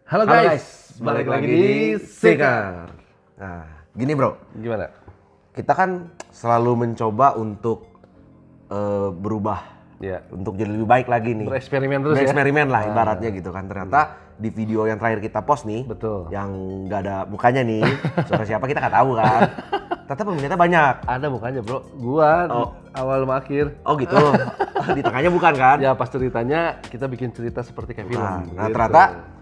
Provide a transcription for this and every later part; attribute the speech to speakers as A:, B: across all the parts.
A: Halo guys, balik lagi di Seeker.
B: Nah, gini bro,
A: Gimana?
B: kita kan selalu mencoba untuk berubah,
A: Ya.
B: untuk jadi lebih baik lagi nih.
A: Bereksperimen terus ya?
B: Bereksperimen lah ibaratnya gitu kan. Ternyata di video yang terakhir kita post nih,
A: Betul.
B: yang nggak ada mukanya nih, suara siapa kita nggak tahu kan. Ternyata peminatnya banyak.
A: Ada mukanya bro, gua awal sama akhir.
B: Oh gitu, di tengahnya bukan kan?
A: Ya pas ceritanya kita bikin cerita seperti kayak film.
B: Nah,
A: gitu.
B: ternyata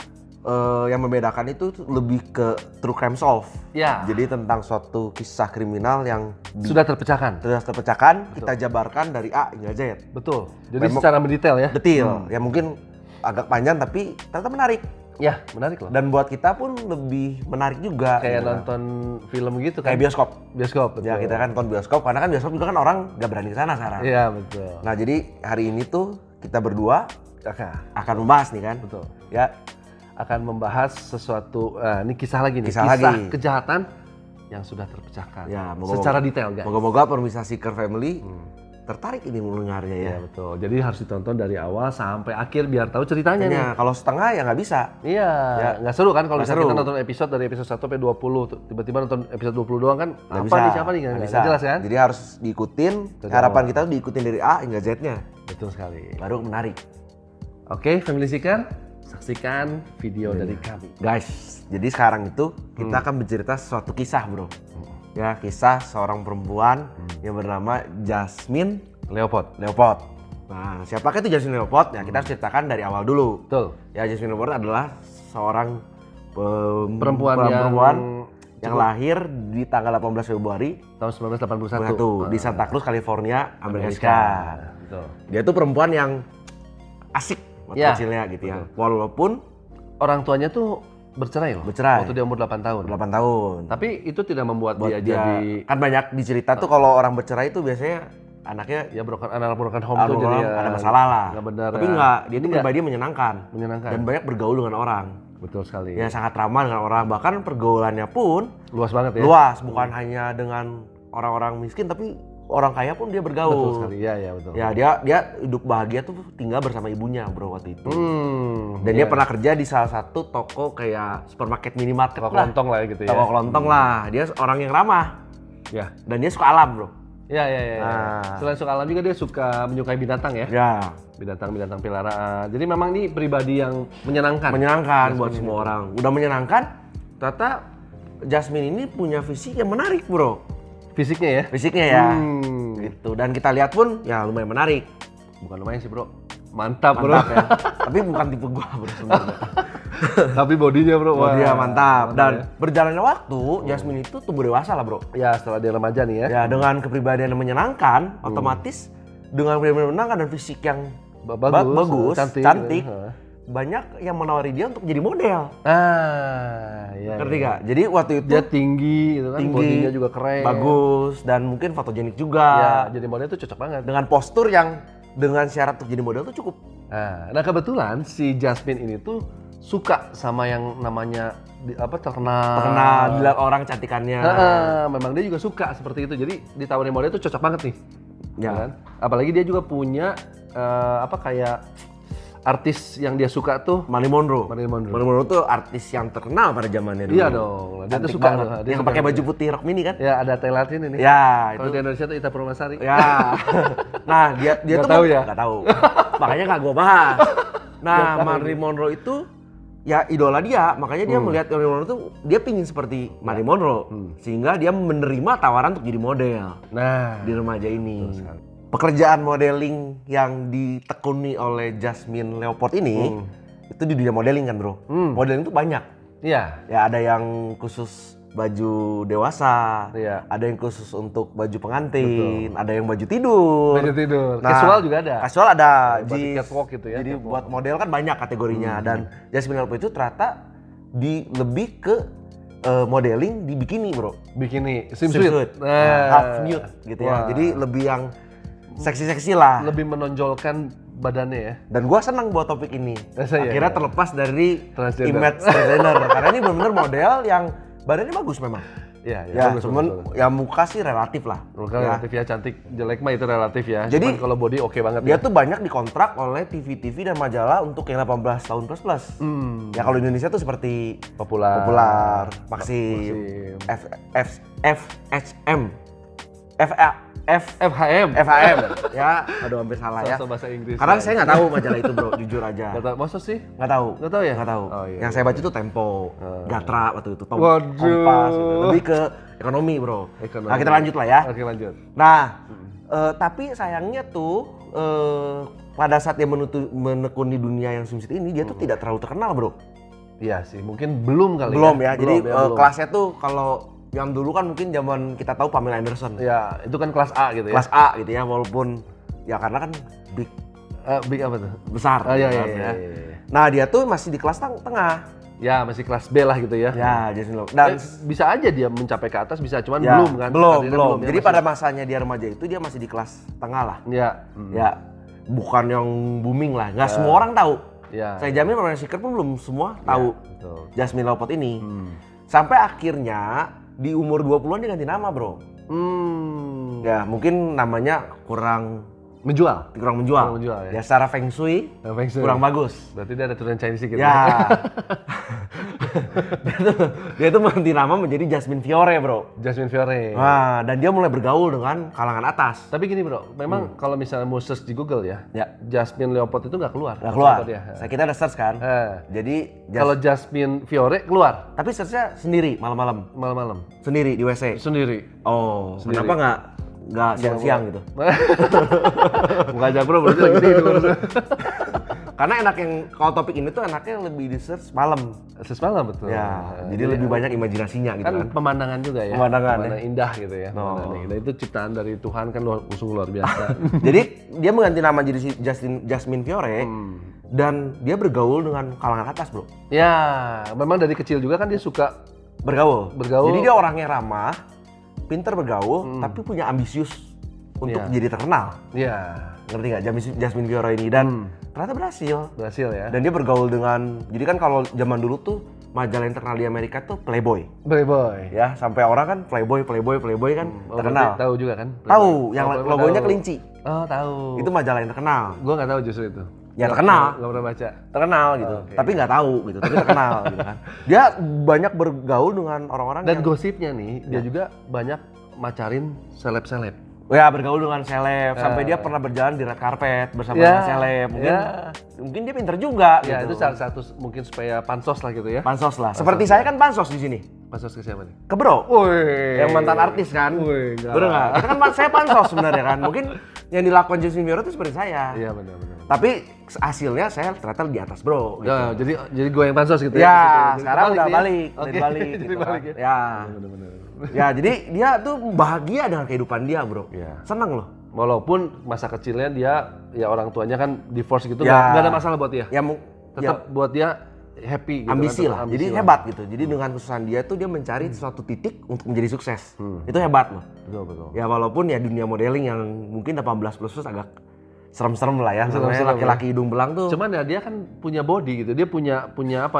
B: yang membedakan itu lebih ke true crime solve.
A: Ya.
B: Jadi tentang suatu kisah kriminal yang
A: Sudah terpecahkan.
B: terpecahkan, kita jabarkan dari A hingga Z.
A: Betul. Jadi secara mendetail ya?
B: Detil, ya mungkin agak panjang tapi ternyata menarik.
A: Ya, menarik loh.
B: Dan buat kita pun lebih menarik juga.
A: Kayak
B: gitu.
A: nonton film gitu kan?
B: Kayak bioskop.
A: Bioskop, betul.
B: Ya kita kan nonton bioskop, karena kan bioskop juga kan orang nggak berani ke sana sekarang.
A: Iya, betul.
B: Nah jadi hari ini tuh kita berdua
A: Oke.
B: akan membahas nih kan.
A: Betul.
B: Ya,
A: Akan membahas sesuatu, ini kisah lagi nih.
B: Kisah lagi.
A: kejahatan yang sudah terpecahkan.
B: Ya,
A: Secara detail guys.
B: moga-moga pemirsa Seeker Family tertarik ini mendengarnya ya.
A: Iya betul. Jadi harus ditonton dari awal sampai akhir biar tahu ceritanya nih.
B: Kalau setengah ya nggak bisa.
A: Iya, nggak seru kan kalau
B: Nggak
A: misalnya
B: seru.
A: kita nonton episode dari episode 1 sampai 20, tiba-tiba nonton episode 20 doang kan,
B: Nggak
A: apa
B: bisa.
A: nih, siapa nih, nggak
B: bisa.
A: jelas kan?
B: Jadi harus diikutin,
A: Dari
B: harapan
A: awal.
B: kita tuh diikutin dari A hingga Z-nya.
A: Betul sekali.
B: Baru menarik.
A: Oke, Family Seeker, saksikan video dari kami.
B: Guys, jadi sekarang itu kita akan bercerita suatu kisah bro. Ya, kisah seorang perempuan yang bernama Jasmine
A: Leopold.
B: Leopold. Nah, siapakah itu Jasmine Leopold? Ya, kita harus ceritakan dari awal dulu.
A: Betul.
B: Ya, Jasmine Leopold adalah seorang
A: Perempuan
B: yang lahir di tanggal 18 Februari
A: tahun 1981.
B: di Santa Cruz, California, Amerika Serikat.
A: Betul.
B: Dia tuh perempuan yang asik waktu
A: Ya,
B: kecilnya gitu ya. Walaupun
A: Orang tuanya tuh bercerai loh.
B: Bercerai.
A: Waktu dia umur 8 tahun.
B: 8 tahun.
A: Tapi itu tidak membuat
B: Buat
A: dia jadi
B: kan banyak di cerita tuh kalau orang bercerai itu biasanya anaknya
A: ya anak broken home tuh jadi
B: ada masalah lah.
A: nggak benar.
B: Tapi enggak, dia tuh pribadi menyenangkan
A: Menyenangkan.
B: dan banyak bergaul dengan orang.
A: Betul sekali.
B: Ya sangat ramah dengan orang, bahkan pergaulannya pun
A: Luas banget ya.
B: luas, bukan hanya dengan orang-orang miskin tapi orang kaya pun dia bergaul.
A: Betul sekali. Iya, iya betul.
B: Ya dia hidup bahagia tuh tinggal bersama ibunya bro waktu itu. Dan
A: iya.
B: dia pernah kerja di salah satu toko kayak supermarket minimarket
A: Toko
B: lah.
A: kelontong lah ya gitu ya.
B: Toko kelontong lah. Dia orang yang ramah
A: Ya.
B: dan dia suka alam bro.
A: Iya, iya, iya.
B: Nah.
A: Selain suka alam juga dia suka menyukai binatang ya.
B: Ya
A: Binatang-binatang peliharaan. Jadi memang ini pribadi yang menyenangkan.
B: menyenangkan buat semua orang. Udah menyenangkan. Ternyata Jasmine ini punya fisik yang menarik bro.
A: Fisiknya ya.
B: Fisiknya ya.
A: Hmm.
B: Gitu. Dan kita lihat pun ya lumayan menarik.
A: Bukan lumayan sih bro. Mantap,
B: Mantap ya. Tapi bukan tipe gua bro sebenarnya.
A: Tapi bodinya bro.
B: Oh, dia
A: wah,
B: mantap. Dan
A: ya.
B: berjalannya waktu, Jasmine itu tumbuh dewasa lah bro.
A: Ya setelah dia remaja nih ya.
B: Ya dengan kepribadian yang menyenangkan, otomatis dengan kepribadian yang menyenangkan dan fisik yang bagus, cantik,
A: gitu.
B: banyak yang menawari dia untuk jadi model.
A: Iya.
B: Ngerti
A: iya.
B: gak? Jadi waktu itu
A: Dia tinggi gitu kan,
B: tinggi,
A: bodinya juga keren.
B: bagus, dan mungkin fotogenik juga.
A: Ya, jadi model tuh cocok banget.
B: Dengan postur yang dengan syarat untuk jadi model tuh cukup.
A: Nah, kebetulan si Jasmine ini tuh suka sama yang namanya terkenal.
B: Terkenal dilihat orang cantikannya.
A: Memang dia juga suka seperti itu. Jadi ditawarin model tuh cocok banget nih.
B: Ya.
A: Kan? Apalagi dia juga punya kayak artis yang dia suka tuh.
B: Marilyn Monroe.
A: Marilyn Monroe.
B: Marilyn Monroe tuh artis yang terkenal pada zamannya dulu.
A: Iya dong. Dia tuh
B: Cantik
A: suka
B: banget.
A: tuh. Dia
B: Yang
A: suka
B: pakai baju
A: tuh.
B: putih rok mini kan?
A: Ya, ada Taylor ini nih.
B: Ya,
A: Kalau
B: itu.
A: di Indonesia tuh Ita Purnamasari.
B: Ya. Nah, dia
A: Nggak
B: tuh
A: tahu ya?
B: Nggak tahu. Makanya nggak gua bahas. Nah, Marilyn Monroe itu ya idola dia, makanya dia melihat Marilyn Monroe tuh dia pingin seperti Marilyn Monroe, sehingga dia menerima tawaran untuk jadi model
A: Nah,
B: di remaja ini. Pekerjaan modeling yang ditekuni oleh Jasmine Leopold ini itu di dunia modeling kan bro. Modeling itu banyak.
A: iya.
B: Ya ada yang khusus baju dewasa,
A: Iya.
B: ada yang khusus untuk baju pengantin, ada yang baju tidur.
A: Baju tidur.
B: Nah,
A: Casual juga ada.
B: Casual ada.
A: Baju catwalk gitu ya,
B: Jadi
A: catwalk.
B: buat model kan banyak kategorinya dan Jasmine Leopold itu ternyata lebih ke modeling di bikini bro.
A: Bikini,
B: Swimsuit.
A: swimsuit.
B: Half nude gitu ya.
A: Wah.
B: Jadi lebih yang seksi-seksi lah.
A: Lebih menonjolkan badannya ya.
B: Dan gua senang buat topik ini.
A: Iya,
B: Akhirnya
A: iya.
B: terlepas dari
A: Transgender.
B: image transgender. Karena ini benar-benar model yang badannya bagus memang. Ya,
A: bagus,
B: cuman
A: bagus.
B: ya muka sih relatif lah.
A: Muka
B: Ya.
A: relatif ya, cantik jelek mah itu relatif ya.
B: Jadi,
A: cuman kalau body oke banget
B: Dia
A: ya.
B: tuh banyak dikontrak oleh TV-TV dan majalah untuk yang 18 tahun plus. Ya kalau Indonesia tuh seperti
A: Popular,
B: Maxim,
A: Maxim.
B: FHM,
A: FHM.
B: ya, aduh hampir salah ya.
A: Sosok bahasa Inggris.
B: Karena
A: ya.
B: saya nggak tahu majalah itu bro, jujur aja.
A: Nggak tahu, masa sih?
B: Nggak tahu.
A: Nggak tahu ya?
B: Nggak tahu.
A: Oh, iya,
B: Yang
A: iya,
B: saya baca tuh Tempo, Gatra waktu itu,
A: Waduh.
B: Kompas, gitu. Lebih ke ekonomi bro.
A: Ekonomi.
B: Nah kita lanjut lah ya.
A: Oke, lanjut.
B: Nah, tapi sayangnya tuh pada saat dia menekuni dunia yang SimCity ini, dia tuh tidak terlalu terkenal bro.
A: Iya sih, mungkin belum kali
B: Belum ya,
A: Belum
B: jadi
A: belum.
B: kelasnya tuh kalau yang dulu kan mungkin zaman kita tahu Pamela Anderson.
A: Ya, itu kan kelas A gitu ya.
B: Kelas A gitu ya, walaupun ya karena kan big
A: Big apa tuh?
B: besar.
A: Oh iya,
B: gitu
A: iya,
B: kan,
A: iya,
B: ya.
A: iya.
B: Nah dia tuh masih di kelas tengah.
A: Ya, masih kelas B lah gitu ya.
B: Ya, Justin Lopez. Dan
A: Bisa aja dia mencapai ke atas, bisa, cuman
B: ya,
A: belum kan?
B: Belum.
A: Karirnya ya,
B: Jadi
A: masih-
B: pada masanya dia remaja itu dia masih di kelas tengah lah.
A: Ya.
B: Ya, bukan yang booming lah. Nggak semua orang tahu.
A: Ya.
B: Saya jamin Ryan Seacrest pun belum semua tahu
A: Betul.
B: Jasmine Lopez ini. Sampai akhirnya di umur 20-an dia ganti nama, bro. Ya, mungkin namanya kurang
A: Menjual.
B: menjual.
A: Kurang menjual, ya.
B: Ya secara feng shui
A: Feng Shui.
B: kurang bagus.
A: Berarti dia ada turunan Chinese gitu.
B: Ya. dia tuh mengganti nama menjadi Jasmine Fiore, bro.
A: Jasmine Fiore.
B: Nah, dan dia mulai bergaul dengan kalangan atas.
A: Tapi gini bro, memang kalau misalnya mau search di Google ya,
B: Ya.
A: Jasmine Leopold itu nggak keluar.
B: Nggak keluar.
A: Foto dia.
B: Saya kita ada search kan. Jadi
A: Kalau Jasmine Fiore keluar
B: tapi searchnya sendiri malam-malam,
A: malam-malam
B: sendiri di WC.
A: sendiri.
B: Oh,
A: Sendiri.
B: kenapa nggak siang-siang gitu?
A: Bukan jakpro berarti lagi tidur.
B: Karena enak yang kalau topik ini tuh enaknya lebih di search malam.
A: Search malam betul.
B: Ya, jadi lebih banyak imajinasinya gitu
A: kan
B: kan.
A: pemandangan juga ya.
B: Pemandangan,
A: indah gitu ya. Pemandangan indah. Itu ciptaan dari Tuhan kan sungguh luar biasa.
B: Jadi dia mengganti nama jadi si Jasmine Fiore dan dia bergaul dengan kalangan atas, bro.
A: Ya, memang dari kecil juga kan dia suka
B: Bergaul.
A: Bergaul.
B: Jadi dia orangnya ramah, pintar bergaul, tapi punya ambisius untuk
A: Iya.
B: jadi terkenal.
A: ya
B: Ngerti nggak Jasmine Fiore ini? Dan ternyata
A: berhasil ya.
B: Dan dia bergaul dengan, jadi kan kalau zaman dulu tuh majalah yang terkenal di Amerika tuh Playboy.
A: Playboy.
B: Ya, sampai orang kan Playboy kan terkenal.
A: Tahu juga kan?
B: Tahu, yang
A: Playboy
B: logonya
A: tahu.
B: kelinci.
A: Oh, tahu.
B: Itu majalah yang terkenal.
A: Gua nggak tahu justru itu.
B: Ya terkenal.
A: Nggak pernah baca.
B: Terkenal gitu.
A: Oke.
B: Tapi nggak tahu gitu, tapi terkenal gitu kan. Dia banyak bergaul dengan orang-orang
A: Dan
B: yang
A: gosipnya nih, dia juga banyak macarin seleb-seleb.
B: ya bergaul dengan seleb, sampai dia pernah berjalan di red carpet bersama
A: Ya,
B: dengan seleb.
A: ya.
B: Mungkin dia pinter juga
A: Ya,
B: gitu.
A: itu salah satu mungkin supaya pansos lah gitu ya.
B: Pansos lah. Seperti saya kan pansos di sini.
A: Pansos ke siapa nih?
B: Ke Bro.
A: Woi.
B: Yang mantan artis kan.
A: Woi, enggak.
B: Bener nggak? Kita kan saya pansos sebenarnya kan. Mungkin yang dilakukan Jasmine Fiore itu seperti saya.
A: Iya, benar-benar.
B: Tapi hasilnya saya ternyata di atas Bro. Gitu.
A: Ya, jadi gue yang pansos gitu
B: Ya,
A: ya. Jadi
B: sekarang
A: kebalik
B: udah
A: nih ya.
B: balik,
A: Oke,
B: udah balik
A: jadi
B: gitu
A: balik
B: kan.
A: ya.
B: Ya.
A: Benar-benar.
B: Ya, jadi dia tuh bahagia dengan kehidupan dia, Bro.
A: Iya.
B: Seneng loh.
A: Walaupun masa kecilnya dia ya orang tuanya kan divorce gitu,
B: Ya.
A: nggak ada masalah buat dia.
B: Ya,
A: Tetap buat dia happy gitu.
B: ambisi
A: kan,
B: lah.
A: tetap
B: Jadi
A: ambisi
B: hebat gitu. Jadi dengan kesusahan dia tuh dia mencari suatu titik untuk menjadi sukses. Itu hebat loh.
A: Betul, betul.
B: Ya walaupun ya dunia modeling yang mungkin 18 plus agak serem-serem lah ya. Namanya
A: Serem-serem
B: laki-laki hidung belang tuh.
A: Cuman ya dia kan punya body gitu, dia punya apa?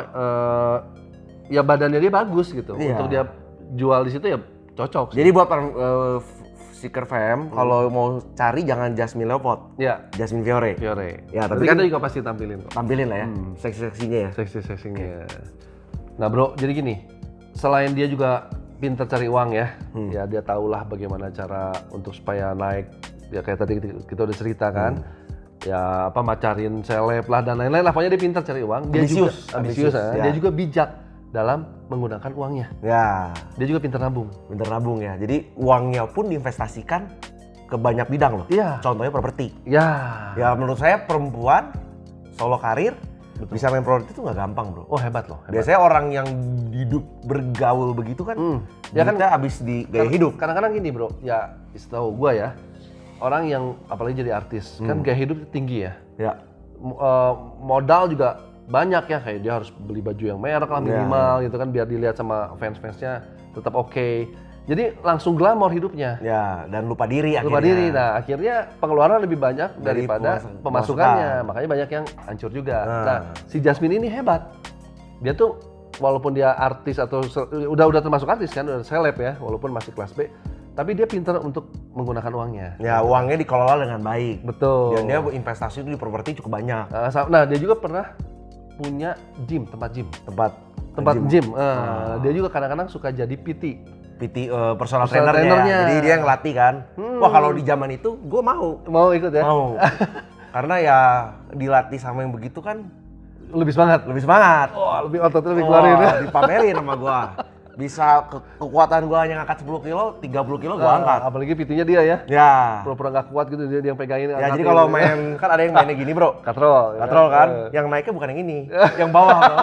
A: Ya badannya dia bagus gitu.
B: Iya.
A: Untuk dia jual di situ ya cocok.
B: Jadi buat Seeker fam, kalau mau cari jangan Jasmine Leopold,
A: Ya,
B: Jasmine Fiore.
A: Fiore.
B: Ya,
A: tapi
B: tapi
A: kita juga pasti tampilin kok.
B: Tampilin lah ya, seksi-seksinya ya.
A: Seksi-seksinya. Nah bro, jadi gini, selain dia juga pintar cari uang ya, ya dia tahulah bagaimana cara untuk supaya naik. Ya kayak tadi kita udah cerita kan, ya apa macarin seleb lah dan lain-lain lah. Pokoknya dia pintar cari uang. Dia
B: Ambisius,
A: juga ambisius,
B: ya.
A: Dia juga bijak dalam menggunakan uangnya.
B: Ya,
A: Dia juga pintar nabung.
B: pinter nabung ya. Jadi uangnya pun diinvestasikan ke banyak bidang loh.
A: Iya.
B: Contohnya properti.
A: Ya.
B: Ya menurut saya perempuan solo karir bisa main properti itu nggak gampang bro.
A: Oh hebat loh. Hebat.
B: Biasanya orang yang hidup bergaul begitu kan,
A: Ya kan
B: duitnya habis di gaya hidup.
A: Kadang-kadang gini bro, ya setahu gua ya, orang yang apalagi jadi artis kan gaya hidup tinggi ya.
B: Ya.
A: Modal juga banyak ya, kayak dia harus beli baju yang merek lah minimal gitu kan biar dilihat sama fans-fansnya tetap oke. Jadi langsung glamor hidupnya.
B: Ya, dan lupa diri
A: Lupa
B: akhirnya.
A: diri. Nah, akhirnya pengeluaran lebih banyak
B: Dari
A: daripada pemasukannya. Makanya banyak yang hancur juga. Nah, si Jasmine ini hebat. Dia tuh walaupun dia artis atau udah termasuk artis kan, udah seleb ya, walaupun masih kelas B, tapi dia pintar untuk menggunakan uangnya.
B: Ya uangnya dikelola dengan baik.
A: Betul.
B: Dan dia investasi itu di properti cukup banyak.
A: Nah dia juga pernah punya tempat gym. Dia juga kadang-kadang suka jadi PT
B: Personal trainernya. Jadi dia yang ngelatih kan. Wah kalau di zaman itu gue mau
A: ikut ya.
B: Mau. Karena ya dilatih sama yang begitu kan
A: lebih semangat. Oh, lebih otot lebih keluarin.
B: Dipamerin sama gue. Bisa kekuatan gue hanya ngangkat 10 kilo, 30 kilo gue angkat.
A: Apalagi PT-nya dia ya.
B: Ya.
A: Pura-pura nggak kuat gitu, dia yang pegangin.
B: Ya jadi kalau main, kan ada yang mainnya gini bro.
A: Katrol
B: kan. Yang naiknya bukan yang ini, yang bawah bro.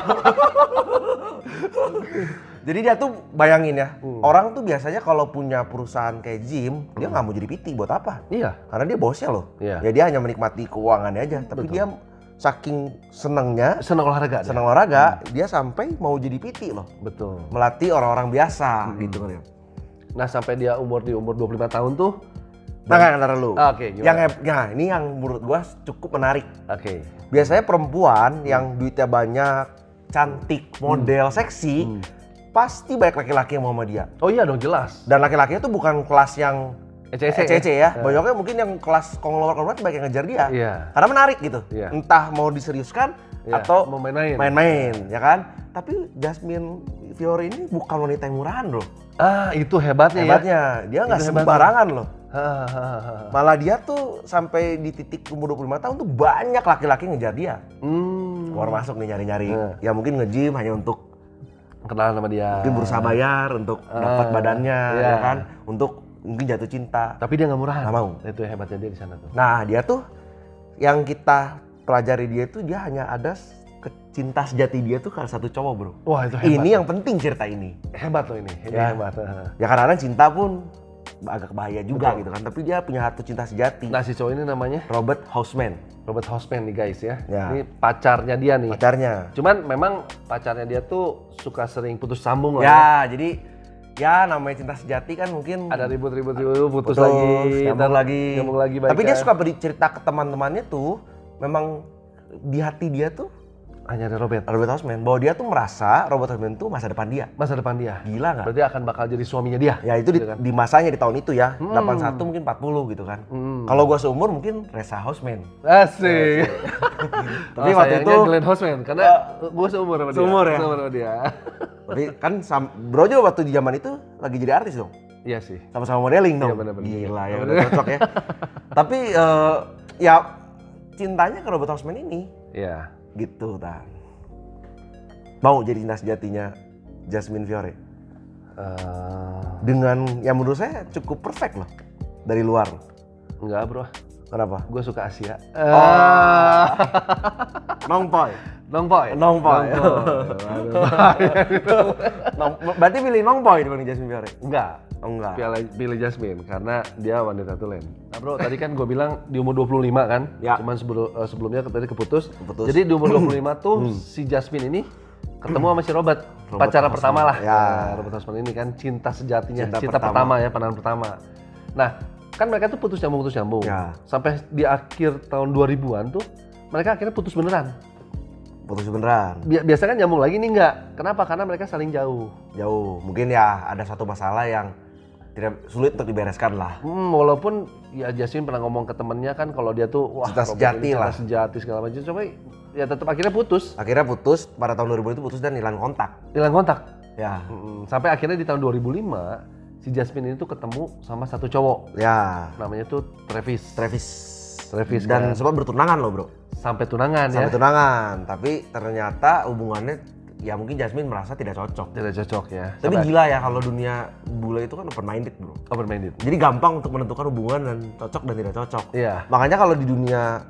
B: Jadi dia tuh bayangin ya, orang tuh biasanya kalau punya perusahaan kayak gym, dia nggak mau jadi PT buat apa?
A: Iya.
B: Karena dia bosnya loh.
A: Iya.
B: Ya dia hanya menikmati keuangannya aja, tapi dia saking seneng olahraga, dia sampai mau jadi PT loh.
A: Betul.
B: Melatih orang-orang biasa gitu kan ya.
A: Nah sampai dia di umur 25 tahun tuh.
B: Ntar lu.
A: Oke, gimana?
B: Ini yang menurut gua cukup menarik.
A: Oke.
B: Biasanya perempuan yang duitnya banyak, cantik, model, seksi, pasti banyak laki-laki yang mau sama dia.
A: Oh iya dong, jelas.
B: Dan laki-lakinya tuh bukan kelas yang ECC ya. Banyaknya mungkin yang kelas konglomerat banyak yang ngejar dia.
A: Iya.
B: Karena menarik gitu.
A: Iya.
B: Entah mau diseriuskan atau
A: mau main-main,
B: ya kan? Tapi Jasmine Fiore ini bukan wanita yang murahan loh.
A: Itu hebatnya.
B: Dia nggak sembarangan loh. Malah dia tuh sampai di titik umur 25 tahun tuh banyak laki-laki ngejar dia. Keluar masuk nih nyari-nyari. Ya mungkin nge-gym hanya untuk
A: kenalan sama dia.
B: Mungkin berusaha bayar untuk dapat badannya, ya kan? Untuk mungkin jatuh cinta.
A: Tapi dia nggak murahan.
B: Nggak mau.
A: Itu hebatnya dia di sana tuh.
B: Nah dia tuh yang kita pelajari dia tuh dia hanya ada cinta sejati dia tuh karena satu cowok bro.
A: Wah itu hebat.
B: Ini yang penting cerita ini.
A: Hebat loh ini
B: Ya.
A: hebat.
B: Ya kadang-kadang cinta pun agak bahaya juga gitu kan. Tapi dia punya satu cinta sejati.
A: Nah si cowok ini namanya
B: Robert Hausman nih
A: guys ya.
B: Ya.
A: Ini pacarnya dia nih.
B: Pacarnya.
A: Cuman memang pacarnya dia tuh suka sering putus sambung lah
B: Ya jadi ya namanya cinta sejati kan mungkin
A: ada ribut-ribut putus lagi, nyambung lagi
B: Tapi dia suka bercerita ke teman-temannya tuh memang di hati dia tuh
A: hanya ada Robert
B: Hausman bahwa dia tuh merasa Robert Hausman tuh masa depan dia. Gila nggak?
A: Berarti akan bakal jadi suaminya dia.
B: Ya itu
A: gitu kan?
B: di masanya di tahun itu ya. 81 mungkin 40 gitu kan. Kalau gua seumur mungkin Reza Hausman.
A: Asik.
B: Tapi waktu itu
A: Glenn Hausman karena gua seumur sama dia.
B: Seumur ya?
A: Seumur sama dia.
B: Tapi kan bro juga waktu di zaman itu lagi jadi artis dong.
A: Iya sih.
B: Sama-sama modeling dong.
A: Iya, bener-bener.
B: Gila ya udah cocok ya. Tapi ya cintanya ke Robert Hausman ini.
A: Iya.
B: Gitu kan. Mau jadi cinta sejatinya Jasmine Fiore? Dengan yang menurut saya cukup perfect loh dari luar.
A: Enggak bro.
B: Kenapa?
A: Gue suka Asia.
B: Nongpoy. Berarti pilih Nongpoy dibanding Jasmine Fiore?
A: Enggak.
B: Enggak.
A: Pilih Jasmine karena dia wanita tulen. Nah bro, tadi kan gue bilang di umur 25 kan?
B: Ya.
A: Cuman sebelumnya tadi keputus. Jadi di umur 25 tuh si Jasmine ini ketemu sama si Robert pacara pertama lah.
B: Ya.
A: Robert Hausman ini kan cinta sejatinya, cinta pertama ya, pandangan pertama. Nah, kan mereka tuh putus nyambung.
B: Ya.
A: Sampai di akhir tahun 2000-an tuh mereka akhirnya putus beneran. Biasanya kan nyambung lagi, nih enggak. Kenapa? Karena mereka saling jauh.
B: Mungkin ya ada satu masalah yang tidak sulit untuk dibereskan lah.
A: Walaupun ya Jasmine pernah ngomong ke temennya kan kalau dia tuh wah
B: cinta sejati
A: segala macam. Coba ya tetap akhirnya putus.
B: Pada tahun 2000 itu putus dan hilang kontak.
A: Ya. Sampai akhirnya di tahun 2005 si Jasmine ini tuh ketemu sama satu cowok.
B: Ya.
A: Namanya tuh Travis
B: dan
A: kan.
B: sempat bertunangan loh bro.
A: Sampai tunangan.
B: Tapi ternyata hubungannya ya mungkin Jasmine merasa tidak cocok
A: ya.
B: Tapi gila ya kalau dunia bule itu kan open minded bro. Jadi gampang untuk menentukan hubungan dan cocok dan tidak cocok.
A: Iya.
B: Makanya kalau di dunia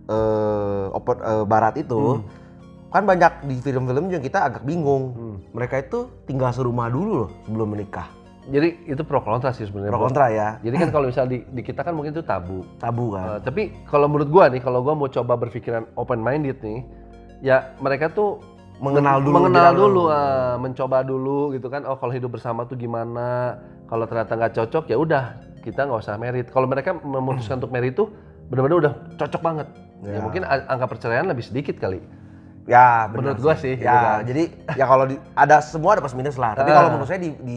B: barat itu kan banyak di film-film yang kita agak bingung. Mereka itu tinggal serumah dulu loh sebelum menikah.
A: Jadi itu pro kontra sih sebenarnya.
B: Pro kontra ya.
A: Jadi kan kalau misalnya di kita kan mungkin itu tabu
B: kan.
A: Tapi kalau menurut gua nih, kalau gua mau coba berpikiran open minded nih, ya mereka tuh mengenal dulu, mencoba dulu gitu kan. Oh kalau hidup bersama tuh gimana? Kalau ternyata nggak cocok ya udah kita nggak usah married. Kalau mereka memutuskan untuk married tuh benar-benar udah cocok banget. Ya mungkin angka perceraian lebih sedikit kali.
B: Ya, benar
A: Menurut gua sih, gitu
B: Ya,
A: kan.
B: jadi ya kalau ada semua ada plus minus lah. Tapi kalau menurut saya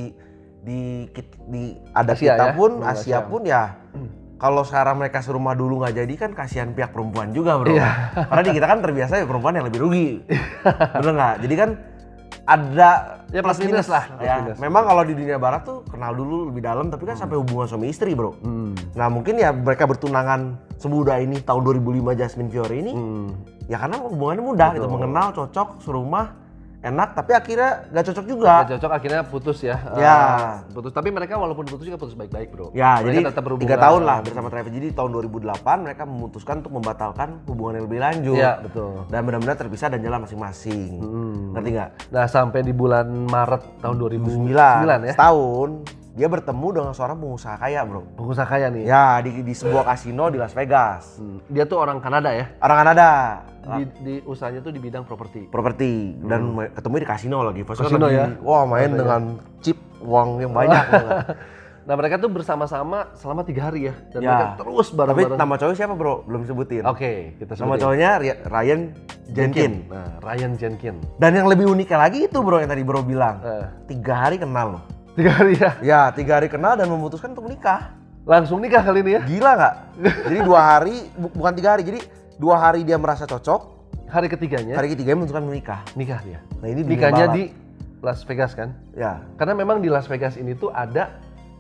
B: ada
A: Asia
B: kita
A: ya,
B: pun,
A: benua
B: Asia
A: Asia.
B: pun ya. Kalau sekarang mereka serumah dulu nggak jadi kan kasihan pihak perempuan juga bro.
A: Iya.
B: Karena di kita kan terbiasa ya perempuan yang lebih rugi. Bener nggak? Jadi kan ada
A: Ya, plus minus lah, plus
B: Ya,
A: minus.
B: memang kalau di dunia barat tuh kenal dulu lebih dalam, tapi kan sampai hubungan suami istri bro. Nah mungkin ya mereka bertunangan semudah ini tahun 2005 Jasmine Fiore ini, ya karena hubungannya mudah gitu, mengenal, cocok, serumah, enak, tapi akhirnya nggak cocok juga.
A: Nggak cocok akhirnya putus ya.
B: Ya.
A: Putus. Tapi mereka walaupun putus juga putus baik-baik bro.
B: Ya,
A: Mereka
B: jadi
A: tetap berhubungan.
B: 3 tahun lah bersama Travis. Jadi tahun 2008 mereka memutuskan untuk membatalkan hubungan yang lebih lanjut.
A: Iya betul.
B: Dan benar-benar terpisah dan jalan masing-masing. Ngerti nggak?
A: Nah sampai di bulan Maret tahun 2009 ya.
B: Setahun dia bertemu dengan seorang pengusaha kaya bro.
A: Pengusaha kaya nih.
B: Ya di sebuah kasino di Las Vegas.
A: Dia tuh orang Kanada ya.
B: Orang Kanada.
A: Di usahanya tuh di bidang properti.
B: Properti dan ketemu di kasino lagi. Pas kan
A: Kasino
B: lagi,
A: ya?
B: Wah main dengan chip uang yang banyak.
A: Nah mereka tuh bersama-sama selama 3 hari ya. Dan
B: Ya.
A: mereka terus
B: Tapi
A: bareng-bareng.
B: nama cowoknya siapa bro? Belum sebutin.
A: Oke, kita
B: Nama
A: sebutin.
B: cowoknya Ryan Jenkin.
A: Nah, Ryan Jenkin.
B: Dan yang lebih uniknya lagi itu bro yang tadi bro bilang.
A: Eh.
B: 3 hari kenal loh.
A: 3 hari ya.
B: Ya 3 hari kenal dan memutuskan untuk menikah.
A: Langsung nikah kali ini ya.
B: Gila nggak? Jadi 2 hari, bukan 3 hari. Jadi 2 hari dia merasa cocok.
A: Hari ketiganya
B: Hari ketiga memutuskan menikah.
A: nikah dia.
B: Nah ini dunia
A: Nikahnya
B: balap.
A: di Las Vegas kan?
B: Ya
A: Karena memang di Las Vegas ini tuh ada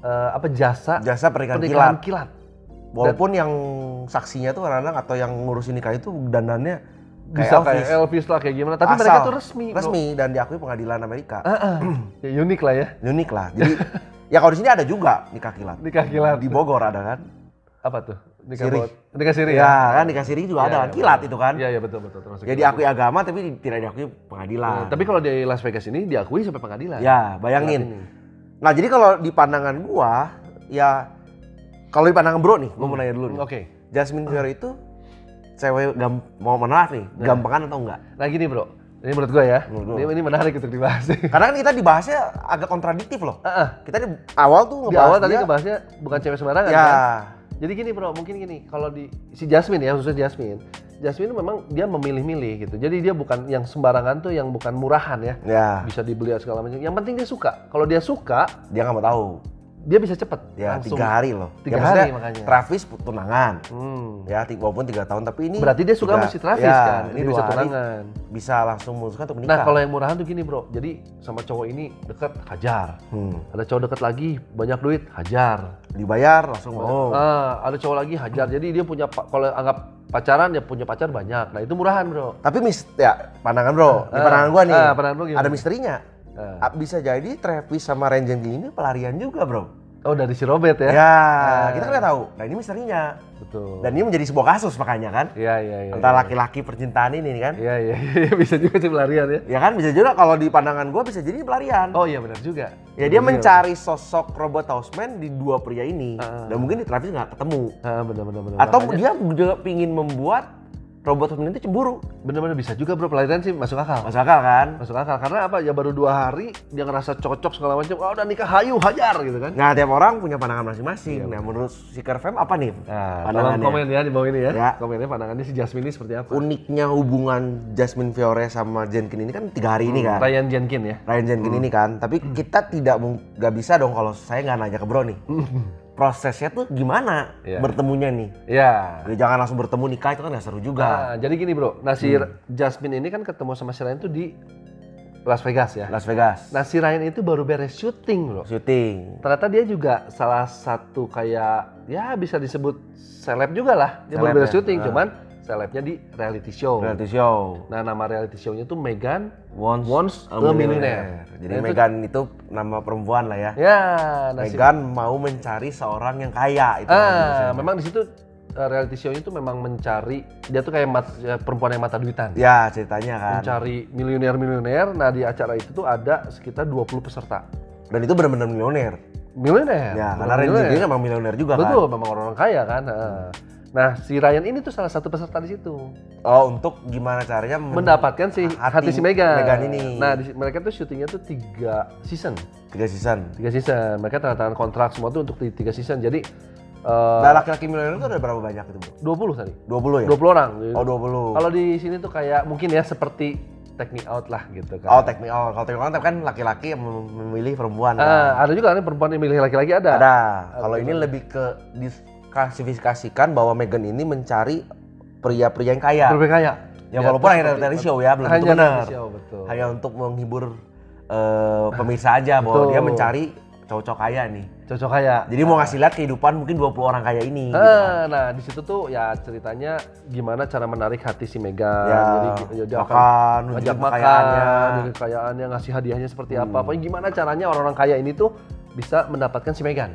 A: jasa
B: jasa pernikahan
A: pernikahan
B: kilat.
A: kilat.
B: Walaupun yang saksinya tuh kadang-kadang atau yang ngurusin nikah itu dandannya
A: Bisa
B: kayak
A: kayak
B: Elvis.
A: Elvis lah kayak gimana. Tapi
B: Asal.
A: mereka tuh resmi. Bro.
B: Resmi dan diakui pengadilan Amerika.
A: Ya, unik lah ya.
B: Unik lah. Jadi ya kalau di sini ada juga nikah kilat.
A: Nikah kilat.
B: Di Bogor ada kan?
A: Apa tuh? Nikah
B: Siri.
A: Nikah siri
B: Ya
A: ya.
B: kan nikah siri juga ada kan? Kilat itu kan.
A: Iya betul termasuk.
B: Ya diakui agama tapi tidak diakui pengadilan.
A: Tapi kalau di Las Vegas ini diakui sampai pengadilan.
B: Ya, bayangin. Nah, jadi kalau di pandangan gua, ya kalau di pandangan bro nih, gua mau nanya dulu nih.
A: Oke.
B: Jasmine Fiore itu cewek mau menolak nih, gampangan atau enggak?
A: Nah gini bro, ini menurut gue ya,
B: Menurut gua.
A: ini menarik untuk dibahas.
B: Karena kan kita dibahasnya agak kontradiktif loh.
A: Heeh.
B: Kita di awal tuh
A: Di
B: ngebahas
A: awal tadi
B: dia,
A: ngebahasnya bukan cewek sembarangan
B: ya,
A: kan? Jadi gini bro, mungkin gini, kalau di si Jasmine ya, khususnya Jasmine memang dia memilih-milih gitu. Jadi dia bukan yang sembarangan tuh, yang bukan murahan ya.
B: ya,
A: Bisa dibeli segala macam. Yang penting dia suka. Kalau dia suka,
B: dia nggak mau tahu.
A: dia bisa cepet.
B: Ya,
A: langsung.
B: 3 hari loh.
A: 3
B: Ya,
A: hari
B: maksudnya
A: makanya.
B: Travis tunangan.
A: Ya.
B: Ya, walaupun 3 tahun, tapi ini
A: Berarti dia suka sama si Travis kan?
B: Ini
A: Dia
B: 2
A: bisa
B: hari
A: tunangan.
B: bisa langsung memutuskan untuk
A: Nah
B: menikah.
A: kalau yang murahan tuh gini bro, jadi sama cowok ini deket, hajar. Ada cowok deket lagi, banyak duit, hajar.
B: Dibayar langsung mau.
A: Ada cowok lagi hajar, jadi dia punya, kalau anggap pacaran, dia punya pacar banyak. Nah itu murahan bro.
B: Tapi ya pandangan bro, di pandangan gua nih,
A: pandangan bro gimana?
B: ada misterinya. Bisa jadi Travis sama Ranger ini pelarian juga bro.
A: Oh dari si Robert ya?
B: Ya, kita nggak tahu. Nah ini misterinya.
A: Betul.
B: Dan ini menjadi sebuah kasus makanya kan.
A: Iya.
B: Antara laki-laki percintaan ini kan.
A: Iya, bisa juga sih pelarian ya.
B: Ya kan bisa juga kalau di pandangan gua bisa jadi pelarian.
A: Oh iya benar juga.
B: Ya dia mencari sosok robot houseman di 2 pria ini. Dan mungkin di Travis nggak ketemu.
A: Benar.
B: Atau dia juga pingin membuat robot houseman itu cemburu.
A: Benar-benar bisa juga bro, pelarian sih masuk akal.
B: Masuk akal kan?
A: Masuk akal, karena apa? Ya baru 2 hari, dia ngerasa cocok segala macam. Oh udah nikah, hayu, hajar gitu kan.
B: Nah tiap orang punya pandangan masing-masing. Nah menurut si Kerfem apa nih
A: Nah, tolong
B: pandangannya?
A: komen ya di bawah ini ya.
B: Ya.
A: Komennya pandangannya si Jasmine ini seperti apa?
B: Uniknya hubungan Jasmine Fiore sama Jenkin ini kan 3 hari ini kan.
A: Ryan Jenkin ya.
B: Ryan Jenkin ini kan. Tapi kita nggak bisa dong kalau saya nggak nanya ke bro nih. Prosesnya tuh gimana
A: Iya.
B: bertemunya nih?
A: Ya.
B: Ya, jangan langsung bertemu nikah itu kan nggak seru juga.
A: Nah, jadi gini bro, nah si Jasmine ini kan ketemu sama si Ryan tuh di Las Vegas ya.
B: Las Vegas.
A: Nah si Ryan itu baru beres syuting bro.
B: Syuting.
A: Ternyata dia juga salah satu kayak, ya bisa disebut seleb juga lah. Dia baru
B: Seleb
A: beres
B: ya?
A: syuting, cuman selebnya di reality show.
B: Reality show.
A: Nah nama reality show-nya tuh Meghan
B: Once
A: a Millionaire.
B: Jadi
A: Nah, itu-
B: Meghan itu nama perempuan lah ya.
A: Ya, nah si-
B: Meghan mau mencari seorang yang kaya itu.
A: memang di situ reality show-nya tuh memang mencari, dia tuh kayak perempuan yang mata duitan.
B: Ya ceritanya kan.
A: Mencari miliuner-miliuner. Nah di acara itu tuh ada sekitar 20 peserta.
B: Dan itu benar-benar miliuner.
A: Miliuner.
B: Ya,
A: bener
B: karena Ryan
A: miliuner.
B: Jenkin memang miliuner juga kan.
A: Betul, memang orang-orang kaya kan. Nah si Ryan ini tuh salah satu peserta di situ.
B: Oh, untuk gimana caranya
A: Mendapatkan si hati si Meghan.
B: Meghan ini.
A: Nah mereka tuh syutingnya tuh 3 season.
B: 3 season.
A: 3 season. Mereka tanda tangan kontrak semua tuh untuk 3 season. Jadi
B: Nah, laki-laki milioner itu ada berapa banyak itu, Bro?
A: 20 tadi.
B: 20 ya?
A: 20 orang.
B: Oh, 20.
A: Kalau di sini tuh kayak mungkin ya seperti Take Me Out lah gitu kan.
B: Oh, Take Me Out. Kalau Take Me Out kan laki-laki yang memilih perempuan kan?
A: Ada juga kan perempuan yang milih laki-laki ada.
B: Ada. Kalau ini lebih ke diklasifikasikan bahwa Meghan ini mencari pria-pria yang kaya.
A: Pria kaya.
B: Ya walaupun hanya reality show ya, belum tentu benar. Hanya untuk menghibur pemirsa aja bahwa dia mencari cowok-cowok kaya nih.
A: Cocok kaya.
B: Jadi mau ngasih lihat kehidupan mungkin 20 orang kaya ini. Gitu kan.
A: Nah di situ tuh ya ceritanya gimana cara menarik hati si Meghan.
B: Ya,
A: jadi dia
B: makan,
A: akan ngajak makan, kekayaannya, ngasih hadiahnya seperti apa. Pokoknya gimana caranya orang-orang kaya ini tuh bisa mendapatkan si Meghan.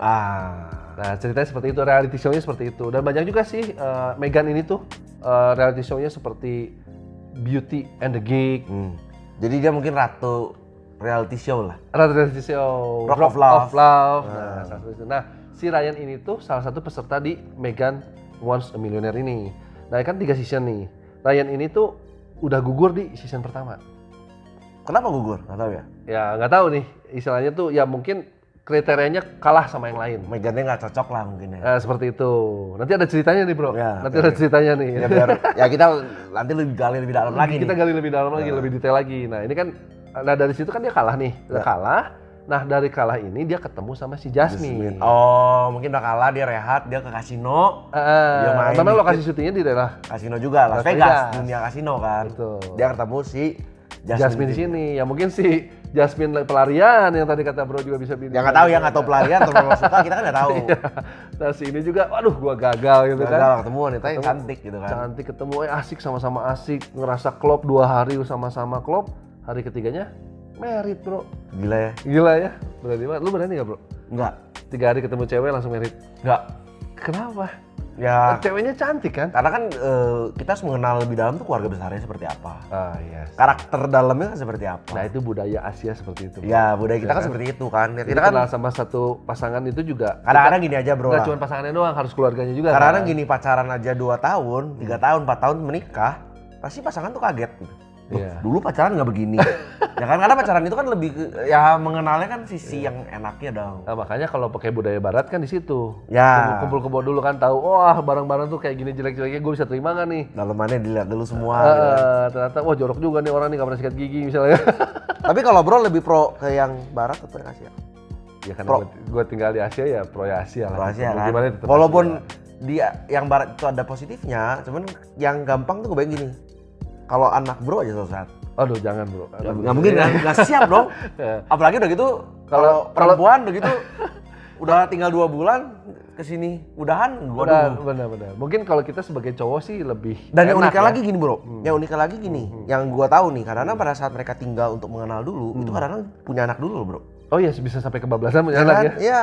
A: Nah ceritanya seperti itu, reality show-nya seperti itu. Dan banyak juga sih Meghan ini tuh reality show-nya seperti Beauty and the Geek.
B: Jadi dia mungkin ratu reality show lah.
A: Reality show
B: Rock of Love.
A: Nah, nah, si Ryan ini tuh salah satu peserta di Meghan Once a Millionaire ini. Nah, kan 3 season nih. Ryan ini tuh udah gugur di season pertama.
B: Kenapa gugur? Nggak tahu ya?
A: Ya nggak tahu nih. Istilahnya tuh ya mungkin kriterianya kalah sama yang lain.
B: Meghannya nggak cocok lah mungkin ya.
A: Seperti itu. Nanti ada ceritanya nih bro.
B: Ya,
A: nanti ada ceritanya nih.
B: Ya, biar, ya kita nanti lebih gali lebih dalam lagi.
A: Kita gali lebih dalam lagi, lebih detail lagi. Nah ini kan. Nah dari situ kan dia kalah nih, udah kalah. Nah dari kalah ini dia ketemu sama si Jasmine.
B: Oh mungkin udah kalah, dia rehat, dia ke kasino. Dia main.
A: Memang lokasi syutingnya di daerah
B: kasino juga, Las Vegas, dunia kasino kan.
A: Betul.
B: Dia ketemu si
A: Jasmine di sini. Ya mungkin si Jasmine pelarian yang tadi kata bro juga bisa bilang.
B: Ya nggak tahu ya, nggak tahu pelarian atau memang suka, kita kan nggak tahu.
A: Nah si ini juga, waduh gua gagal gitu kan.
B: Gagal ketemu wanita yang cantik gitu kan.
A: Cantik ketemu, asik sama-sama asik, ngerasa klop 2 hari sama-sama klop. Hari ketiganya merit bro.
B: Gila ya?
A: Gila ya? Berani banget. Lu berani gak bro?
B: Enggak.
A: 3 hari ketemu cewek langsung merit?
B: Enggak.
A: Kenapa?
B: Ya
A: ceweknya cantik kan?
B: Karena kan kita harus mengenal lebih dalam tuh keluarga besarnya seperti apa.
A: Yes.
B: Karakter dalamnya kan seperti apa.
A: Nah itu budaya Asia seperti itu.
B: Ya budaya kita kan seperti itu kan. Ya, kita kan
A: kenal sama satu pasangan itu juga.
B: Kadang-kadang gini aja bro.
A: Gak cuma pasangannya doang, harus keluarganya juga.
B: Kadang-kadang gini, pacaran aja 2 tahun, 3 tahun, 4 tahun menikah, pasti pasangan tuh kaget. Dulu pacaran nggak begini. Ya kan karena pacaran itu kan lebih ya mengenalnya kan sisi yang enaknya dong.
A: Nah, makanya kalau pakai budaya barat kan di situ.
B: Ya.
A: Kumpul-kumpul dulu kan tahu, wah barang-barang tuh kayak gini jelek-jeleknya gue bisa terima nggak nih?
B: Dalamannya dilihat dulu semua.
A: Ternyata wah jorok juga nih orang nih nggak pernah sikat gigi misalnya.
B: Tapi kalau bro lebih pro ke yang barat atau yang Asia?
A: Ya karena gue tinggal di Asia ya pro Asia lah.
B: Pro Asia kan.
A: Walaupun
B: dia yang barat itu ada positifnya, cuman yang gampang tuh gue bayangin gini. Kalau anak bro aja suatu saat.
A: Aduh jangan bro.
B: Nggak mungkin kan, nggak siap dong. Apalagi udah gitu, kalau perempuan udah gitu, udah tinggal 2 bulan kesini, udahan.
A: Benar. Mungkin kalau kita sebagai cowok sih lebih.
B: Dan yang uniknya lagi gini bro, yang uniknya lagi gini, yang gua tahu nih, karena pada saat mereka tinggal untuk mengenal dulu, itu kadang punya anak dulu loh bro.
A: Oh iya, bisa sampai kebablasan punya anak ya?
B: Iya.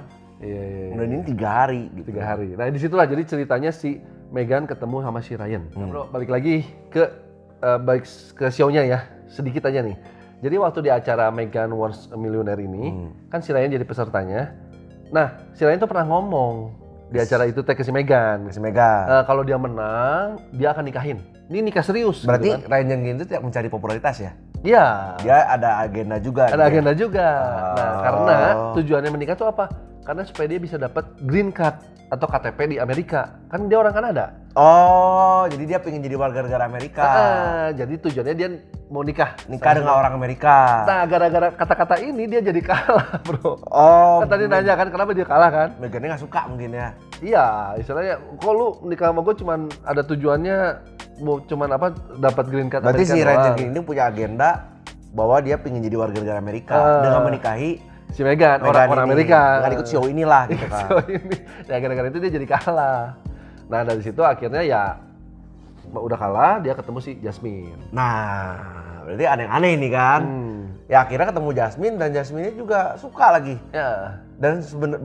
A: Iya.
B: Dan ini 3 hari. Gitu.
A: 3 hari. Nah disitulah jadi ceritanya si Meghan ketemu sama si Ryan. Nah, bro, balik lagi ke baik ke show-nya ya, sedikit aja nih. Jadi waktu di acara Meghan Once a Millionaire ini, kan si Ryan jadi pesertanya. Nah, si Ryan tuh pernah ngomong di acara itu ke si Meghan. Kalau dia menang, dia akan nikahin. Ini nikah serius.
B: Berarti
A: gitu kan?
B: Ryan yang itu tidak mencari popularitas ya?
A: Iya.
B: Dia ada agenda juga.
A: Agenda juga. Nah, karena tujuannya menikah tuh apa? Karena supaya dia bisa dapat green card atau KTP di Amerika. Kan dia orang Kanada.
B: Oh, jadi dia pengen jadi warga negara Amerika.
A: Jadi tujuannya dia mau nikah
B: dengan orang Amerika.
A: Nah, gara-gara kata-kata ini dia jadi kalah, bro.
B: Oh.
A: Kan tadi nanya kan kenapa dia kalah kan?
B: Meghannya nggak suka mungkin ya.
A: Iya, istilahnya kok lu nikah sama gue cuman ada tujuannya mau cuman apa dapat green card
B: Berarti
A: Amerika.
B: Berarti si Ryan ini punya agenda bahwa dia pengen jadi warga negara Amerika dengan menikahi
A: si Meghan orang Amerika.
B: Nggak ikut show inilah gitu kan.
A: Show ini. Ya gara-gara itu dia jadi kalah. Nah dari situ akhirnya ya udah kalah, dia ketemu si Jasmine.
B: Nah berarti aneh-aneh nih kan. Ya akhirnya ketemu Jasmine dan Jasmine juga suka lagi.
A: Ya.
B: Dan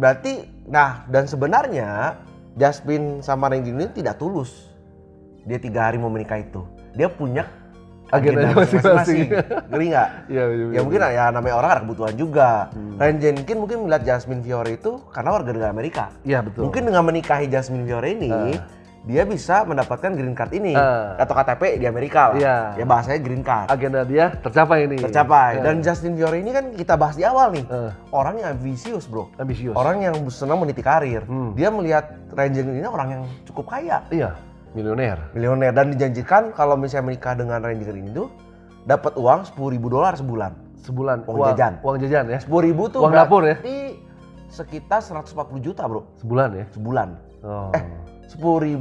B: sebenarnya Jasmine sama Ryan ini tidak tulus. Dia 3 hari mau menikah itu. Dia punya agenda masing-masing. Ngeri nggak?
A: Iya.
B: Ya mungkin ya namanya orang ada kebutuhan juga. Ryan Jenkins mungkin melihat Jasmine Fiore itu karena warga negara Amerika.
A: Iya betul.
B: Mungkin dengan menikahi Jasmine Fiore ini, dia bisa mendapatkan green card ini atau KTP di Amerika lah.
A: Iya.
B: Ya bahasanya green card.
A: Agenda dia tercapai ini.
B: Tercapai. Dan Justin Fiore ini kan kita bahas di awal nih. Orang yang ambisius, bro.
A: Ambisius.
B: Orang yang senang meniti karir. Dia melihat Ranger ini orang yang cukup kaya.
A: Iya, milioner.
B: Dan dijanjikan kalau misalnya menikah dengan Ranger ini tuh dapat uang $10.000 sebulan.
A: Sebulan.
B: Uang jajan.
A: Uang jajan ya.
B: 10.000 tuh
A: uang dapur ya.
B: Sekitar 140 juta, bro.
A: Sebulan ya.
B: Sebulan.
A: Oh.
B: 10.000,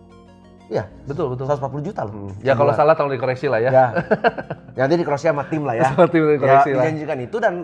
B: ya
A: betul.
B: 140 juta loh.
A: Ya kalau salah tolong dikoreksi lah ya.
B: Ya nanti dikoreksi sama tim lah ya.
A: Sama tim dikoreksi lah.
B: Dijanjikan itu dan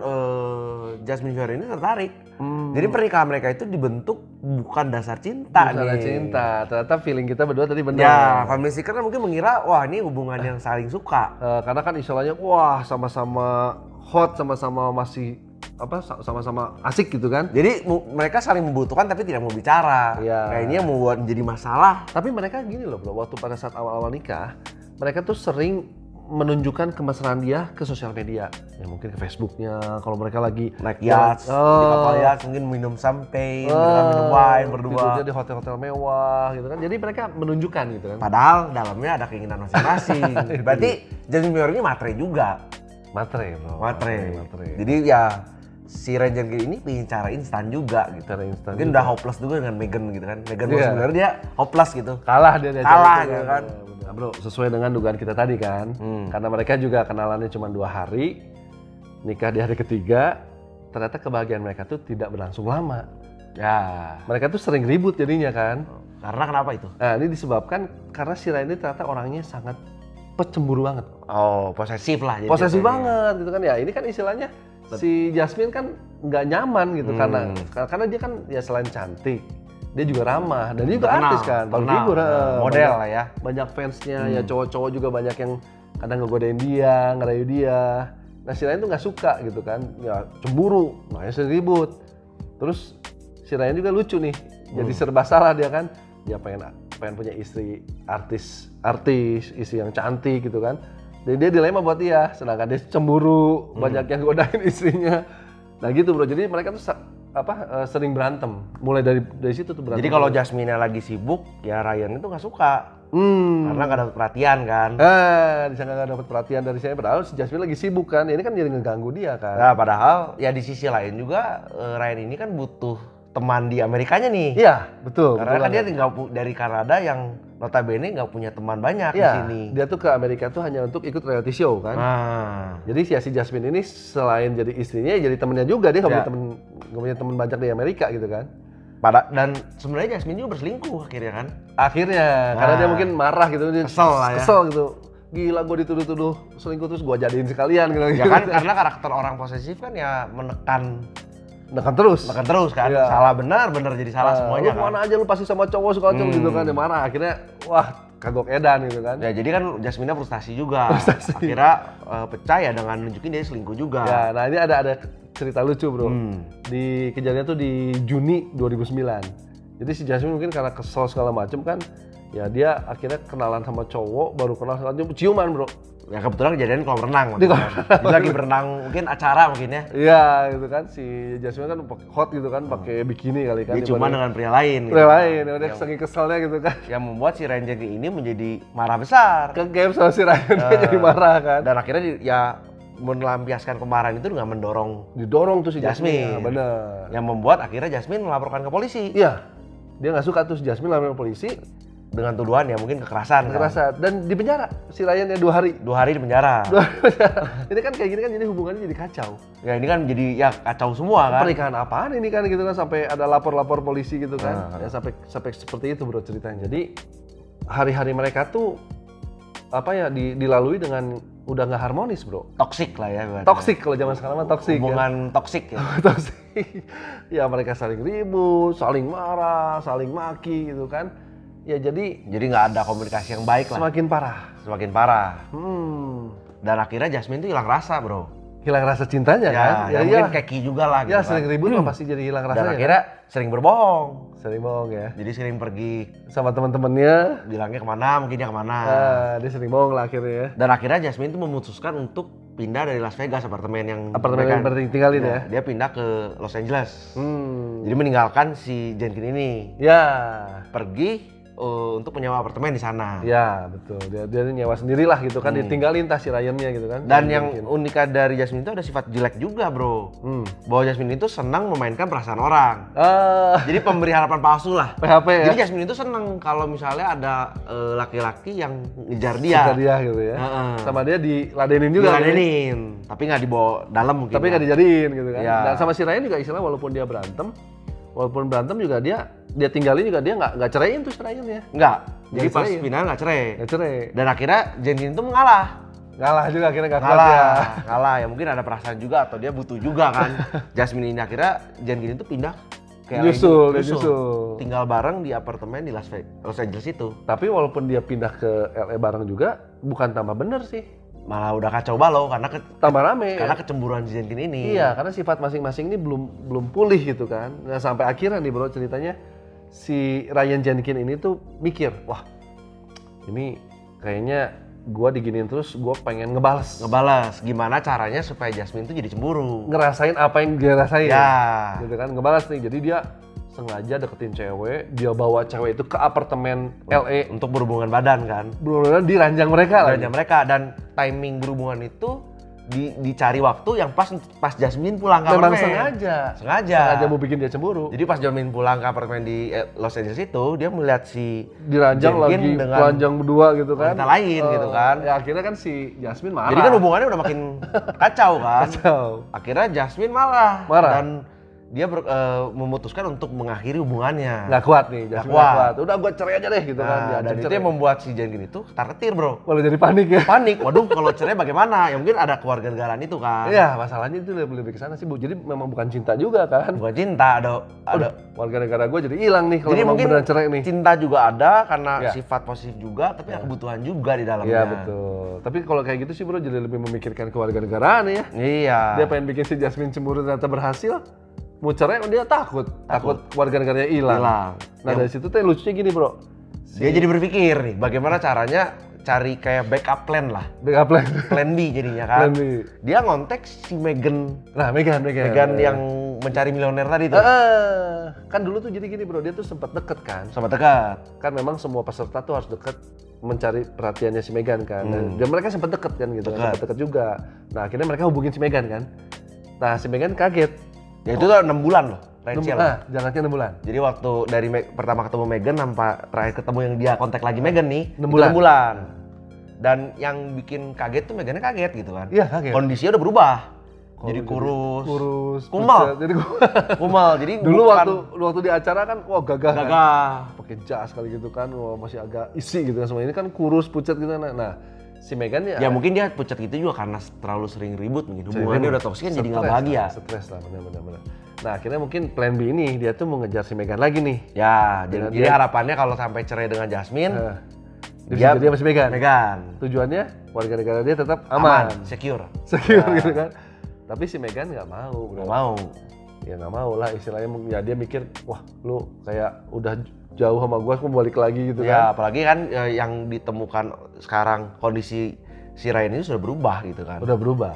B: Jasmine Fiore ini tertarik. Jadi pernikahan mereka itu dibentuk bukan dasar cinta
A: bukan
B: nih.
A: cinta, ternyata feeling kita berdua tadi benar.
B: Ya, family seeker kan mungkin mengira wah ini hubungan yang saling suka.
A: Karena kan istilahnya wah sama-sama hot, sama-sama masih sama-sama asik gitu kan.
B: Jadi mereka saling membutuhkan tapi tidak mau bicara. Nah ini yang membuat menjadi masalah.
A: Tapi mereka gini loh bro, waktu pada saat awal-awal nikah, mereka tuh sering menunjukkan kemesraan dia ke sosial media. Ya mungkin ke Facebooknya, kalau mereka lagi
B: naik yacht, di kapal yacht, mungkin minum champagne, minum wine berdua.
A: Tidurnya di hotel-hotel mewah gitu kan. Jadi mereka menunjukkan gitu kan.
B: Padahal dalamnya ada keinginan masing-masing. Berarti Jasmine Fiore ini matre juga.
A: Matre bro.
B: Matre. Jadi ya si Ranger ini pengen cara instan juga gitu.
A: Cara instan.
B: Mungkin udah hopeless juga dengan Meghan gitu kan. Meghan sebenarnya dia hopeless gitu.
A: Kalah dia.
B: Kalah gitu kan.
A: Nah, bro, sesuai dengan dugaan kita tadi kan. Karena mereka juga kenalannya cuma 2 hari. Nikah di hari ketiga. Ternyata kebahagiaan mereka tuh tidak berlangsung lama. Ya, mereka tuh sering ribut jadinya kan.
B: Karena kenapa itu?
A: Nah, ini disebabkan karena si Ryan ini ternyata orangnya sangat pecemburu banget.
B: Oh, posesif lah.
A: Posesif banget gitu kan ya. Ini kan istilahnya si Jasmine kan nggak nyaman gitu karena dia kan ya selain cantik dia juga ramah dan dia juga artis kan, figur,
B: model lah ya.
A: Banyak fansnya ya, cowok-cowok juga banyak yang kadang ngegodain dia, ngerayu dia. Nah si Ryan tuh nggak suka gitu kan, ya cemburu, makanya sering ribut. Terus si Ryan juga lucu nih, jadi serba salah dia kan, dia pengen punya istri artis, istri yang cantik gitu kan. Jadi dia dilema buat dia, sedangkan dia cemburu, banyak yang godain istrinya. Nah gitu bro, jadi mereka tuh sering berantem. Mulai dari situ tuh berantem.
B: Jadi kalau Jasmine lagi sibuk, ya Ryan itu nggak suka. Karena nggak dapat perhatian kan.
A: Disangka nggak dapat perhatian dari saya, padahal si Jasmine lagi sibuk kan. Ini kan jadi ngeganggu dia kan.
B: Nah padahal ya di sisi lain juga Ryan ini kan butuh teman di Amerikanya nih.
A: Iya, betul.
B: Karena kan dia dari Kanada yang notabene nggak punya teman banyak di sini.
A: Dia tuh ke Amerika tuh hanya untuk ikut reality show kan. Jadi si Jasmine ini selain jadi istrinya, jadi temennya juga. Dia nggak punya temen banyak di Amerika gitu kan.
B: Dan sebenarnya Jasmine juga berselingkuh akhirnya kan.
A: Karena dia mungkin marah gitu, dia
B: kesel
A: gitu. Gila, gue dituduh selingkuh terus gue jadiin sekalian gitu.
B: Ya kan karena karakter orang posesif kan ya menekan
A: terus
B: kan. Iya. Salah benar jadi salah semuanya
A: lu
B: kan.
A: Mana aja lu pasti sama cowok suka cowok gitu kan, dia marah. Akhirnya wah kagok edan gitu kan.
B: Ya jadi kan Jasmine frustasi juga. Akhirnya pecah ya dengan nunjukin dia selingkuh juga.
A: Ya, nah ini ada cerita lucu bro. Di kejadiannya tuh di Juni 2009. Jadi si Jasmine mungkin karena kesel segala macem kan, ya dia akhirnya kenalan sama cowok, baru kenal segala macem, ciuman bro.
B: Ya kebetulan kejadian kolam renang. Dia lagi berenang, mungkin acara mungkin ya.
A: Iya gitu kan, si Jasmine kan hot gitu kan, pakai bikini kali kan.
B: Dia cuma dengan pria lain.
A: Pria lain, udah saking keselnya gitu kan.
B: Yang membuat si Ranger ini menjadi marah besar.
A: Ke game sama si Ryan dia jadi marah kan.
B: Dan akhirnya ya melampiaskan kemarahan itu dengan
A: didorong tuh si Jasmine.
B: Ya, bener. Yang membuat akhirnya Jasmine melaporkan ke polisi.
A: Iya, dia nggak suka tuh si Jasmine laporan ke polisi.
B: Dengan tuduhan ya mungkin kekerasan.
A: Dan di penjara si Ryan ya 2 hari.
B: 2 hari di penjara.
A: Ini kan kayak gini kan jadi hubungannya jadi kacau.
B: Ya ini kan jadi ya kacau semua kan.
A: Pernikahan apaan ini kan gitu kan, sampai ada lapor polisi gitu kan. Ya sampai seperti itu bro ceritanya. Jadi hari-hari mereka tuh dilalui dengan udah nggak harmonis bro.
B: Toksik lah ya.
A: Toksik kalau zaman sekarang mah toksik.
B: Hubungan toksik ya.
A: Toksik. Ya mereka saling ribut, saling marah, saling maki gitu kan. Ya jadi
B: nggak ada komunikasi yang baik lah.
A: Semakin parah.
B: Dan akhirnya Jasmine tuh hilang rasa bro.
A: Hilang rasa cintanya kan?
B: Ya mungkin keki juga lah gitu.
A: Ya sering ribut lah pasti jadi hilang rasanya.
B: Dan akhirnya sering berbohong.
A: Sering bohong ya.
B: Jadi sering pergi
A: sama teman-temannya.
B: Bilangnya kemana, mungkin dia kemana.
A: Dia sering bohong lah akhirnya ya.
B: Dan akhirnya Jasmine tuh memutuskan untuk pindah dari Las Vegas, apartemen yang
A: tinggalin ya.
B: Dia pindah ke Los Angeles. Jadi meninggalkan si Jenkin ini.
A: Ya.
B: Pergi untuk menyewa apartemen di sana.
A: Ya betul, dia nyewa sendirilah gitu kan, ditinggalin si Ryan-nya gitu kan.
B: Dan yang unik dari Jasmine itu ada sifat jelek juga bro. Bahwa Jasmine itu senang memainkan perasaan orang. Jadi pemberi harapan palsu lah.
A: PHP ya?
B: Jadi Jasmine itu senang kalau misalnya ada laki-laki yang ngejar dia.
A: Ngejar dia gitu ya. Sama dia diladenin juga.
B: Diladenin, tapi nggak dibawa dalam mungkin.
A: Tapi nggak dijadiin gitu kan.
B: Ya.
A: Dan sama si Ryan juga istilah walaupun berantem juga dia tinggalin juga dia nggak ceraiin tuh si Ryan ya.
B: Nggak. Jadi
A: Nggak
B: pas
A: ceraiin.
B: final nggak cerai.
A: Nggak cerai.
B: Dan akhirnya Jasmine itu mengalah.
A: Ngalah juga akhirnya nggak kuat ya.
B: Ngalah ya mungkin ada perasaan juga atau dia butuh juga kan. Jasmine ini akhirnya Jasmine itu pindah ke LA.
A: Nyusul.
B: Tinggal bareng di apartemen di Los Angeles itu.
A: Tapi walaupun dia pindah ke LA bareng juga bukan tambah bener sih.
B: Malah udah kacau balau karena
A: tambah rame.
B: Karena kecemburuan si Jasmine ini.
A: Iya, karena sifat masing-masing ini belum pulih gitu kan. Nah, sampai akhirnya nih bro ceritanya si Ryan Jenkins ini tuh mikir, wah ini kayaknya gua diginiin terus, gua pengen ngebales.
B: Gimana caranya supaya Jasmine tuh jadi cemburu.
A: Ngerasain apa yang dia rasain.
B: Ya.
A: Gitu kan, ngebales nih. Jadi dia sengaja deketin cewek, dia bawa cewek itu ke apartemen LA
B: Untuk berhubungan badan kan.
A: bener-bener di ranjang mereka lah.
B: Ranjang mereka dan timing berhubungan itu dicari waktu yang pas Jasmine pulang ke
A: Memang
B: apartemen.
A: sengaja mau bikin dia cemburu.
B: Jadi pas Jasmine pulang ke apartemen di Los Angeles itu, dia melihat si
A: Di ranjang
B: Jenkins
A: lagi
B: dengan
A: telanjang berdua gitu kan.
B: wanita lain gitu kan.
A: Ya akhirnya kan si Jasmine marah.
B: Jadi kan hubungannya udah makin kacau kan.
A: Kacau.
B: Akhirnya Jasmine marah.
A: Marah.
B: Dan dia memutuskan untuk mengakhiri hubungannya.
A: Nggak kuat nih, Jasmine nggak kuat. Udah gue cerai aja deh gitu kan.
B: Nah,
A: Dia
B: dan itu
A: cerai.
B: yang membuat si Jenkins itu ketar-ketir bro.
A: Malah jadi panik ya.
B: Panik, waduh kalau cerai bagaimana? Ya mungkin ada keluarga negaraan itu kan.
A: Iya, masalahnya itu lebih ke sana sih Bu. Jadi memang bukan cinta juga kan.
B: Bukan cinta, ada
A: Warga negara gue jadi hilang nih kalau
B: jadi
A: memang
B: mungkin
A: beneran cerai nih.
B: cinta juga ada karena
A: Ya.
B: sifat positif juga, tapi ada kebutuhan juga di dalamnya.
A: Iya betul. Tapi kalau kayak gitu sih bro jadi lebih memikirkan keluarga negaraan ya.
B: Iya.
A: Dia pengen bikin si Jasmine cemburu ternyata berhasil. Mau cerai dia takut warga negaranya hilang. Nah dari situ tuh lucunya gini bro.
B: Dia jadi berpikir nih, bagaimana caranya cari kayak backup plan lah.
A: Backup plan.
B: Plan B jadinya kan.
A: Plan B.
B: Dia ngontek si Megan.
A: Nah Megan
B: yang mencari miliuner tadi tuh.
A: Kan dulu tuh jadi gini bro, dia tuh sempat deket kan.
B: Sama dekat.
A: Kan memang semua peserta tuh harus deket mencari perhatiannya si Megan kan. Dan mereka sempat deket kan gitu, sempat deket juga. Nah akhirnya mereka hubungin si Megan kan. Nah si Megan kaget.
B: Ya itu tuh 6 bulan loh.
A: Jaraknya 6 bulan.
B: Jadi waktu dari pertama ketemu Megan sampai terakhir ketemu yang dia kontak lagi Megan nih,
A: 6
B: itu
A: bulan.
B: 6 bulan. Dan yang bikin kaget tuh Megannya kaget gitu kan.
A: Iya kaget.
B: Kondisinya udah berubah. Jadi kurus,
A: kumal.
B: pucat, jadi kumal. Jadi
A: dulu
B: bukan
A: waktu di acara kan wah gagah.
B: gagah.
A: Kan? Pakai jas kali gitu kan, wah masih agak isi gitu kan semua. Ini kan kurus, pucat gitu kan. Nah, si Megan
B: Ya mungkin dia pucat gitu juga karena terlalu sering ribut mungkin. Hubungannya udah toksik kan jadi nggak bahagia.
A: Stres lah, benar. Nah, akhirnya mungkin plan B ini dia tuh mau ngejar si Megan lagi nih.
B: Ya, jadi harapannya kalau sampai cerai dengan Jasmine,
A: dia jadi sama si Megan. Tujuannya warga negara dia tetap aman.
B: secure
A: Gitu kan. Tapi si Megan nggak mau.
B: Nggak mau.
A: Ya nggak mau lah istilahnya. Ya dia mikir, wah lu kayak udah jauh sama gua, aku mau balik lagi gitu
B: Ya,
A: kan.
B: apalagi kan yang ditemukan sekarang kondisi si Ryan ini sudah berubah gitu kan.
A: Udah berubah.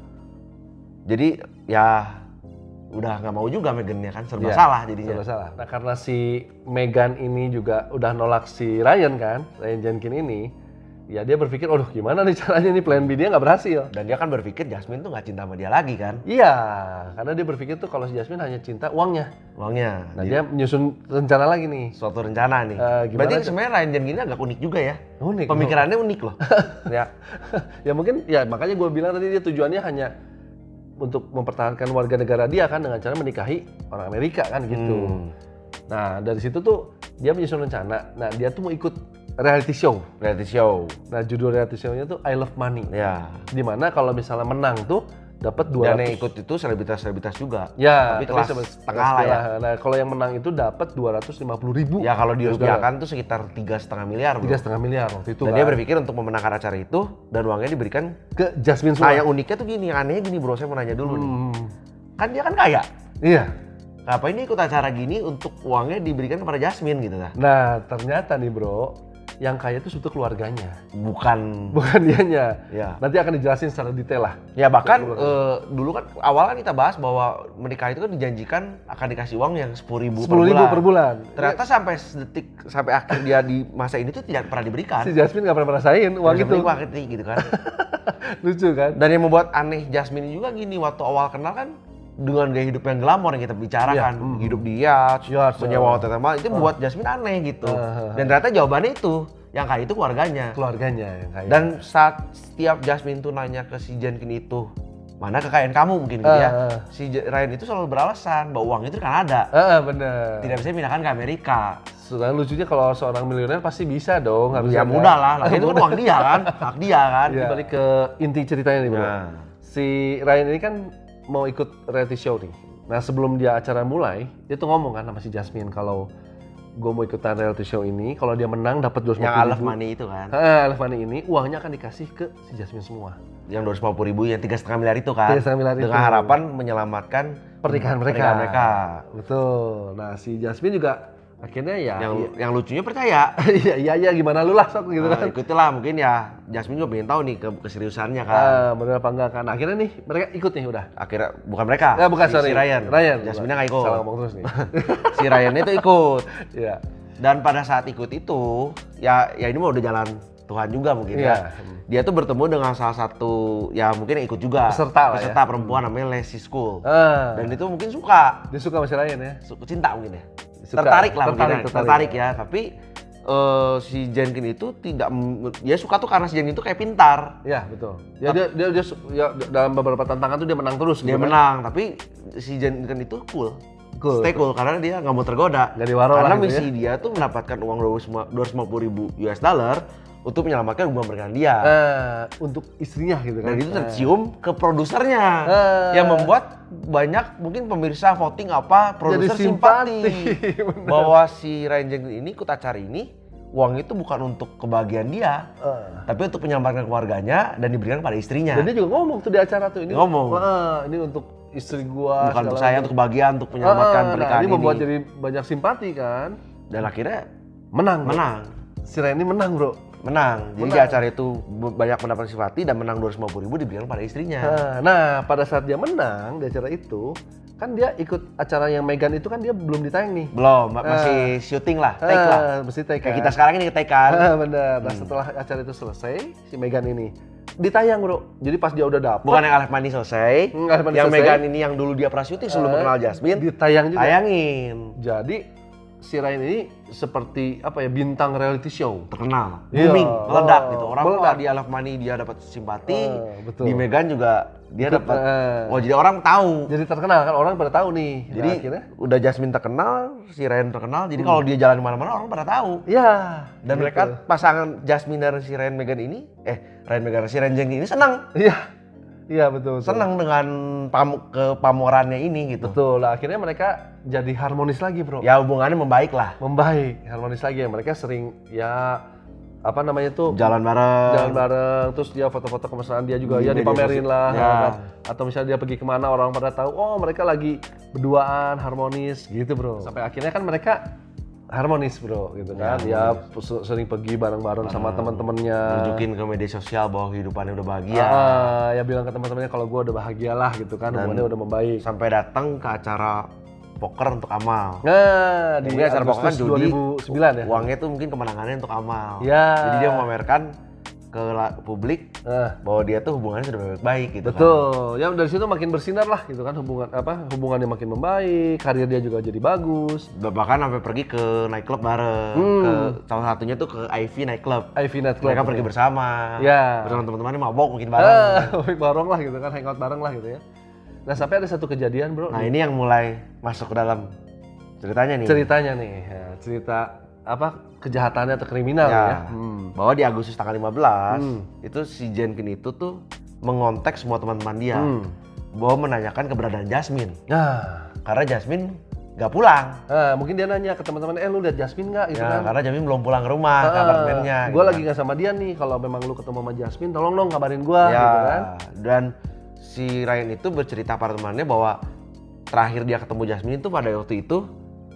B: Jadi ya udah nggak mau juga Megan-nya kan, serba
A: Ya,
B: salah jadinya.
A: serba salah. Nah karena si Megan ini juga udah nolak si Ryan kan, Ryan Jenkins ini, ya dia berpikir, aduh gimana nih caranya nih plan B dia nggak berhasil.
B: Dan dia kan berpikir Jasmine tuh nggak cinta sama dia lagi kan.
A: Iya, karena dia berpikir tuh kalau si Jasmine hanya cinta uangnya.
B: Uangnya.
A: Nah dia menyusun rencana lagi nih.
B: Suatu rencana nih.
A: Gimana
B: Berarti
A: aja?
B: sebenarnya Ryan Jenkins ini agak unik juga ya.
A: Unik.
B: Pemikirannya unik loh. Ya.
A: Ya mungkin, ya makanya gue bilang tadi dia tujuannya hanya untuk mempertahankan warga negara dia kan dengan cara menikahi orang Amerika kan gitu. Nah dari situ tuh dia menyusun rencana. Nah dia tuh mau ikut reality show. Nah judul reality show-nya tuh I Love Money.
B: Ya.
A: Dimana kalau misalnya menang tuh dapat 200.
B: Dan yang ikut itu selebritas juga.
A: Ya,
B: tapi kelas tengah lah ya.
A: Nah kalau yang menang itu dapat 250.000.
B: Ya kalau dirupiahkan tuh sekitar 3,5 miliar.
A: 3,5 miliar waktu itu.
B: Dan dia berpikir untuk memenangkan acara itu dan uangnya diberikan
A: ke Jasmine
B: semua.
A: semua.
B: Nah yang uniknya tuh gini, anehnya gini bro, saya mau nanya dulu nih. Kan dia kan kaya.
A: Iya.
B: Ngapain dia ikut acara gini untuk uangnya diberikan kepada Jasmine gitu kan?
A: Nah ternyata nih bro, yang kaya itu sebetulnya keluarganya,
B: bukan
A: dianya.
B: ya.
A: Nanti akan dijelasin secara detail lah.
B: Ya bahkan dulu kan awal kan kita bahas bahwa menikah itu kan dijanjikan akan dikasih uang yang 10.000
A: per bulan.
B: Ternyata sampai akhir dia di masa ini tuh tidak pernah diberikan.
A: Si Jasmine nggak pernah merasain uang itu.
B: Gitu kan.
A: Lucu kan?
B: Dan yang membuat aneh Jasmine juga gini, waktu awal kenal kan dengan gaya hidup yang glamor yang kita bicarakan, hidup dia, menyewa hotel mahal, itu membuat Jasmine aneh gitu. Dan ternyata jawabannya itu, yang kaya itu keluarganya
A: yang kaya.
B: Dan saat setiap Jasmine tuh nanya ke si Jenkin itu, mana kekayaan kamu mungkin gitu ya, si Ryan itu selalu beralasan bahwa uang itu kan ada.
A: Bener.
B: Tidak bisa dipindahkan ke Amerika.
A: Sudah lucunya kalau seorang miliuner pasti bisa dong.
B: Ya mudah lah, itu kan uang dia kan, hak dia kan.
A: Balik ke inti ceritanya nih bro. Si Ryan ini kan mau ikut reality show nih. Nah sebelum dia acara mulai, dia tuh ngomong kan sama si Jasmine kalau gue mau ikutan reality show ini, kalau dia menang dapat 250.000.
B: Yang Alef Money itu kan?
A: Alef Money ini uangnya akan dikasih ke si Jasmine semua.
B: Yang 250.000 yang 3,5 miliar itu kan?
A: 3,5 miliar itu.
B: Dengan harapan menyelamatkan
A: pernikahan mereka. Betul. Nah si Jasmine juga akhirnya ya
B: yang lucunya percaya.
A: iya gimana lu lah sok gitu kan.
B: Ikutilah mungkin ya. Jasmine juga pengen tahu nih keseriusannya kan.
A: Bener apa enggak kan. Akhirnya nih mereka ikut nih udah.
B: Akhirnya bukan mereka.
A: Si Ryan.
B: Jasmine nggak ikut.
A: Salah ngomong terus nih.
B: Si Ryan itu ikut.
A: Iya.
B: Dan pada saat ikut itu ya ini mah udah jalan Tuhan juga mungkin ya. Dia tuh bertemu dengan salah satu ya mungkin yang ikut juga. Peserta perempuan namanya Leslie School. Dan itu mungkin suka.
A: Dia suka sama si Ryan ya.
B: Cinta mungkin ya. Tertarik ya, tapi si Jenkin itu dia suka tuh karena si Jenkin itu kayak pintar.
A: Iya betul. Ya dia dalam beberapa tantangan tuh dia menang terus.
B: Dia menang, tapi si Jenkin itu stay cool karena dia nggak mau tergoda.
A: Karena
B: misi dia tuh mendapatkan uang $250.000 untuk menyelamatkan hubungan pernikahan dia.
A: Untuk istrinya gitu kan.
B: Dan itu tercium ke produsernya yang membuat banyak mungkin pemirsa voting produser simpati bahwa si Ryan Jenkins ini ikut acara ini uang itu bukan untuk kebahagiaan dia, tapi untuk menyelamatkan keluarganya dan diberikan pada istrinya.
A: Dan dia juga ngomong tuh di acara tuh ini untuk istri gua,
B: bukan untuk saya, untuk kebahagiaan, untuk menyelamatkan pernikahan ini.
A: Ini membuat jadi banyak simpati kan.
B: Dan akhirnya
A: menang. Si Ryan ini menang bro.
B: Jadi di acara itu banyak mendapat simpati dan menang 250.000 diberikan pada istrinya.
A: Nah pada saat dia menang di acara itu, kan dia ikut acara yang Meghan itu kan dia belum ditayang nih.
B: Belum, masih syuting lah, take lah.
A: Mesti take
B: kayak kita sekarang ini take kan.
A: Bener. Nah setelah acara itu selesai, si Meghan ini ditayang bro. Jadi pas dia udah dapet.
B: Bukan yang Alef Money selesai. Yang Meghan ini yang dulu dia pernah syuting sebelum kenal Jasmine.
A: Ditayang juga.
B: Tayangin.
A: Jadi si Ryan ini seperti bintang reality show
B: terkenal, booming, meledak gitu. Orang di Alef Money dia dapat simpati, di Meghan juga dia dapat. Jadi orang tahu.
A: Jadi terkenal kan, orang pada tahu nih.
B: Jadi akhirnya udah Jasmine terkenal, si Ryan terkenal. Jadi kalau dia jalan kemana-mana orang pada tahu.
A: Iya.
B: Dan mereka pasangan Jasmine dan si Ryan Meghan ini, si Ryan Jenkins ini senang.
A: Iya betul.
B: Senang dengan kepamorannya ini gitu.
A: Betul lah, akhirnya mereka jadi harmonis lagi bro.
B: Ya hubungannya membaik lah.
A: Harmonis lagi ya. Mereka sering jalan bareng, terus dia foto-foto kemesraan dia juga dipamerin lah. Kan? Atau misalnya dia pergi kemana orang pada tahu, oh mereka lagi berduaan harmonis gitu bro. Sampai akhirnya kan mereka harmonis bro gitu kan. Ya sering pergi bareng-bareng sama teman-temannya.
B: Tunjukin ke media sosial bahwa kehidupannya udah bahagia.
A: Ya bilang ke teman-temannya kalau gue udah bahagia lah gitu kan, hubungannya udah membaik.
B: Sampai datang ke acara poker untuk Amal.
A: Di acara poker kan judi 2009 ya.
B: Uangnya tuh mungkin kemenangannya untuk Amal.
A: Jadi
B: dia memamerkan ke publik bahwa dia tuh hubungannya sudah baik gitu.
A: Betul. Ya dari situ makin bersinar lah gitu kan, hubungannya makin membaik, karir dia juga jadi bagus.
B: Bahkan sampai pergi ke nightclub bareng. Salah satunya tuh ke Ivy Nightclub. Mereka pergi bersama. Bersama teman-temannya mabok mungkin bareng.
A: Bareng lah gitu kan, hangout bareng lah gitu ya. Nah sampai ada satu kejadian bro.
B: Nah ini yang mulai masuk ke dalam ceritanya nih. Cerita kejahatannya atau kriminal ya. Bahwa di Agustus tanggal 15 itu si Jenkin itu tuh mengontak semua teman-teman dia bahwa menanyakan keberadaan Jasmine. Karena Jasmine nggak pulang.
A: Mungkin dia nanya ke teman-teman, lu lihat Jasmine nggak? Gitu kan?
B: Karena Jasmine belum pulang ke rumah, ke apartemennya.
A: Gue lagi nggak sama dia nih. Kalau memang lu ketemu sama Jasmine, tolong dong kabarin gue. Gitu kan?
B: Dan si Ryan itu bercerita pada temannya bahwa terakhir dia ketemu Jasmine itu pada waktu itu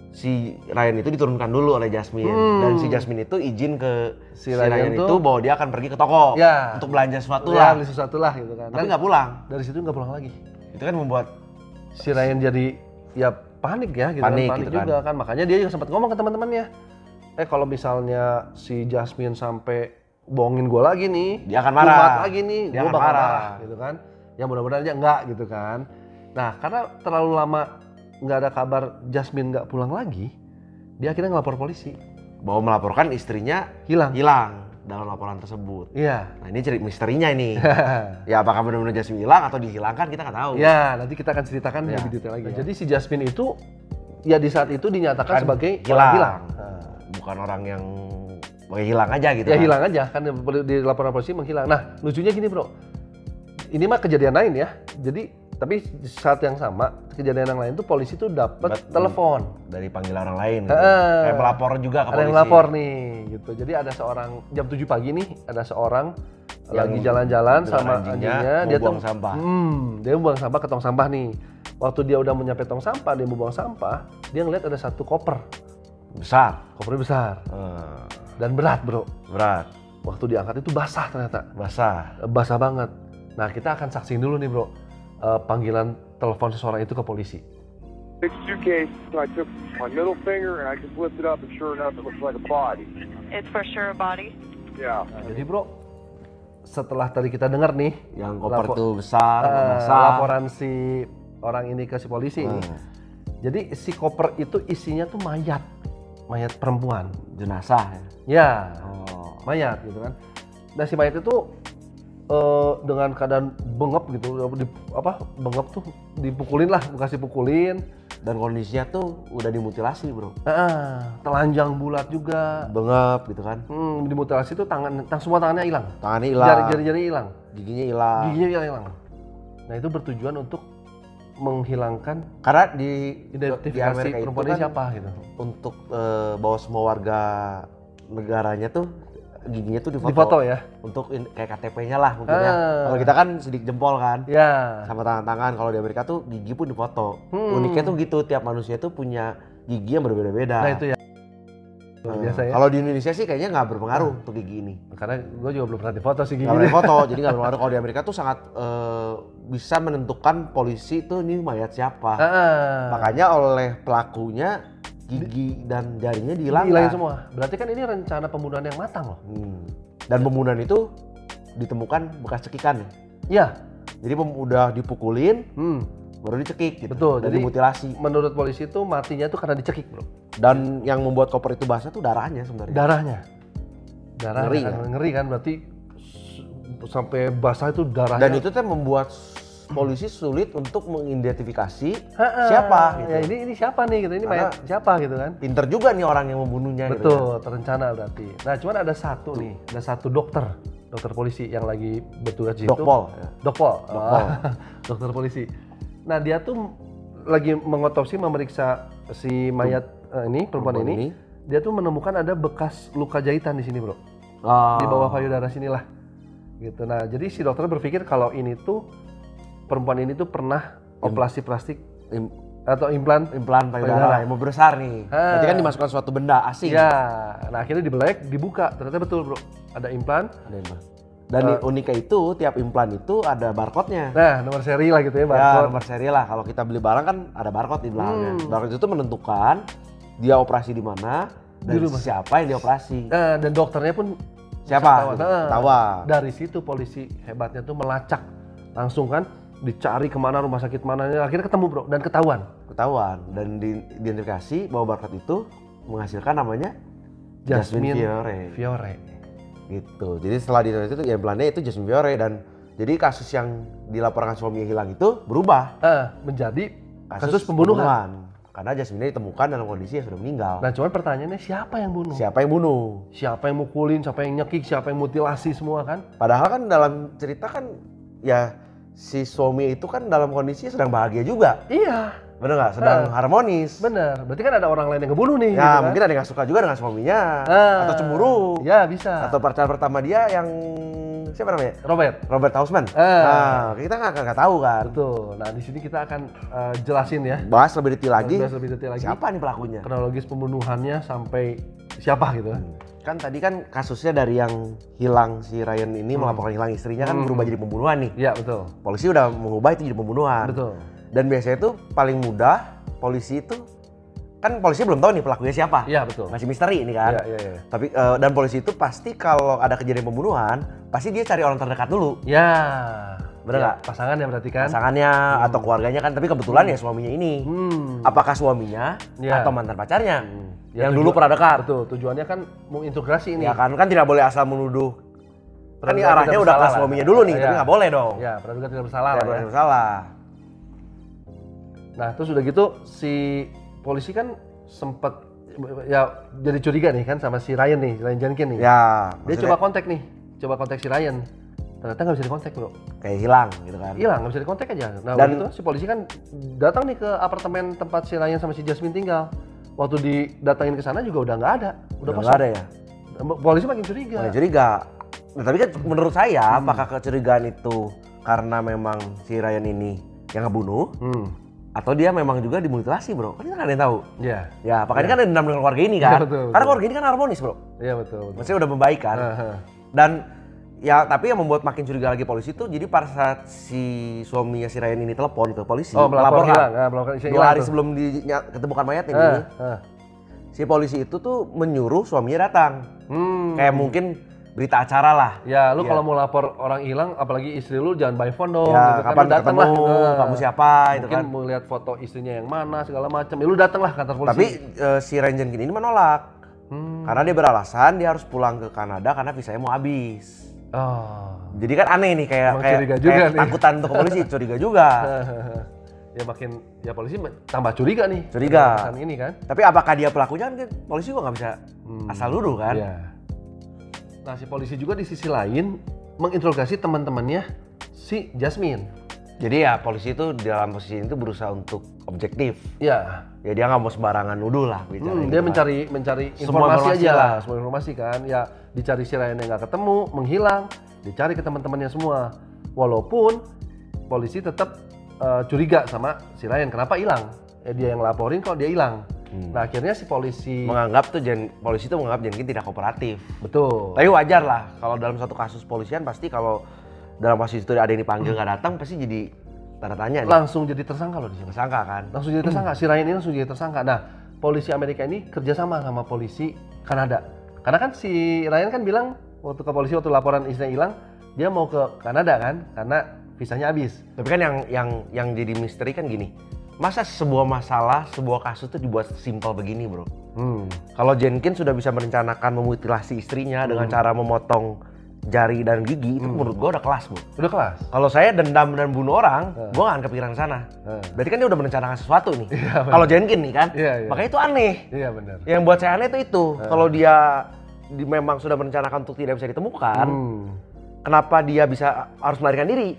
B: si Ryan itu diturunkan dulu oleh Jasmine dan si Jasmine itu izin ke si Ryan itu bahwa dia akan pergi ke toko untuk belanja sesuatu lah.
A: Beli sesuatu lah gitu kan.
B: Tapi nggak pulang.
A: Dari situ nggak pulang lagi.
B: Itu kan membuat
A: si Ryan jadi ya panik ya gitu
B: panik
A: kan.
B: gitu
A: juga kan. Makanya dia juga sempat ngomong ke teman-temannya. Kalau misalnya si Jasmine sampai bohongin gue lagi nih,
B: dia akan marah.
A: Kumat lagi nih,
B: dia
A: gue
B: akan
A: bakal
B: marah
A: gitu kan. Ya mudah-mudahan aja enggak gitu kan. Nah karena terlalu lama nggak ada kabar Jasmine nggak pulang lagi, dia akhirnya ngelapor polisi.
B: Bahwa melaporkan istrinya hilang dalam laporan tersebut.
A: Iya.
B: Nah ini cerita misterinya ini. Ya apakah benar-benar Jasmine hilang atau dihilangkan kita nggak tahu.
A: Ya nanti kita akan ceritakan lebih detail lagi. Jadi si Jasmine itu ya di saat itu dinyatakan sebagai hilang.
B: Bukan orang yang hilang aja gitu.
A: Ya hilang aja kan di laporan polisi menghilang. Nah lucunya gini bro, ini mah kejadian lain ya. Jadi tapi saat yang sama kejadian yang lain tuh polisi tuh dapat telepon
B: dari panggilan orang lain. Gitu. Kayak melapor juga ke polisi.
A: Ada yang melapor nih gitu. Jadi ada seorang jam 7 pagi nih ada seorang yang lagi jalan-jalan sama anjingnya, dia
B: buang sampah.
A: Dia buang sampah ke tong sampah nih. Waktu dia udah nyampe tong sampah, dia mau buang sampah, dia ngeliat ada satu koper
B: besar.
A: Kopernya besar. Dan berat bro.
B: Berat.
A: Waktu diangkat itu basah ternyata.
B: Basah
A: banget. Nah kita akan saksiin dulu nih bro, panggilan telepon seseorang itu ke polisi.
C: Big suitcase, so I took my middle finger and I just lifted up and sure enough it looks like a body.
D: It's for sure a body?
C: Yeah.
A: Nah, jadi bro, setelah tadi kita dengar nih,
B: yang koper itu besar,
A: laporan si orang ini ke si polisi ini. Jadi si koper itu isinya tuh mayat perempuan,
B: jenazah
A: ya, mayat gitu kan. Nah si mayat itu dengan keadaan bengep gitu, bengep tuh dipukulin lah, bekas dipukulin.
B: Dan kondisinya tuh udah dimutilasi bro.
A: Telanjang bulat juga.
B: Bengep gitu kan.
A: Dimutilasi tuh semua tangannya hilang.
B: Tangannya hilang.
A: Jari-jarinya hilang.
B: Giginya hilang.
A: Hilang. Nah itu bertujuan untuk menghilangkan
B: karena di
A: identifikasi perempuan ini siapa gitu.
B: Untuk bahwa semua warga negaranya tuh giginya tuh
A: difoto ya.
B: Untuk kayak KTP-nya lah mungkin ya. Kalau kita kan sidik jempol kan.
A: Ya.
B: Sama tangan-tangan. Kalau di Amerika tuh gigi pun difoto. Uniknya tuh gitu, tiap manusia tuh punya gigi yang berbeda-beda.
A: Nah itu ya. Biasa ya.
B: Kalau di Indonesia sih kayaknya nggak berpengaruh untuk gigi ini.
A: Karena gue juga belum pernah difoto sih gigi.
B: Nggak pernah difoto, jadi nggak berpengaruh. Kalau di Amerika tuh sangat bisa menentukan polisi tuh ini mayat siapa. Makanya oleh pelakunya gigi dan jarinya dihilangin
A: semua. Berarti kan ini rencana pembunuhan yang matang loh.
B: Dan pembunuhan itu ditemukan bekas cekikan.
A: Iya.
B: Jadi udah dipukulin, baru dicekik gitu.
A: Betul.
B: Dan
A: jadi
B: dimutilasi.
A: Menurut polisi itu matinya itu karena dicekik bro.
B: Dan yang membuat koper itu basah tuh darahnya sebenarnya.
A: Darah
B: ngeri
A: kan? Ngeri kan berarti sampai basah itu darahnya.
B: Dan itu tuh membuat polisi sulit untuk mengidentifikasi siapa gitu.
A: Ya ini siapa nih gitu, ini mayat siapa gitu kan.
B: Pinter juga nih orang yang membunuhnya.
A: Betul, gitu kan? Terencana berarti. Nah cuman ada satu dokter polisi yang lagi bertugas di situ. Dokpol. Dokter polisi. Nah dia tuh lagi mengotopsi, memeriksa si mayat perempuan ini. Dia tuh menemukan ada bekas luka jahitan di sini bro. Di bawah payudara sinilah. Gitu. Nah jadi si dokter berpikir kalau ini tuh perempuan ini tuh pernah operasi plastik atau implan
B: payudara yang mau besar nih. Berarti kan dimasukkan suatu benda asing.
A: Ya, nah akhirnya dibelek, dibuka, ternyata betul bro, ada implan.
B: Dan uniknya itu tiap implan itu ada barcode-nya.
A: Nah nomor seri lah gitu ya, barcode.
B: Ya nomor seri lah, kalau kita beli barang kan ada barcode di belakangnya. Barcode itu menentukan dia operasi di mana dan siapa yang dioperasi.
A: Dan dokternya pun
B: siapa? Ketahuan.
A: Dari situ polisi hebatnya tuh melacak langsung kan. Dicari kemana rumah sakit mananya, akhirnya ketemu bro dan ketahuan
B: dan diidentifikasi bahwa barcode itu menghasilkan namanya
A: Jasmine
B: Fiore gitu. Jadi setelah diidentifikasi itu ya implannya itu Jasmine Fiore dan jadi kasus yang dilaporkan suaminya hilang itu berubah
A: menjadi kasus pembunuhan
B: karena Jasmine ditemukan dalam kondisi yang sudah meninggal.
A: Nah cuman pertanyaannya siapa yang bunuh?
B: Siapa yang mukulin, siapa yang nyekik, siapa yang mutilasi semua kan? Padahal kan dalam cerita kan ya si suami itu kan dalam kondisi sedang bahagia juga.
A: Iya.
B: Bener nggak? Sedang harmonis.
A: Bener. Berarti kan ada orang lain yang ngebunuh nih.
B: Ya gitu mungkin ada yang nggak suka juga dengan suaminya. Atau cemburu.
A: Ya bisa.
B: Atau pacar pertama dia yang siapa namanya?
A: Robert
B: Hausman. Nah, kita nggak tahu kan.
A: Betul. Nah di sini kita akan jelasin ya.
B: Bahas lebih detail lagi.
A: Siapa
B: nih pelakunya?
A: Kronologis pembunuhannya sampai siapa gitu.
B: Kan tadi kan kasusnya dari yang hilang si Ryan ini melaporkan hilang istrinya kan berubah jadi pembunuhan nih.
A: Iya betul.
B: Polisi udah mengubah itu jadi pembunuhan.
A: Betul.
B: Dan biasanya itu paling mudah polisi itu kan polisi belum tahu nih pelakunya siapa.
A: Iya betul.
B: Masih misteri ini kan.
A: Iya.
B: Tapi dan polisi itu pasti kalau ada kejadian pembunuhan pasti dia cari orang terdekat dulu.
A: Ya.
B: Bener nggak?
A: Pasangannya berarti kan?
B: Pasangannya atau keluarganya kan. Tapi kebetulan ya suaminya ini. Apakah suaminya atau mantan pacarnya?
A: Ya,
B: yang dulu pernah dekat.
A: Betul. Tujuannya kan mengintegrasi ini.
B: Ya kan tidak boleh asal menuduh. Kan ini arahnya udah ke suaminya dulu nih, tapi nggak boleh dong.
A: Ya, praduga tidak bersalah
B: lah. Tidak bersalah.
A: Nah, terus udah gitu si polisi kan sempet ya jadi curiga nih kan sama si Ryan Jenkins nih.
B: Ya.
A: Dia coba kontak si Ryan. Ternyata nggak bisa dikontak bro.
B: Kayak hilang gitu kan.
A: Hilang, nggak bisa dikontak aja. Nah,
B: dan
A: waktu itu si polisi kan datang nih ke apartemen tempat si Ryan sama si Jasmine tinggal. Waktu didatangin ke sana juga udah nggak ada. Udah kosong.
B: Nggak ada ya.
A: Polisi makin curiga.
B: Nah, tapi kan menurut saya apakah kecurigaan itu karena memang si Ryan ini yang ngebunuh? Atau dia memang juga dimutilasi bro, kan kita nggak ada yang tahu.
A: Iya.
B: Ya, apakah ini kan ada dendam dengan keluarga ini kan?
A: Betul.
B: Karena keluarga ini kan harmonis bro.
A: Iya betul.
B: Maksudnya udah membaik kan. Dan ya tapi yang membuat makin curiga lagi polisi tuh, jadi pada saat si suaminya si Ryan ini telepon ke polisi,
A: melaporkan
B: 2 hari sebelum ditemukan mayat ini, si polisi itu tuh menyuruh suaminya datang. Kayak mungkin berita acara lah.
A: Ya, lu kalau mau lapor orang hilang, apalagi istri lu jangan by phone dong.
B: Ya,
A: gitu
B: kapan
A: kan, datang lah.
B: Kamu siapa?
A: Mungkin
B: itu kan.
A: mau lihat foto istrinya yang mana segala macam. Ya lu datang lah kantor polisi.
B: Tapi si Ryan Jenkins ini menolak. Karena dia beralasan dia harus pulang ke Kanada karena visanya mau habis. Jadi kan aneh nih kayak takutan untuk polisi, curiga juga.
A: Ya polisi tambah curiga nih.
B: Curiga.
A: Ini kan.
B: Tapi apakah dia pelakunya kan polisi juga nggak bisa asal nuduh kan?
A: Ya. Nah si polisi juga di sisi lain menginterogasi teman-temannya si Jasmine.
B: Jadi ya polisi itu dalam posisi itu berusaha untuk objektif.
A: Ya.
B: Ya dia nggak mau sembarangan nuduh lah.
A: Dia mencari informasi aja lah. Semua informasi kan. Ya dicari si Ryan yang nggak ketemu, menghilang. Dicari ke teman-temannya semua. Walaupun polisi tetap curiga sama si Ryan. Kenapa hilang? Ya dia yang laporin kok dia hilang. Nah akhirnya si polisi
B: polisi itu menganggap Jenkins tidak kooperatif.
A: Betul.
B: Tapi wajar lah kalau dalam satu kasus polisian pasti kalau dalam kasus itu ada yang dipanggil nggak datang pasti jadi tanda tanya nih.
A: Langsung jadi tersangka loh di sini.
B: Tersangka kan?
A: Langsung jadi tersangka. Si Ryan ini langsung jadi tersangka. Nah polisi Amerika ini kerjasama sama polisi Kanada. Karena kan si Ryan kan bilang waktu ke polisi waktu laporan istrinya hilang dia mau ke Kanada kan karena visanya habis.
B: Tapi kan yang jadi misteri kan gini. Masa sebuah masalah, sebuah kasus itu dibuat simpel begini bro? Kalau Jenkins sudah bisa merencanakan memutilasi istrinya dengan cara memotong jari dan gigi, itu menurut gua udah kelas bro.
A: Udah kelas?
B: Kalau saya dendam dan bunuh orang, gua nggak akan kepikiran sana. Berarti kan dia udah merencanakan sesuatu nih. Kalau Jenkins nih kan, makanya itu aneh.
A: Iya benar.
B: Yang buat saya aneh itu. Kalau dia memang sudah merencanakan untuk tidak bisa ditemukan, kenapa dia bisa harus melarikan diri?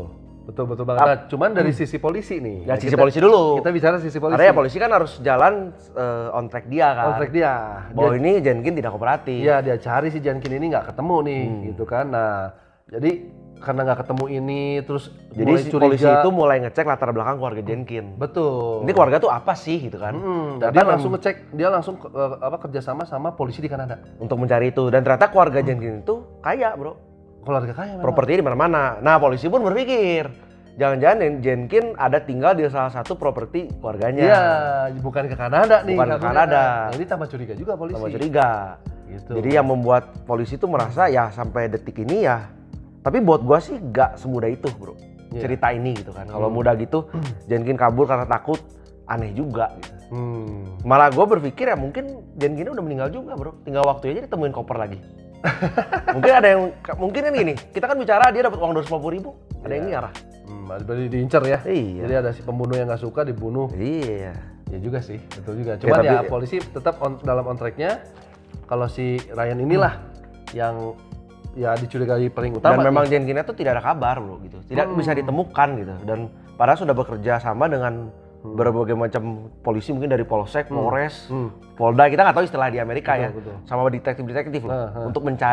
A: Betul banget. Nah, cuman dari sisi polisi nih.
B: Ya sisi polisi dulu.
A: Kita bicara sisi polisi.
B: Karena ya polisi kan harus jalan on track dia kan.
A: On track dia.
B: Bahwa ini Jenkins tidak kooperatif.
A: Iya, dia cari si Jenkins ini nggak ketemu nih, gitu kan. Nah, jadi karena nggak ketemu ini, terus
B: jadi si polisi itu mulai ngecek latar belakang keluarga Jenkins.
A: Betul.
B: Ini keluarga tuh apa sih, gitu kan?
A: Dan dia langsung ngecek, dia langsung kerjasama sama polisi di Kanada
B: untuk mencari itu. Dan ternyata keluarga Jenkins itu kaya, bro.
A: Keluarga kaya memang.
B: Propertinya di mana-mana. Nah, polisi pun berpikir, jangan-jangan Jenkins ada tinggal di salah satu properti keluarganya.
A: Iya, bukan ke Kanada nih.
B: Bukan ke Kanada.
A: Nah, ini tambah curiga juga polisi.
B: Tambah curiga.
A: Gitu.
B: Jadi yang membuat polisi itu merasa ya sampai detik ini ya. Tapi buat gua sih gak semudah itu, bro. Cerita ini gitu kan. Kalau mudah gitu, Jenkins kabur karena takut, aneh juga gitu. Malah gua berpikir ya mungkin Jenkins udah meninggal juga, bro. Tinggal waktu aja ditemuin koper lagi. Mungkin ada yang, mungkin kan gini, kita kan bicara dia dapat uang 250.000, ada yang ngarah.
A: Berarti diincar ya.
B: Iya.
A: Jadi ada si pembunuh yang nggak suka dibunuh.
B: Iya.
A: Ya juga sih, betul juga. Cuman ya polisi tetap dalam on track-nya. Kalau si Ryan inilah yang ya dicurigai paling utama.
B: Dan memang Jenkins itu tidak ada kabar bro gitu, tidak bisa ditemukan gitu. Dan padahal sudah bekerja sama dengan berbagai macam polisi, mungkin dari Polsek, Polres, Polda, kita nggak tahu istilah di Amerika betul. Sama detektif-detektif untuk mencari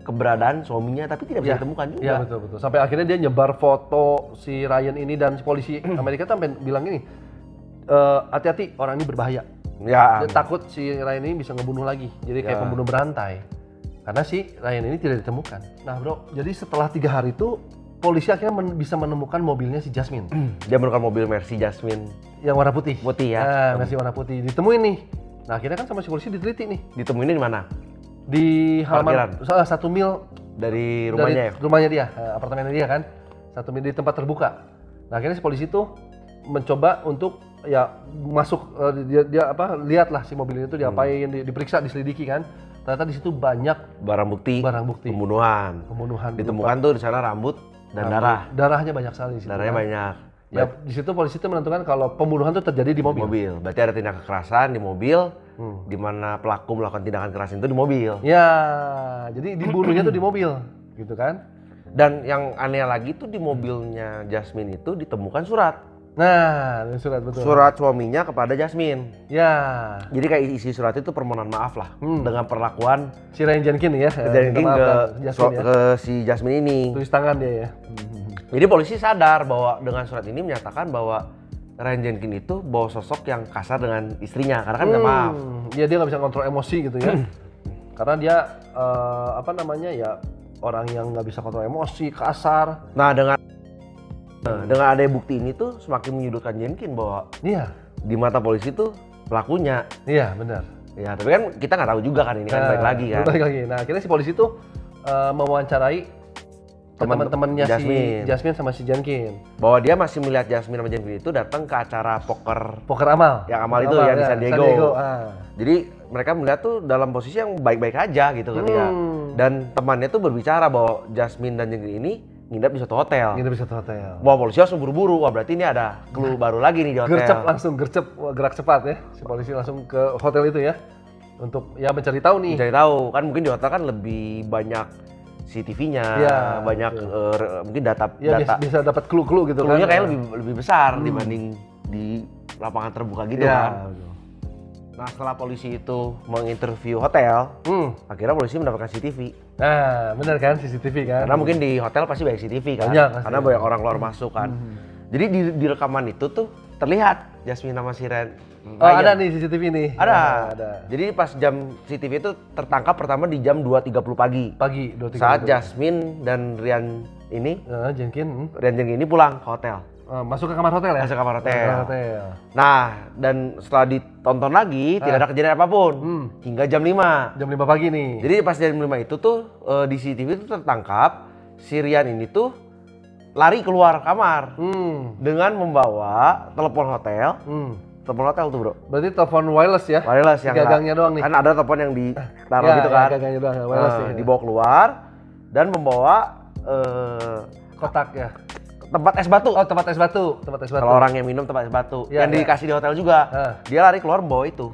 B: keberadaan suaminya tapi tidak bisa
A: Iya.
B: ditemukan juga.
A: Iya betul. Sampai akhirnya dia nyebar foto si Ryan ini dan polisi Amerika tuh sampai bilang gini, hati-hati orang ini berbahaya.
B: Ya.
A: Dia takut si Ryan ini bisa ngebunuh lagi. Jadi kayak pembunuh berantai. Karena si Ryan ini tidak ditemukan. Nah bro, jadi setelah 3 hari itu polisi akhirnya bisa menemukan mobilnya si Jasmine.
B: Dia menemukan mobil Mercy Jasmine
A: Yang warna putih.
B: putih ya.
A: Nah, Mercy warna putih. Ditemuin nih. Nah akhirnya kan sama si polisi diteliti nih.
B: Ditemuinnya di mana?
A: Di halaman
B: Parkiran.
A: 1 mil
B: Dari rumahnya ya.
A: dari rumahnya dia, apartemennya dia kan. 1 mil di tempat terbuka. Nah akhirnya si polisi tuh mencoba untuk ya masuk dia lihatlah si mobil itu diapain, diperiksa, diselidiki kan. Ternyata di situ banyak
B: Barang bukti. Pembunuhan. Ditemukan tuh di sana rambut dan darah.
A: Darahnya banyak sekali sih.
B: Darahnya banyak.
A: Ya di situ polisi itu menentukan kalau pembunuhan itu terjadi di mobil.
B: Berarti ada tindak kekerasan di mobil, di mana pelaku melakukan tindakan kekerasan itu di mobil.
A: Ya, jadi dibunuhnya tuh di mobil, gitu kan?
B: Dan yang aneh lagi tuh di mobilnya Jasmine itu ditemukan surat.
A: Nah, ini surat betul.
B: Surat suaminya kepada Jasmine.
A: Ya,
B: Jadi kayak isi surat itu permohonan maaf lah dengan perlakuan
A: si Ryan Jenkins ya.
B: Jenkins
A: Jasmine ya.
B: ke si Jasmine ini.
A: Tulis tangan dia ya.
B: Jadi polisi sadar bahwa dengan surat ini menyatakan bahwa Ryan Jenkins itu bawa sosok yang kasar dengan istrinya karena kan minta maaf.
A: Ya dia nggak bisa kontrol emosi gitu ya. Karena dia ya orang yang nggak bisa kontrol emosi, kasar.
B: Nah dengan ada bukti ini tuh semakin menyudutkan Jenkins bahwa
A: Iya,
B: di mata polisi tuh pelakunya.
A: iya benar.
B: Ya tapi kan kita nggak tahu juga kan ini kan balik lagi kan.
A: Balik lagi. Nah akhirnya si polisi tuh mewawancarai teman-temannya si Jasmine sama si Jenkins.
B: Bahwa dia masih melihat Jasmine sama Jenkins itu datang ke acara poker
A: amal.
B: yang amal itu yang di San Diego.
A: Ah.
B: Jadi mereka melihat tuh dalam posisi yang baik-baik aja gitu ketika. Dan temannya tuh berbicara bahwa Jasmine dan Jenkins ini nginep di suatu hotel.
A: Nginep di satu hotel.
B: Wah polisi langsung buru-buru, wah berarti ini ada clue baru lagi nih di hotel.
A: Gercep, wah, gerak cepat ya. Si polisi langsung ke hotel itu ya. Untuk ya mencari tahu nih.
B: Mencari tahu, kan mungkin di hotel kan lebih banyak CCTV-nya,
A: Ya,
B: banyak mungkin data.
A: Ya bisa dapat clue-clue gitu
B: Clue-nya
A: kan.
B: kayak lebih besar dibanding di lapangan terbuka gitu
A: Ya,
B: kan. Nah setelah polisi itu menginterview hotel, akhirnya polisi mendapatkan CCTV.
A: Nah, benar kan CCTV kan?
B: Karena mungkin di hotel pasti banyak CCTV kan,
A: Banyak, pasti.
B: karena banyak orang keluar masuk kan. Jadi di rekaman itu tuh terlihat Jasmine sama si Ryan.
A: Oh, ada nih CCTV nih.
B: Ada. Jadi pas jam CCTV itu tertangkap pertama di jam 2.30 pagi.
A: Pagi 2.30.
B: Saat Jasmine dan Ryan ini,
A: Jenkins
B: Ryan Jenkins ini pulang ke hotel.
A: masuk ke kamar hotel ya?
B: Masuk ke kamar hotel.
A: Kamar hotel.
B: Nah, dan setelah ditonton lagi tidak ada kejadian apapun hingga jam 5.
A: Jam 5 pagi nih.
B: Jadi pas jam 5 itu tuh di CCTV itu tertangkap si Ryan ini tuh lari keluar kamar dengan membawa telepon hotel. Telepon hotel tuh bro.
A: Berarti telepon wireless ya?
B: Wireless yang
A: gagangnya doang nih.
B: Kan ada telepon yang ditaruh
A: Ya,
B: gitu kan.
A: gagangnya doang, wireless nih.
B: Dibawa keluar dan membawa
A: Kotak ya?
B: tempat es batu.
A: Oh, tempat es batu.
B: Kalau orang yang minum tempat es batu.
A: Ya,
B: yang dikasih di hotel juga. Dia lari keluar membawa itu.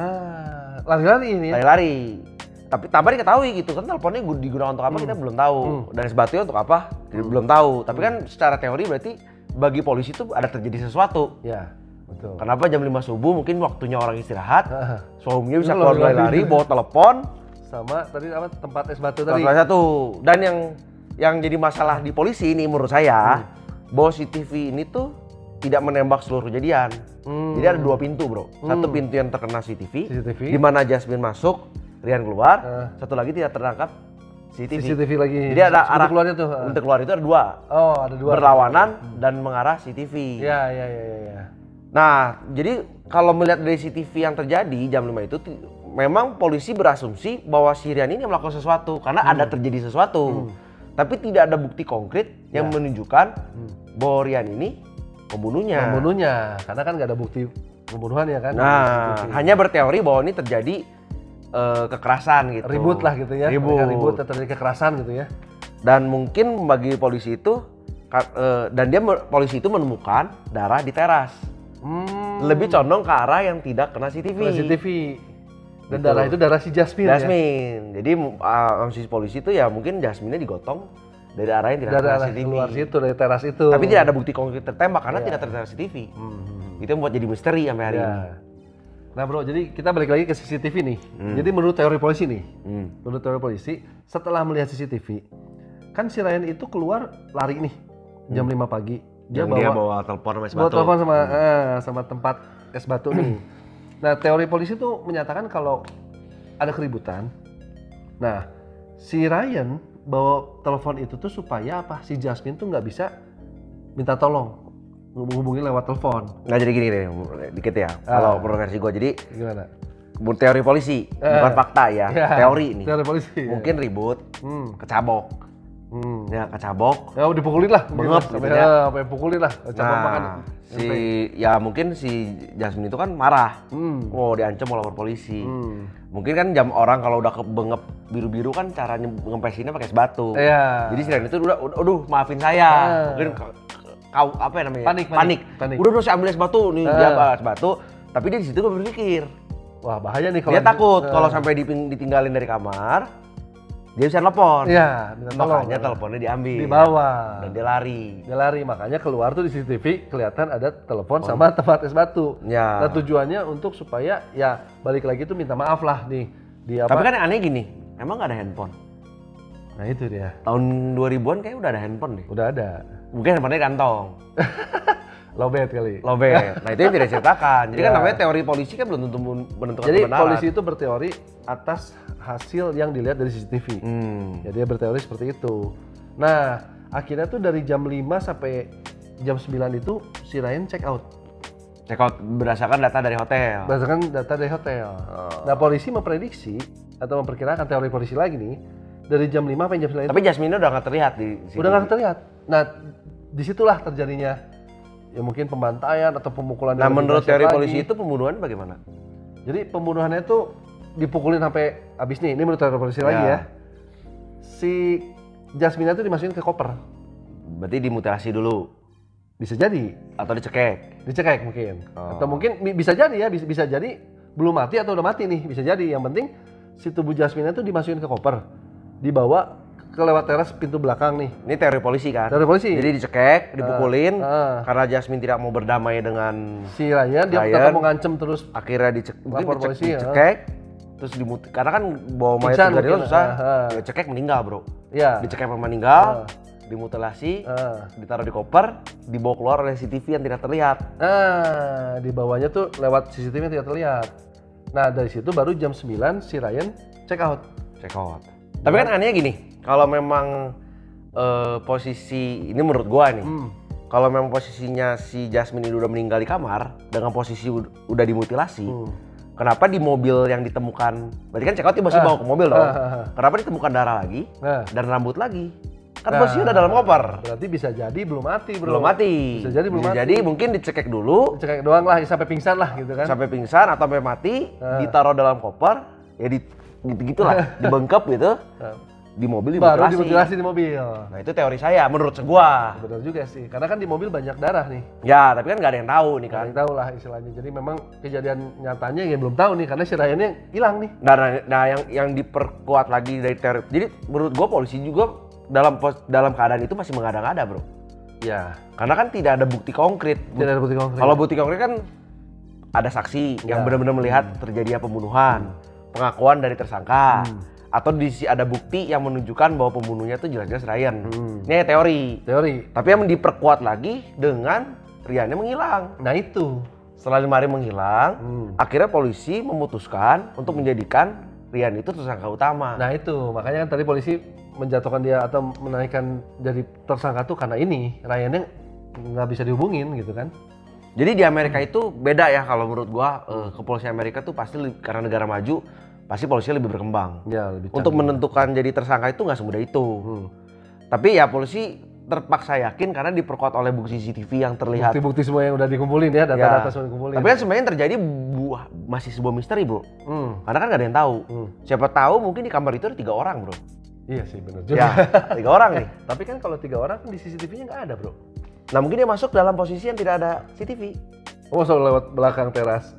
A: Lari-lari ini ya?
B: Lari-lari. Tapi tanpa diketahui gitu kan teleponnya digunakan untuk apa kita belum tahu. Dan es batunya untuk apa belum tahu. Tapi kan secara teori berarti bagi polisi itu ada terjadi sesuatu.
A: Ya, betul.
B: Kenapa jam 5 subuh mungkin waktunya orang istirahat. Suaminya bisa keluar lari bawa telepon.
A: Sama tadi apa tempat es batu tadi.
B: Salah satu. Dan yang jadi masalah di polisi ini menurut saya bahwa CCTV ini tuh tidak menembak seluruh kejadian. Jadi ada 2 pintu bro. Satu pintu yang terkena CCTV.
A: CCTV.
B: Di mana Jasmine masuk, Ryan keluar. Satu lagi tidak tertangkap
A: CCTV lagi.
B: Jadi ada arah
A: keluarnya tuh.
B: Pintu keluar itu ada 2.
A: Oh, ada 2.
B: Berlawanan dan mengarah CCTV.
A: Ya.
B: Nah, jadi kalau melihat dari CCTV yang terjadi jam 5 itu memang polisi berasumsi bahwa si Ryan ini melakukan sesuatu karena ada terjadi sesuatu. Tapi tidak ada bukti konkret yang menunjukkan bahwa Ryan ini pembunuhnya.
A: Karena kan nggak ada bukti pembunuhan ya kan.
B: Nah, hanya berteori bahwa ini terjadi kekerasan gitu.
A: Ribut lah gitu ya.
B: Ribut
A: terjadi kekerasan gitu ya.
B: Dan mungkin bagi polisi itu polisi itu menemukan darah di teras. Lebih condong ke arah yang tidak kena CCTV.
A: Dan
B: gitu.
A: darah itu darah si Jasmine.
B: Jadi si polisi itu ya mungkin Jasmine-nya digotong dari arah yang tidak kena CCTV.
A: Keluar situ dari teras itu.
B: Tapi tidak ada bukti konkret tertembak karena tidak tertembak CCTV. Itu yang membuat jadi misteri sampai hari ini.
A: Nah bro, jadi kita balik lagi ke CCTV nih. Jadi menurut teori polisi nih, menurut teori polisi, setelah melihat CCTV, kan si Ryan itu keluar lari nih jam 5 pagi.
B: Dia bawa telepon sama es
A: bawa
B: batu.
A: telepon sama tempat es batu nih. Nah teori polisi tuh menyatakan kalau ada keributan. Nah si Ryan bawa telepon itu tuh supaya apa? Si Jasmine tuh nggak bisa minta tolong. Hubungin lewat telepon.
B: Nah jadi gini nih, dikit ya. Kalau menurut versi gue, jadi
A: Gimana?
B: teori polisi, bukan fakta ya. Teori nih.
A: Teori polisi.
B: Mungkin ribut, kecabok. Ya kecabok.
A: Ya dipukulin lah.
B: Bengep
A: sampai
B: gitu ya.
A: sampai pukulin lah. Cabang makan.
B: Mungkin si Jasmine itu kan marah. Oh diancam mau lapor polisi. Mungkin kan jam orang kalau udah kebengep biru-biru kan cara ngempesinnya pakai es batu.
A: Iya.
B: Jadi si Ryan itu udah, aduh maafin saya. Mungkin kau apa ya namanya?
A: Panik.
B: Udah saya ambil es batu nih, dia ambil es batu. Tapi dia di situ gak berpikir.
A: Wah bahaya nih kalau
B: Dia takut kalau sampai ditinggalin dari kamar, dia bisa telepon.
A: Iya, minta tolong.
B: Makanya teleponnya diambil.
A: Dibawa.
B: Dan dia lari.
A: Dia lari, makanya keluar tuh di CCTV kelihatan ada telepon sama tempat es batu.
B: Ya.
A: Nah tujuannya untuk supaya ya balik lagi tuh minta maaf lah nih.
B: Tapi kan yang aneh gini, emang gak ada handphone?
A: Nah itu dia.
B: Tahun 2000-an kayaknya udah ada handphone deh.
A: Udah ada.
B: Mungkin handphonenya di kantong.
A: Lowbat kali.
B: Lobet. Nah itu yang tidak diceritakan. Jadi kan namanya teori polisi kan belum tentu menentukan
A: Jadi
B: kebenaran.
A: polisi itu berteori atas hasil yang dilihat dari CCTV. Ya dia berteori seperti itu. Nah akhirnya tuh dari jam 5 sampai jam 9 itu si Ryan check out.
B: Check out berdasarkan data dari hotel.
A: Berdasarkan data dari hotel. Nah polisi memprediksi atau memperkirakan teori polisi lagi nih dari jam 5 sampai jam 9 itu.
B: Tapi Jasmine udah nggak terlihat di sini.
A: Udah nggak terlihat. Nah disitulah terjadinya ya mungkin pembantaian atau pemukulan.
B: Nah menurut teori
A: lagi.
B: polisi itu pembunuhan bagaimana?
A: Jadi pembunuhannya itu dipukulin sampai habis nih. Ini menurut teori polisi lagi ya. Si Jasmine itu dimasukin ke koper.
B: Berarti dimutilasi dulu.
A: Bisa jadi.
B: Atau dicekek.
A: Dicekek mungkin. Atau mungkin bisa jadi ya. Bisa jadi belum mati atau udah mati nih. Bisa jadi. Yang penting si tubuh Jasmine itu dimasukin ke koper. Dibawa ke lewat teras pintu belakang nih.
B: Ini teori polisi kan?
A: Teori polisi.
B: Jadi dicekek, dipukulin, karena Jasmine tidak mau berdamai dengan
A: si Ryan, dia tetap mau ngancem terus.
B: Akhirnya
A: lapor polisi,
B: dicekek, terus karena kan bawa mayat tiga dia susah, dicekek meninggal bro.
A: Iya.
B: Dicekek meninggal, dimutilasi, ditaruh di koper, dibawa keluar oleh CCTV yang tidak terlihat.
A: Nah, di bawahnya tuh lewat CCTV yang tidak terlihat. Nah dari situ baru jam 9 si Ryan check out.
B: Check out. Tapi kan anehnya gini, kalau memang posisi ini menurut gua nih, kalau memang posisinya si Jasmine ini udah meninggal di kamar dengan posisi udah dimutilasi, kenapa di mobil yang ditemukan, berarti kan check out dia masih bawa ke mobil dong, kenapa ditemukan darah lagi dan rambut lagi? Kan posisinya udah dalam koper.
A: Berarti bisa jadi belum mati bro.
B: Belum mati.
A: Bisa jadi belum mati.
B: Jadi mungkin dicekek dulu.
A: Dicekek doang lah sampai pingsan lah gitu kan.
B: Sampai pingsan atau sampai mati, ditaruh dalam koper, ya gitu-gitulah, dibengkap gitu. Di mobil dimutilasi.
A: Baru dimutilasi di mobil.
B: Nah itu teori saya, menurut gua.
A: Benar juga sih, karena kan di mobil banyak darah nih.
B: Ya, tapi kan nggak ada yang tahu nih kan.
A: Nggak ada yang tahu lah istilahnya. Jadi memang kejadian nyatanya ya belum tahu nih, karena si Ryan-nya hilang nih.
B: Nah yang diperkuat lagi dari teori. Jadi menurut gua polisi juga dalam keadaan itu masih mengada-ngada bro.
A: Ya.
B: Karena kan tidak ada bukti konkret.
A: Tidak ada bukti konkret.
B: Kalau bukti konkret kan ada saksi yang benar-benar melihat terjadinya pembunuhan, pengakuan dari tersangka. Atau ada bukti yang menunjukkan bahwa pembunuhnya itu jelas-jelas Ryan. Ini teori. Tapi yang diperkuat lagi dengan Ryan-nya menghilang.
A: Nah itu.
B: Setelah 5 hari menghilang, akhirnya polisi memutuskan untuk menjadikan Ryan itu tersangka utama.
A: Nah itu, makanya kan tadi polisi menjatuhkan dia atau menaikkan jadi tersangka tuh karena ini Ryan-nya nggak bisa dihubungin gitu kan.
B: Jadi di Amerika itu beda ya kalau menurut gua, kepolisian Amerika tuh pasti karena negara maju, pasti polisinya lebih berkembang.
A: Ya, lebih
B: untuk menentukan jadi tersangka itu nggak semudah itu. Tapi ya polisi terpaksa yakin karena diperkuat oleh bukti CCTV yang terlihat.
A: Bukti-bukti semua yang udah dikumpulin ya, data-data semua dikumpulin.
B: Tapi kan sebenarnya terjadi masih sebuah misteri bro. Karena kan nggak ada yang tahu. Siapa tahu mungkin di kamar itu ada 3 orang bro.
A: Iya sih benar juga.
B: Ya, 3 orang nih.
A: Tapi kan kalau 3 orang kan di CCTV-nya nggak ada bro.
B: Nah mungkin dia masuk dalam posisi yang tidak ada CCTV.
A: Oh masuk lewat belakang teras.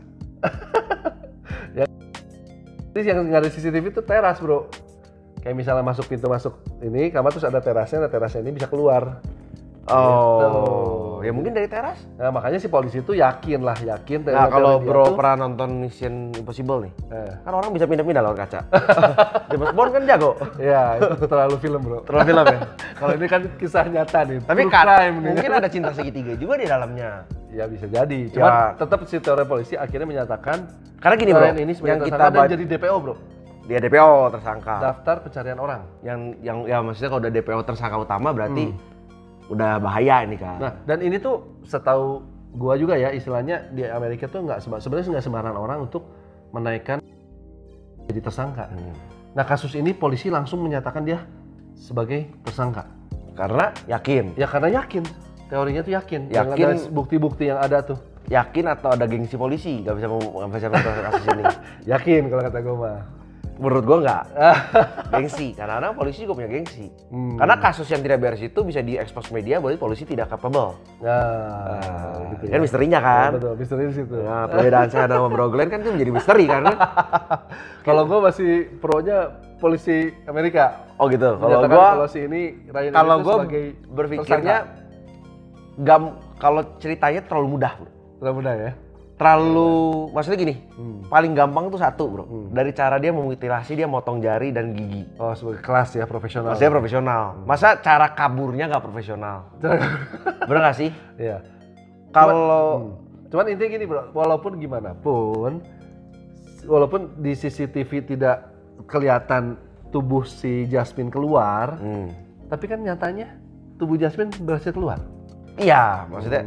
A: Ya. Jadi yang nggak ada CCTV itu teras bro. Kayak misalnya pintu masuk ini kamar terus ada terasnya ini bisa keluar.
B: Oh, Ya mungkin dari teras.
A: Nah, makanya si polisi itu yakin
B: Nah,
A: teori
B: kalau
A: dia
B: bro
A: tuh-
B: pernah nonton Mission Impossible nih,
A: Eh.
B: kan orang bisa pindah-pindah lewat kaca. James Bond kan jago.
A: Ya, itu terlalu film bro.
B: Terlalu film ya.
A: Kalau ini kan kisah nyata nih.
B: Tapi
A: true
B: kan
A: crime nih.
B: mungkin ada cinta segitiga juga di dalamnya.
A: Ya bisa jadi. Cuma
B: Ya.
A: tetap si teori polisi akhirnya menyatakan
B: Karena gini bro,
A: Ryan ini sebagai
B: yang kita
A: tersangka dan
B: baca
A: jadi DPO bro.
B: dia DPO tersangka.
A: Daftar pencarian orang.
B: Yang ya maksudnya kalau udah DPO tersangka utama berarti udah bahaya ini kan.
A: Nah, dan ini tuh setahu gua juga ya istilahnya di Amerika tuh sebenarnya nggak sembarang orang untuk menaikkan jadi tersangka. Nah, kasus ini polisi langsung menyatakan dia sebagai tersangka.
B: Karena yakin.
A: Ya karena yakin. Teorinya tuh yakin. Yang
B: Yakin.
A: ada bukti-bukti yang ada tuh.
B: Yakin atau ada gengsi polisi nggak bisa mempercayai kasus ini.
A: Yakin kalau kata gua mah.
B: Menurut gua nggak. Gengsi, karena polisi juga punya gengsi. Karena kasus yang tidak beres itu bisa diekspos media, berarti polisi tidak capable.
A: Nah, gitu
B: Kan misterinya kan.
A: Ya, betul, misteri di situ.
B: Nah, perbedaan saya sama Bro Glenn kan itu menjadi misteri karena.
A: Kalau gua masih pro-nya polisi Amerika.
B: Oh gitu. Kalau
A: Menyatakan
B: gua
A: kalau si ini Ryan
B: kalau
A: itu
B: gua
A: sebagai
B: berpikirnya
A: tersangka.
B: kalau ceritanya terlalu mudah, Bro.
A: Terlalu mudah ya.
B: Terlalu maksudnya gini, paling gampang tuh satu, Bro. Dari cara dia memutilasi, dia motong jari dan gigi.
A: Oh, sebagai kelas ya, profesional.
B: Maksudnya profesional. Masa cara kaburnya nggak profesional? Bener nggak sih?
A: Iya.
B: Kalau
A: Cuman intinya gini bro, walaupun gimana pun, walaupun di CCTV tidak kelihatan tubuh si Jasmine keluar, tapi kan nyatanya tubuh Jasmine berhasil keluar.
B: iya, maksudnya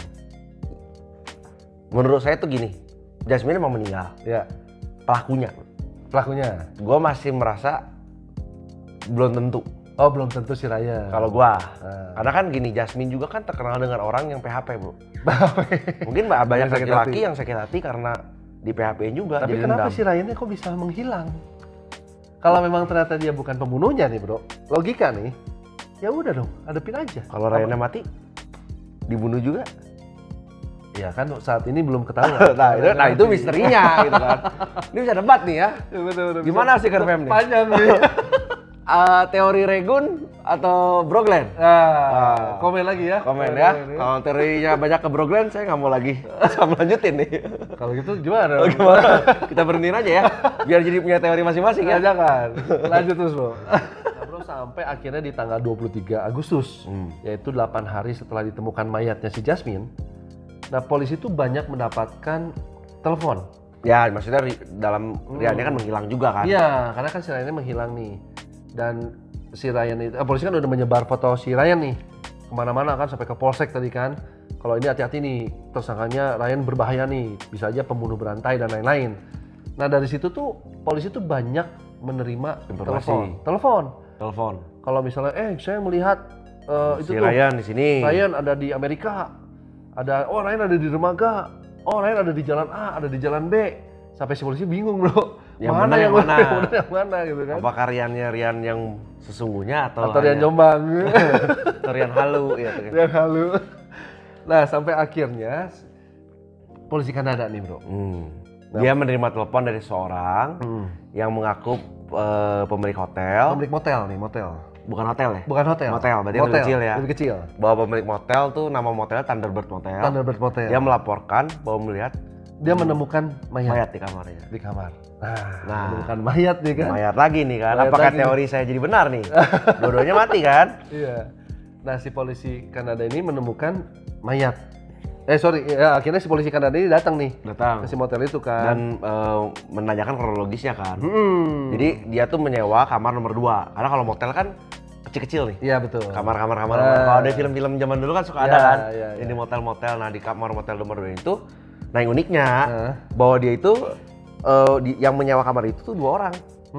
B: menurut saya tuh gini, Jasmine emang meninggal,
A: Ya,
B: pelakunya.
A: pelakunya.
B: Gue masih merasa belum tentu.
A: Oh, belum tentu si Ryan.
B: Kalau gua, karena kan gini, Jasmine juga kan terkenal dengan orang yang PHP, Bro. Mungkin banyak
A: Yang sakit
B: laki-laki
A: hati.
B: yang sakit hati karena di PHP juga.
A: Tapi
B: jadi
A: kenapa
B: dendam.
A: si Ryan-nya kok bisa menghilang? Kalau memang ternyata dia bukan pembunuhnya nih bro, logika nih, ya udah dong, hadapin aja.
B: Kalau Ryan mati, dibunuh juga.
A: Ya kan saat ini belum ketahuan.
B: nah itu misterinya gitu kan. Ini bisa debat nih ya.
A: Betul,
B: Gimana sih Kerpem nih?
A: Panjang nih.
B: Teori Regun atau Bro Glenn?
A: Komen lagi ya.
B: Komen ya. Kalau teorinya banyak ke Bro Glenn, saya nggak mau lagi sama lanjutin nih.
A: Kalau gitu gimana?
B: Gimana? Kita berhentiin aja ya, biar jadi punya teori masing-masing
A: Ya
B: ya.
A: jangan. Lanjut terus bro. Nah, bro sampai akhirnya di tanggal 23 Agustus, yaitu 8 hari setelah ditemukan mayatnya si Jasmine. Nah polisi itu banyak mendapatkan telepon.
B: Ya, maksudnya dalam Riannya kan menghilang juga kan?
A: Iya, karena kan si Ryan menghilang nih. Dan si Ryan itu, polisi kan udah menyebar foto si Ryan nih kemana-mana kan, sampai ke polsek tadi kan. Kalau ini hati-hati nih, tersangkanya Ryan berbahaya nih, bisa aja pembunuh berantai dan lain-lain. Nah dari situ tuh polisi tuh banyak menerima
B: Informasi.
A: telepon.
B: Telepon.
A: Kalau misalnya, saya melihat itu
B: Si
A: tuh
B: Ryan di sini.
A: Ryan ada di Amerika, Ryan ada di dermaga, Ryan ada di jalan A, ada di jalan B. Sampai si polisi bingung bro,
B: Yang
A: mana
B: benar yang mana?
A: yang mana gitu kan?
B: Apakah Rian yang sesungguhnya atau
A: Atau Rian
B: hanya-
A: Jombang?
B: atau Rian halu ya?
A: Rian halu. Nah sampai akhirnya polisi Kanada nih bro.
B: Dia menerima telepon dari seorang yang mengaku pemilik hotel.
A: Pemilik motel nih, motel.
B: Bukan hotel ya?
A: Bukan hotel.
B: Motel, berarti yang lebih kecil ya?
A: Lebih kecil.
B: Bahwa pemilik motel tuh nama motelnya Thunderbird Motel.
A: Thunderbird Motel.
B: Dia melaporkan bahwa melihat
A: Dia menemukan mayat
B: mayat di kamarnya.
A: di kamar.
B: Nah.
A: Menemukan mayat nih kan?
B: Mayat lagi nih kan?
A: Mayat
B: Apakah
A: lagi.
B: teori saya jadi benar nih? Dua-duanya mati kan?
A: Iya. Nah si polisi Kanada ini menemukan mayat. Akhirnya si polisi Kanada ini datang nih
B: Datang.
A: ke si motel itu kan.
B: Dan menanyakan kronologisnya kan.
A: Hmm.
B: Jadi dia tuh menyewa kamar nomor 2. Karena kalau motel kan kecil-kecil nih.
A: Iya betul.
B: Kamar. Kalau ada film-film zaman dulu kan suka ada
A: Iya,
B: kan.
A: iya, iya.
B: Ini motel-motel. Nah di kamar motel nomor 2 itu, nah yang uniknya bahwa dia itu yang menyewa kamar itu tuh 2 orang.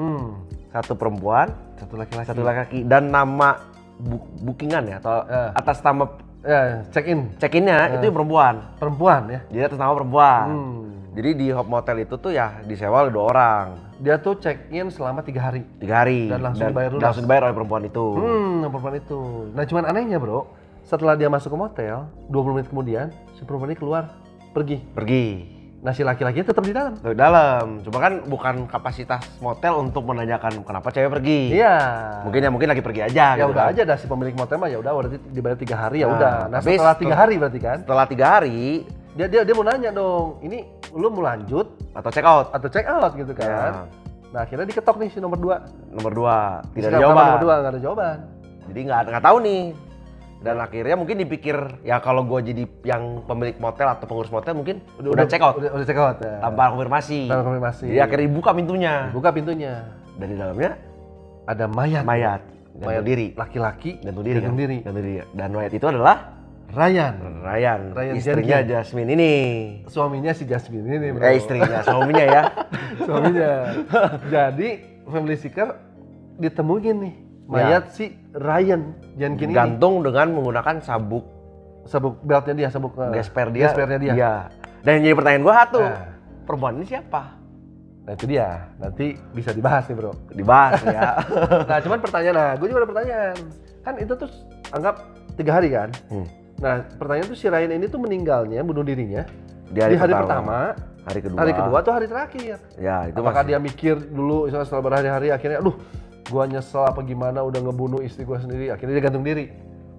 B: Satu perempuan,
A: Satu laki-laki.
B: satu laki-laki. Dan nama bookingan ya atau atas nama
A: Ya,
B: check-innya itu yang
A: perempuan ya.
B: Dia atas nama perempuan. Jadi di motel itu tuh ya disewa oleh 2 orang.
A: Dia tuh check-in selama 3 hari.
B: 3 hari.
A: Dan langsung bayar lunas.
B: Langsung dibayar oleh perempuan itu.
A: Yang perempuan itu. Nah cuman anehnya bro, setelah dia masuk ke motel, 20 menit kemudian si perempuan ini keluar, pergi. Nah si laki-lakinya tetap di dalam.
B: Di dalam. Cuma kan bukan kapasitas motel untuk menanyakan kenapa cewek pergi.
A: Iya.
B: Mungkin lagi pergi aja.
A: Ya
B: gitu
A: udah
B: kan.
A: aja dah si pemilik motel mah ya udah berarti dibayar 3 hari ya
B: Nah,
A: udah. Nah
B: tapi
A: setelah 3 hari berarti kan?
B: Setelah 3 hari
A: Dia mau nanya dong, ini lu mau lanjut
B: atau check out.
A: atau check out gitu kan? Nah akhirnya diketok nih si nomor 2.
B: Nomor 2 tidak ada
A: Si
B: jawaban.
A: Nomor 2 nggak ada jawaban.
B: Jadi nggak tahu nih. Dan akhirnya mungkin dipikir ya kalau gue jadi yang pemilik motel atau pengurus motel mungkin udah check out
A: Udah check out ya.
B: tanpa konfirmasi.
A: Tanpa konfirmasi.
B: Jadi akhirnya dibuka pintunya.
A: Buka pintunya.
B: Dan di dalamnya
A: Ada mayat.
B: mayat gantung diri.
A: Laki-laki
B: Gantung diri.
A: gantung diri.
B: Gantung diri. Dan mayat itu adalah
A: Ryan.
B: Ryan istrinya
A: Jenkins.
B: Jasmine ini.
A: Suaminya si Jasmine ini bro.
B: Istrinya, suaminya ya.
A: Suaminya. Jadi family seeker ditemuin nih mayat si Ryan Jenkins ini.
B: Gantung dengan menggunakan sabuk
A: Beltnya dia, sabuk
B: gespernya dia.
A: dia.
B: Iya. Dan yang jadi pertanyaan gua satu,
A: Nah.
B: perempuan ini siapa?
A: Nah itu dia, nanti bisa dibahas nih bro.
B: Dibahas ya.
A: Nah cuman pertanyaan, gue juga ada pertanyaan. Kan itu tuh anggap 3 hari kan? Nah pertanyaan tuh si Ryan ini tuh meninggalnya, bunuh dirinya di hari pertama, hari kedua atau hari terakhir.
B: Ya itu
A: Apakah
B: masih.
A: dia mikir dulu setelah berhari-hari akhirnya aduh gua nyesel apa gimana udah ngebunuh istri gua sendiri, akhirnya dia gantung diri.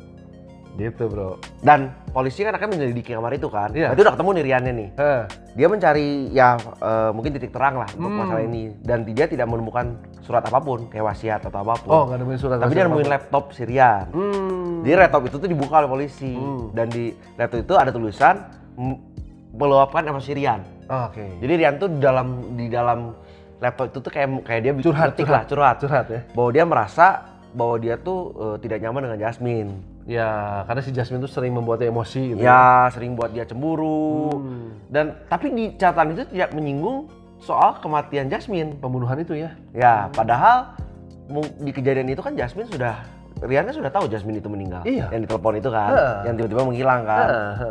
A: Gitu bro.
B: Dan polisi kan akan menyelidiki kamar itu kan.
A: Iya.
B: Berarti udah ketemu nih Riannya nih.
A: Heh.
B: Dia mencari ya mungkin titik terang lah untuk masalah ini. Dan dia tidak menemukan surat apapun, kayak wasiat atau apapun.
A: Oh nggak nemuin surat.
B: Tapi dia nemuin laptop si Rian. Jadi laptop itu tuh dibuka oleh polisi. Dan di laptop itu ada tulisan meluapkan emosi Rian.
A: Oke.
B: Jadi Rian tuh di dalam laptop itu tuh kayak dia
A: Curhat ya.
B: Bahwa dia merasa bahwa dia tuh tidak nyaman dengan Jasmine.
A: Ya karena si Jasmine tuh sering membuatnya emosi gitu.
B: Ya, sering buat dia cemburu. Dan tapi di catatan itu tidak menyinggung soal kematian Jasmine.
A: Pembunuhan itu ya.
B: Ya, padahal di kejadian itu kan Jasmine Rian kan sudah tahu Jasmine itu meninggal.
A: Iya.
B: Yang ditelepon itu kan, yang tiba-tiba menghilang kan.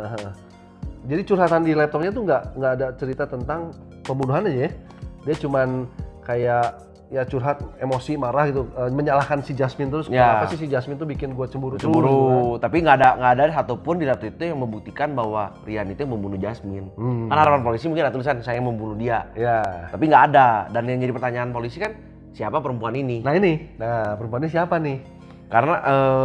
A: Jadi curhatan di laptopnya tuh nggak ada cerita tentang pembunuhan aja ya. Dia cuman kayak ya curhat emosi marah gitu, menyalahkan si Jasmine terus.
B: Ya.
A: Kenapa sih si Jasmine tuh bikin gua cemburu gitu
B: Tapi nggak ada satupun di laptop itu yang membuktikan bahwa Rian itu yang membunuh Jasmine. Kan harapan polisi mungkin ada tulisan saya membunuh dia.
A: Ya.
B: Tapi nggak ada. Dan yang jadi pertanyaan polisi kan siapa perempuan ini?
A: Nah perempuannya siapa nih?
B: Karena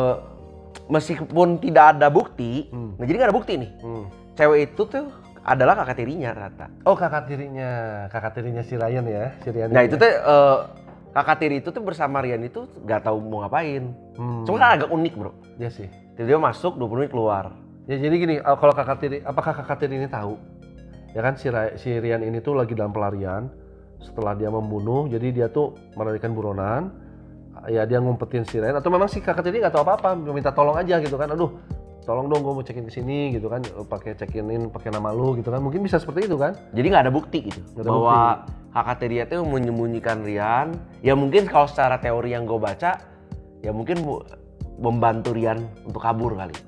B: meskipun tidak ada bukti, nah jadi nggak ada bukti nih. Cewek itu tuh adalah kakak tirinya ternyata.
A: Oh kakak tirinya si Ryan ya, si Ryan.
B: Nah itu tuh kakak tiri itu tuh bersama Rian itu nggak tahu mau ngapain. Cuma kan agak unik bro.
A: Iya sih.
B: Dia masuk 20 menit keluar.
A: Ya jadi gini, kalau apakah kakak tiri ini tahu? Ya kan si Rian ini tuh lagi dalam pelarian. Setelah dia membunuh, jadi dia tuh melarikan buronan. Ya dia ngumpetin si Ryan. Atau memang si kakak tiri nggak tahu apa-apa, minta tolong aja gitu kan. Aduh, tolong dong gue mau check-in ke sini gitu kan, pakai check-in pakai nama lu gitu kan. Mungkin bisa seperti itu kan.
B: Jadi nggak ada bukti gitu. Bahwa kakak tiri itu menyembunyikan Rian. Ya mungkin kalau secara teori yang gue baca, ya mungkin membantu Rian untuk kabur kali.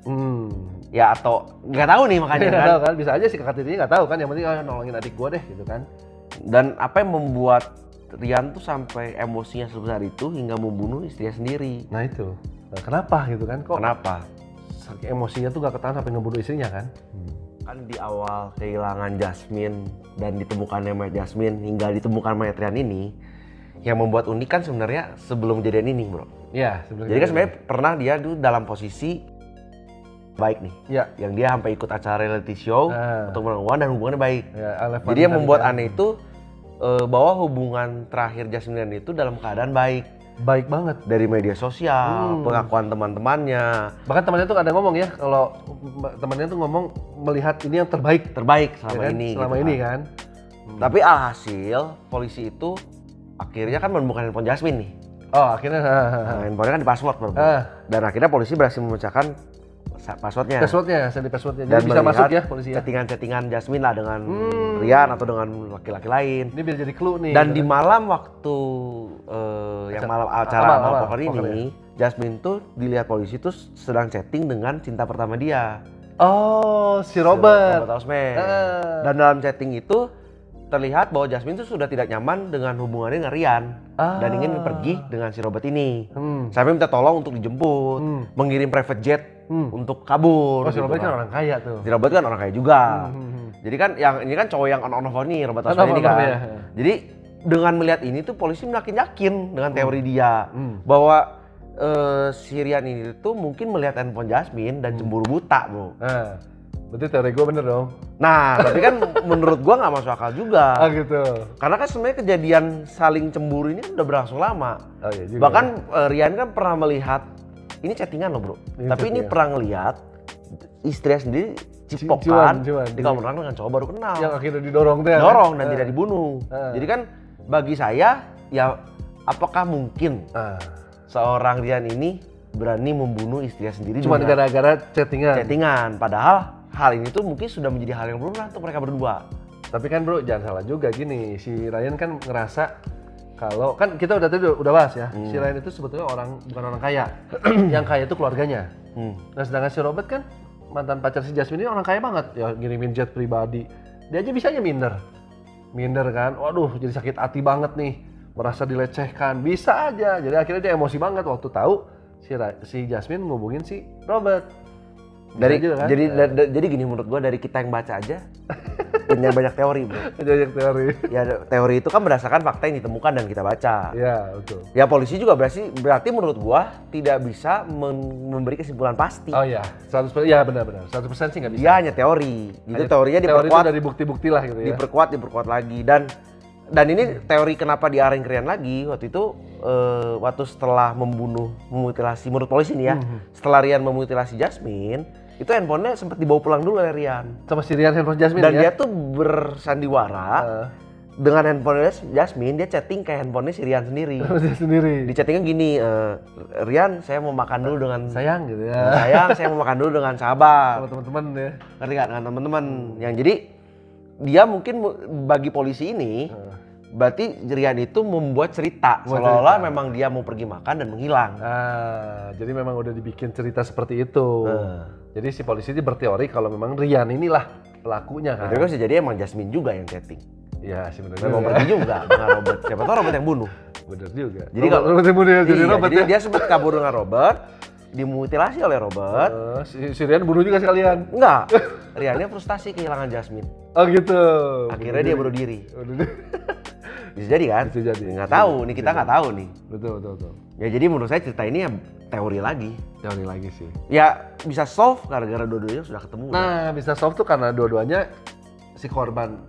B: Ya atau nggak tahu nih makanya kan.
A: Tahu kan. Bisa aja si kakak tirinya nggak tahu kan. Yang penting nolongin adik gue deh gitu kan.
B: Dan apa yang membuat Rian tuh sampai emosinya sebesar itu hingga membunuh istrinya sendiri.
A: Nah itu. Nah, kenapa gitu kan? Kok
B: Kenapa?
A: Emosinya tuh gak ketahan sampai ngebunuh istrinya kan?
B: Kan di awal kehilangan Jasmine dan ditemukannya mayat Jasmine hingga ditemukan mayat Rian ini, yang membuat unik kan sebenarnya sebelum kejadian ini bro.
A: Iya.
B: Jadi kan sebenarnya pernah dia dulu dalam posisi baik nih.
A: Iya.
B: Yang dia sampai ikut acara reality show untuk menang uang dan hubungannya baik.
A: Ya,
B: jadi yang membuat aneh itu bahwa hubungan terakhir Jasmine itu dalam keadaan baik.
A: Baik banget.
B: Dari media sosial, pengakuan teman-temannya.
A: Bahkan temannya tuh ada ngomong ya, kalau temannya tuh ngomong melihat ini yang terbaik
B: selama
A: ya kan?
B: ini.
A: Selama
B: gitu
A: ini
B: kan.
A: kan.
B: Tapi alhasil polisi itu akhirnya kan menemukan handphone Jasmine nih.
A: Oh akhirnya.
B: Handphonenya kan di password bro. Dan akhirnya polisi berhasil memecahkan passwordnya.
A: Sandi passwordnya. Jadi bisa masuk ya polisi ya.
B: Chattingan Jasmine lah dengan Rian atau dengan laki-laki lain.
A: Ini biar jadi clue nih.
B: Dan di malam waktu yang malam acara amal poker ini, Jasmine tuh dilihat polisi tuh sedang chatting dengan cinta pertama dia.
A: Oh, si Robert.
B: Dan dalam chatting itu terlihat bahwa Jasmine tuh sudah tidak nyaman dengan hubungannya dengan Rian dan ingin pergi dengan si Robert ini. Sampai minta tolong untuk dijemput, mengirim private jet untuk kabur.
A: Oh, si Robert kan orang kaya tuh.
B: Si Robert kan orang kaya juga. Jadi kan yang ini kan cowok yang on off nih, Robert
A: On
B: Oswald
A: off,
B: ini kan.
A: ya.
B: Jadi dengan melihat ini tuh polisi makin yakin dengan teori dia bahwa si Rian ini tuh mungkin melihat handphone Jasmine dan cemburu buta, bro.
A: Nah, berarti teori gue bener dong.
B: Nah, tapi kan menurut gua nggak masuk akal juga.
A: Ah gitu.
B: Karena kan sebenarnya kejadian saling cemburu ini udah berlangsung lama.
A: Oh iya juga.
B: Bahkan Rian kan pernah melihat, ini chattingan loh bro,
A: Ini
B: tapi ini
A: chattingan.
B: pernah ngelihat istrinya sendiri cipokan
A: Ciuman.
B: di kamar orang dengan cowok baru kenal.
A: yang akhirnya didorong tuh ya.
B: Dorong dan
A: Ah.
B: tidak dibunuh.
A: Ah.
B: Jadi kan bagi saya, ya apakah mungkin
A: Ah.
B: seorang Rian ini berani membunuh istrinya sendiri
A: Cuma
B: dengan
A: gara-gara chattingan.
B: chattingan? Padahal hal ini tuh mungkin sudah menjadi hal yang berubah untuk mereka berdua.
A: Tapi kan bro, jangan salah juga gini. Si Ryan kan ngerasa kalau kan kita udah bahas ya. Si Ryan itu sebetulnya bukan orang kaya. Yang kaya itu keluarganya. Nah sedangkan si Robert kan mantan pacar si Jasmine ini orang kaya banget. Ya ngirimin jet pribadi. Dia aja bisanya minder kan. Waduh jadi sakit hati banget nih. Merasa dilecehkan. Bisa aja. Jadi akhirnya dia emosi banget waktu tahu si Jasmine ngubungin si Robert.
B: Dari
A: Bisa juga kan?
B: jadi gini menurut gua, dari kita yang baca aja punya banyak teori bro.
A: Banyak teori.
B: Ya teori itu kan berdasarkan fakta yang ditemukan dan kita baca.
A: Iya betul.
B: Ya polisi juga berarti menurut gua tidak bisa memberi kesimpulan pasti.
A: Oh iya, 100%, ya benar-benar, 100% sih nggak bisa.
B: Dia hanya teori. Itu
A: Hanya
B: teorinya
A: teori
B: diperkuat,
A: itu dari bukti-bukti lah gitu ya.
B: diperkuat lagi dan ini teori kenapa diarahin ke Rian lagi waktu itu waktu setelah memutilasi menurut polisi nih ya. Setelah Rian memutilasi Jasmine, itu handphonenya sempat dibawa pulang dulu oleh Rian.
A: Sama si Rian handphone Jasmine
B: Dan
A: ya.
B: dia tuh bersandiwara dengan handphonenya Jasmine, dia chatting ke handphonenya si Rian sendiri.
A: Dia sendiri.
B: Di chattingnya gini, Rian saya mau makan dulu dengan
A: Sayang gitu ya.
B: sayang, saya mau makan dulu dengan sahabat.
A: Sama teman-teman ya.
B: Ngerti gak? Dengan teman-teman. Yang jadi dia mungkin bagi polisi ini berarti Rian itu membuat cerita seolah-olah memang dia mau pergi makan dan menghilang.
A: Jadi memang udah dibikin cerita seperti itu. Jadi si polisi ini berteori kalau memang Rian inilah pelakunya kan.
B: Tapi kan bisa jadi emang Jasmine juga yang chatting.
A: Iya sih benar.
B: Dan mau pergi juga dengan Robert. Siapa tahu Robert yang bunuh.
A: Bener juga.
B: Jadi kalau
A: Robert yang bunuh ya, jadi
B: iya,
A: Robert
B: jadi
A: ya.
B: dia sempat kabur dengan Robert, dimutilasi oleh Robert.
A: Si Rian bunuh juga sekalian.
B: Enggak, Riannya frustasi kehilangan Jasmine.
A: Oh gitu.
B: Akhirnya dia bunuh diri.
A: Bunuh diri.
B: Bisa jadi kan?
A: Bisa jadi.
B: Nggak tahu, nih kita nggak tahu nih.
A: Betul.
B: Ya jadi menurut saya cerita ini ya teori lagi.
A: Teori lagi sih.
B: Ya bisa solve gara-gara dua-duanya sudah ketemu.
A: Nah, bisa solve tuh karena dua-duanya si korban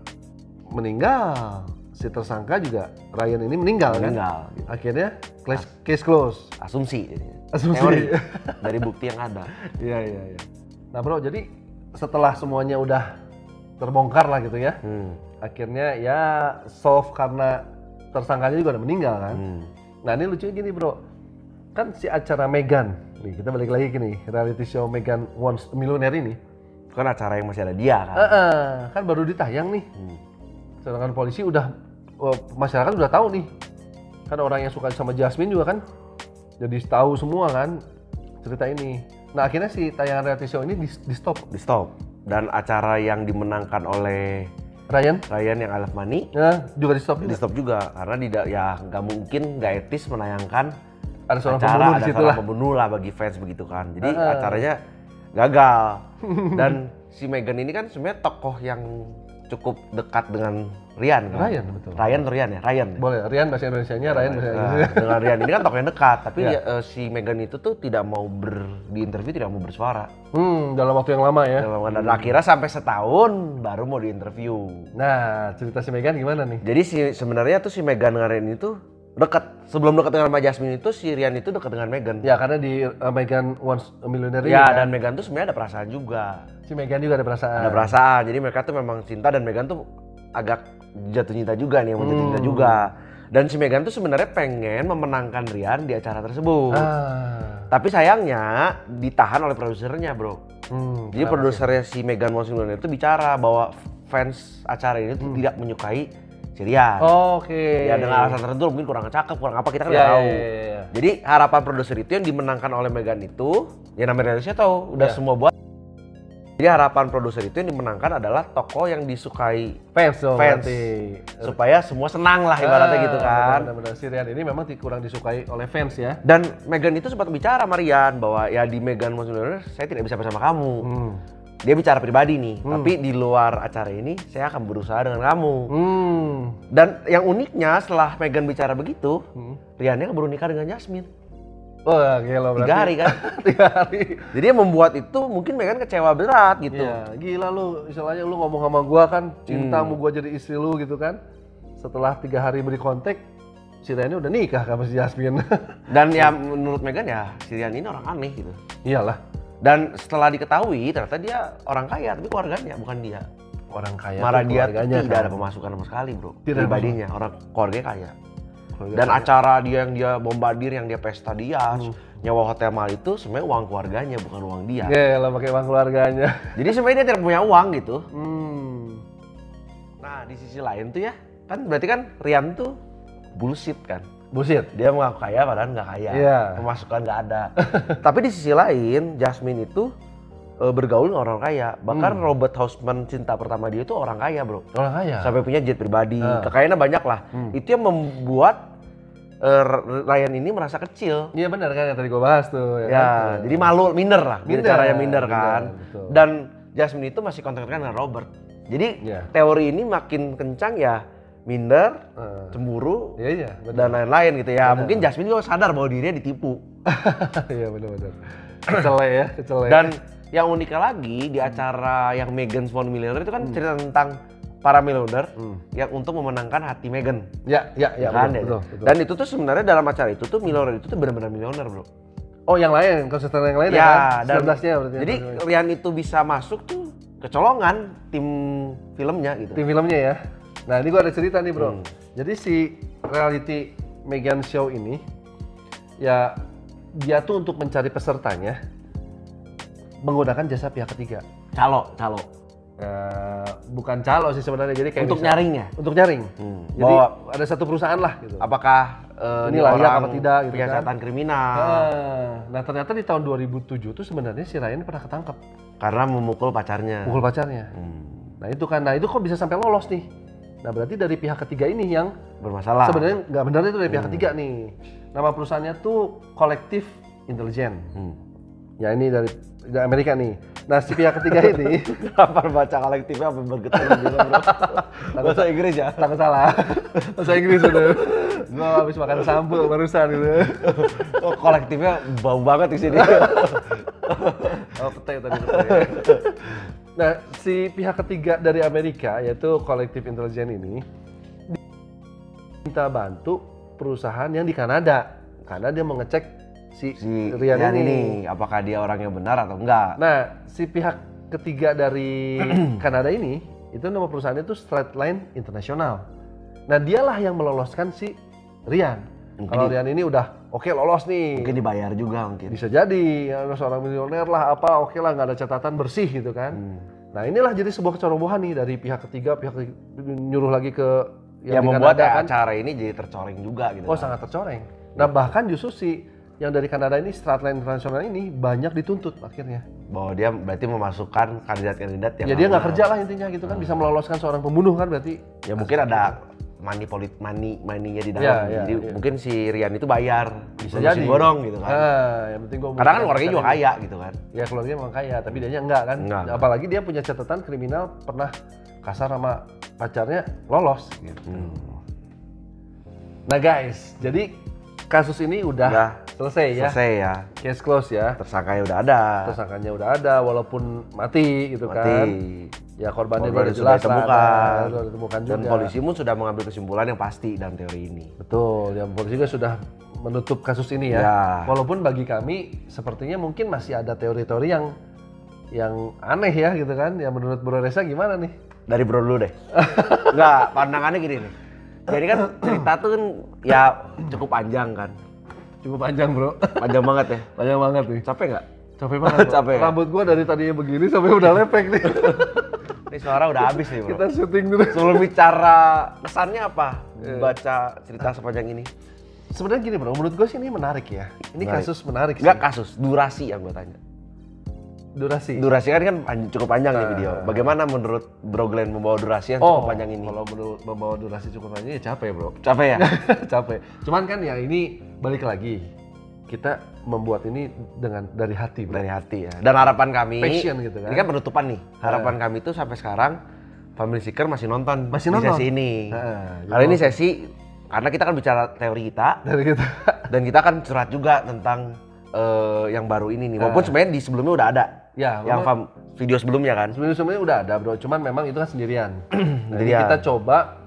A: meninggal, si tersangka juga Ryan ini meninggal.
B: Meninggal.
A: Kan? Akhirnya case close.
B: Asumsi.
A: Asumsi.
B: Teori dari bukti yang ada.
A: Iya. Nah bro, jadi setelah semuanya udah terbongkar lah gitu ya, akhirnya ya solve karena tersangkanya juga udah meninggal kan. Nah ini lucunya gini bro, kan si acara Meghan, nih kita balik lagi ke nih reality show Meghan Once a Millionaire ini.
B: Kan acara yang masih ada dia kan.
A: Kan baru ditayang nih. Sedangkan polisi udah, masyarakat udah tahu nih. Kan orang yang suka sama Jasmine juga kan, jadi tahu semua kan cerita ini. Nah akhirnya si tayangan reality show ini di stop.
B: Di stop. Dan acara yang dimenangkan oleh
A: Ryan
B: yang I Love Money
A: juga di stop
B: di stop juga karena ya nggak mungkin nggak etis menayangkan
A: ada seorang
B: acara
A: pembunuh di
B: ada
A: situ
B: seorang
A: lah.
B: pembunuh lah bagi fans begitu kan. Jadi acaranya gagal. Dan si Meghan ini kan sebenarnya tokoh yang cukup dekat dengan Rian kan?
A: Ryan, betul.
B: Ryan atau Rian ya? Ryan.
A: Boleh, Ryan bahasa Indonesianya, Ryan bahasa Inggrisnya.
B: Dengan Rian ini kan tokoh yang dekat, tapi
A: Ya.
B: si Meghan itu tuh tidak mau di interview, tidak mau bersuara.
A: Dalam waktu yang lama ya.
B: Dan akhirnya sampai setahun baru mau di interview.
A: Nah, cerita si Meghan gimana nih?
B: Jadi sebenarnya tuh si Meghan dengan Rian itu dekat. Sebelum dekat dengan Mbak Jasmine itu si Rian itu dekat dengan Meghan.
A: Ya, karena di Meghan Once a Millionaire ini
B: Ya,
A: kan,
B: dan Meghan tuh sebenarnya ada perasaan juga.
A: si Meghan juga ada perasaan.
B: Ada perasaan. Jadi mereka tuh memang cinta dan Meghan tuh agak jatuh cinta juga nih, mau jatuh cinta juga. Dan si Meghan tuh sebenarnya pengen memenangkan Rian di acara tersebut. Tapi sayangnya ditahan oleh produsernya, bro. Jadi produsernya si Meghan Once a Millionaire itu bicara bahwa fans acara ini tuh tidak menyukai si Rian.
A: Oke.
B: Ya dengan alasan tertentu mungkin kurang cakep, kurang apa kita kan
A: Ya,
B: nggak tahu.
A: ya.
B: Jadi harapan produser itu yang dimenangkan oleh Meghan itu, ya namanya Indonesia tahu, udah
A: Ya.
B: semua buat. Jadi harapan produser itu yang dimenangkan adalah tokoh yang disukai
A: Fans dong
B: fans,
A: berarti.
B: supaya semua senang lah ibaratnya gitu kan.
A: Benar-benar si Rian ini memang kurang disukai oleh fans ya.
B: Dan Meghan itu sempat bicara sama Rian bahwa ya di Meghan Once a Millionaire saya tidak bisa bersama kamu. dia bicara pribadi nih, tapi di luar acara ini saya akan berusaha dengan kamu. Dan yang uniknya setelah Meghan bicara begitu, Riannya keburu nikah dengan Jasmine.
A: Wah, gila berarti.
B: 3 hari kan?
A: 3 hari.
B: Jadi yang membuat itu mungkin Meghan kecewa berat gitu.
A: Iya, gila lu, istilahnya lu ngomong sama gua kan, cintamu gua jadi istri lu gitu kan. Setelah 3 hari beri kontak, si Rian udah nikah sama si Jasmine.
B: Dan ya menurut Meghan ya, si Rian ini orang aneh gitu.
A: Iyalah,
B: Dan setelah diketahui ternyata dia orang kaya, tapi keluarganya bukan dia.
A: orang kaya.
B: Malah
A: tuh
B: dia
A: keluarganya
B: tidak
A: kan.
B: ada pemasukan sama sekali bro.
A: Tidak ada
B: Pribadinya, orang keluarganya kaya.
A: Keluarga
B: Dan
A: kaya.
B: acara dia yang dia bombardir, yang dia pesta dia, nyawa hotel mahal itu sebenarnya uang keluarganya, bukan uang dia.
A: Gila, pakai uang keluarganya.
B: Jadi sebenarnya dia tidak punya uang gitu. Nah di sisi lain tuh ya, kan berarti kan Rian tuh bullshit kan.
A: Bullshit.
B: Dia mengaku kaya padahal nggak kaya,
A: Iya.
B: pemasukan nggak ada. Tapi di sisi lain, Jasmine itu bergaul dengan orang kaya. Bahkan Robert Hausman, cinta pertama dia itu orang kaya bro.
A: Orang kaya.
B: Sampai punya jet pribadi, kekayaannya banyak lah. Itu yang membuat Ryan ini merasa kecil.
A: Iya benar kan yang tadi gua bahas tuh.
B: Ya,
A: kan?
B: jadi malu, minder lah.
A: Minder,
B: Cara yang minder kan.
A: betul.
B: Dan Jasmine itu masih kontak-kontakan dengan Robert. Jadi
A: Iya.
B: teori ini makin kencang ya, minder, cemburu,
A: Iya iya. Benar.
B: dan lain-lain gitu ya. Mungkin Jasmine juga sadar bahwa dirinya ditipu.
A: Iya benar-benar. Kecele ya, kecele.
B: Dan yang uniknya lagi di acara yang Meghan's Found Millionaire itu kan cerita tentang para miliuner yang untuk memenangkan hati Meghan.
A: ya
B: Kan,
A: betul,
B: ya?
A: betul.
B: Dan itu tuh sebenarnya dalam acara itu tuh miliuner itu tuh benar-benar miliuner bro.
A: Oh yang lain, konsultan yang lain
B: Ya,
A: ya
B: dan
A: kan? 19-nya berarti.
B: jadi Rian itu bisa masuk tuh kecolongan tim filmnya gitu.
A: tim filmnya ya. Nah ini gua ada cerita nih bro. Jadi si reality Meghan Show ini ya dia tuh untuk mencari pesertanya menggunakan jasa pihak ketiga.
B: Calo.
A: Bukan calo sih sebenarnya, jadi kayak
B: Untuk
A: misal-
B: nyaring ya?
A: Untuk nyaring. Jadi
B: Bahwa-
A: ada satu perusahaan lah gitu.
B: Apakah
A: Ini
B: ini
A: layak
B: orang
A: apa tidak gitu
B: punya
A: kan?
B: catatan kriminal
A: Nah ternyata di tahun 2007 tuh sebenarnya si Ryan pernah ketangkep
B: karena memukul pacarnya.
A: pukul pacarnya. Nah itu kan, nah itu kok bisa sampai lolos nih. Nah berarti dari pihak ketiga ini yang
B: Bermasalah.
A: sebenarnya nggak benar itu dari pihak ketiga nih. Nama perusahaannya tuh Collective Intelligence. Ya ini dari Amerika nih. Nah si pihak ketiga ini
B: Kenapa baca kolektifnya apa bergetar gitu bro? Bahasa Inggris ya?
A: takut salah. Bahasa Inggris udah. Gua habis makan sambal barusan gitu.
B: Oh, kolektifnya bau banget di sini.
A: Oh pete tadi pete. Nah si pihak ketiga dari Amerika yaitu Collective Intelligence ini minta bantu perusahaan yang di Kanada karena dia mau ngecek si Rian ini.
B: apakah dia orangnya benar atau enggak?
A: Nah, si pihak ketiga dari Kanada ini, itu nama perusahaannya itu Straightline International. Nah, dialah yang meloloskan si Rian. Kalau Rian ini udah oke lolos nih.
B: Mungkin dibayar juga mungkin.
A: Bisa jadi, ya, seorang milioner lah, apa oke lah, nggak ada catatan bersih gitu kan. Nah, inilah jadi sebuah kecerobohan nih dari pihak ketiga nyuruh lagi ke
B: Yang
A: di
B: membuat
A: Kanada, kan.
B: acara ini jadi tercoreng juga gitu.
A: Oh, sangat tercoreng. Nah, bahkan justru si yang dari Kanada ini, Straightline International ini banyak dituntut akhirnya.
B: Bahwa dia berarti memasukkan kandidat-kandidat yang
A: Ya dia nggak
B: aman.
A: kerja lah intinya gitu kan, bisa meloloskan seorang pembunuh kan berarti.
B: Ya mungkin ada money-nya di dalam.
A: Ya,
B: Jadi
A: ya.
B: mungkin si Rian itu bayar,
A: Bisa
B: produksi
A: jadi.
B: bodong gitu kan.
A: Yang penting gua
B: Karena kan keluarganya juga kaya gitu kan.
A: Ya keluarganya memang kaya, tapi dianya enggak kan.
B: Enggak.
A: Apalagi dia punya catatan kriminal pernah kasar sama pacarnya lolos gitu. Nah guys, jadi kasus ini udah selesai ya.
B: Selesai ya.
A: Case close ya.
B: Tersangkanya udah ada.
A: Tersangkanya udah ada walaupun mati gitu kan. Ya korbannya
B: Korban
A: udah
B: sudah
A: jelas
B: ditemukan.
A: lah, udah ditemukan juga.
B: Dan polisi pun sudah mengambil kesimpulan yang pasti dalam teori ini.
A: Betul, ya polisi juga sudah menutup kasus ini ya.
B: Ya.
A: Walaupun bagi kami sepertinya mungkin masih ada teori-teori yang aneh ya gitu kan. Ya menurut Bro Reza gimana nih?
B: Dari bro dulu deh. Enggak, pandangannya gini nih. Jadi kan cerita tuh kan ya cukup panjang kan.
A: Cukup panjang bro.
B: Panjang banget ya.
A: Panjang banget nih.
B: Capek nggak?
A: Capek banget bro.
B: Capek ya?
A: Rambut gua dari tadinya begini sampai udah lepek nih.
B: Ini suara udah habis nih bro.
A: Kita syuting dulu.
B: Sebelum bicara kesannya apa? Baca cerita sepanjang ini.
A: Sebenarnya gini bro, menurut gua sih ini menarik ya. Ini
B: Menarik.
A: kasus menarik sih.
B: Enggak kasus, durasi yang gue tanya.
A: Durasi.
B: Durasi kan cukup panjang nih video. Bagaimana menurut Bro Glenn membawa durasi yang cukup panjang ini?
A: Kalau menurut membawa durasi cukup panjang ya capek bro.
B: Capek ya?
A: Capek. Cuman kan ya ini balik lagi. kita membuat ini dari hati, bro.
B: Dari hati ya. Dan harapan kami,
A: Passion gitu kan.
B: ini kan penutupan nih. Harapan kami tuh sampai sekarang Family Seeker masih nonton di
A: nonton?
B: sesi ini.
A: Gitu.
B: Karena ini sesi, karena kita kan bicara teori kita,
A: Dari kita.
B: dan kita kan curhat juga tentang yang baru ini nih. Walaupun sebenarnya di sebelumnya udah ada.
A: Ya,
B: yang video sebelumnya kan.
A: Sebenarnya udah ada, bro. Cuman memang itu kan sendirian. Nah, ini
B: Sendirian.
A: kita coba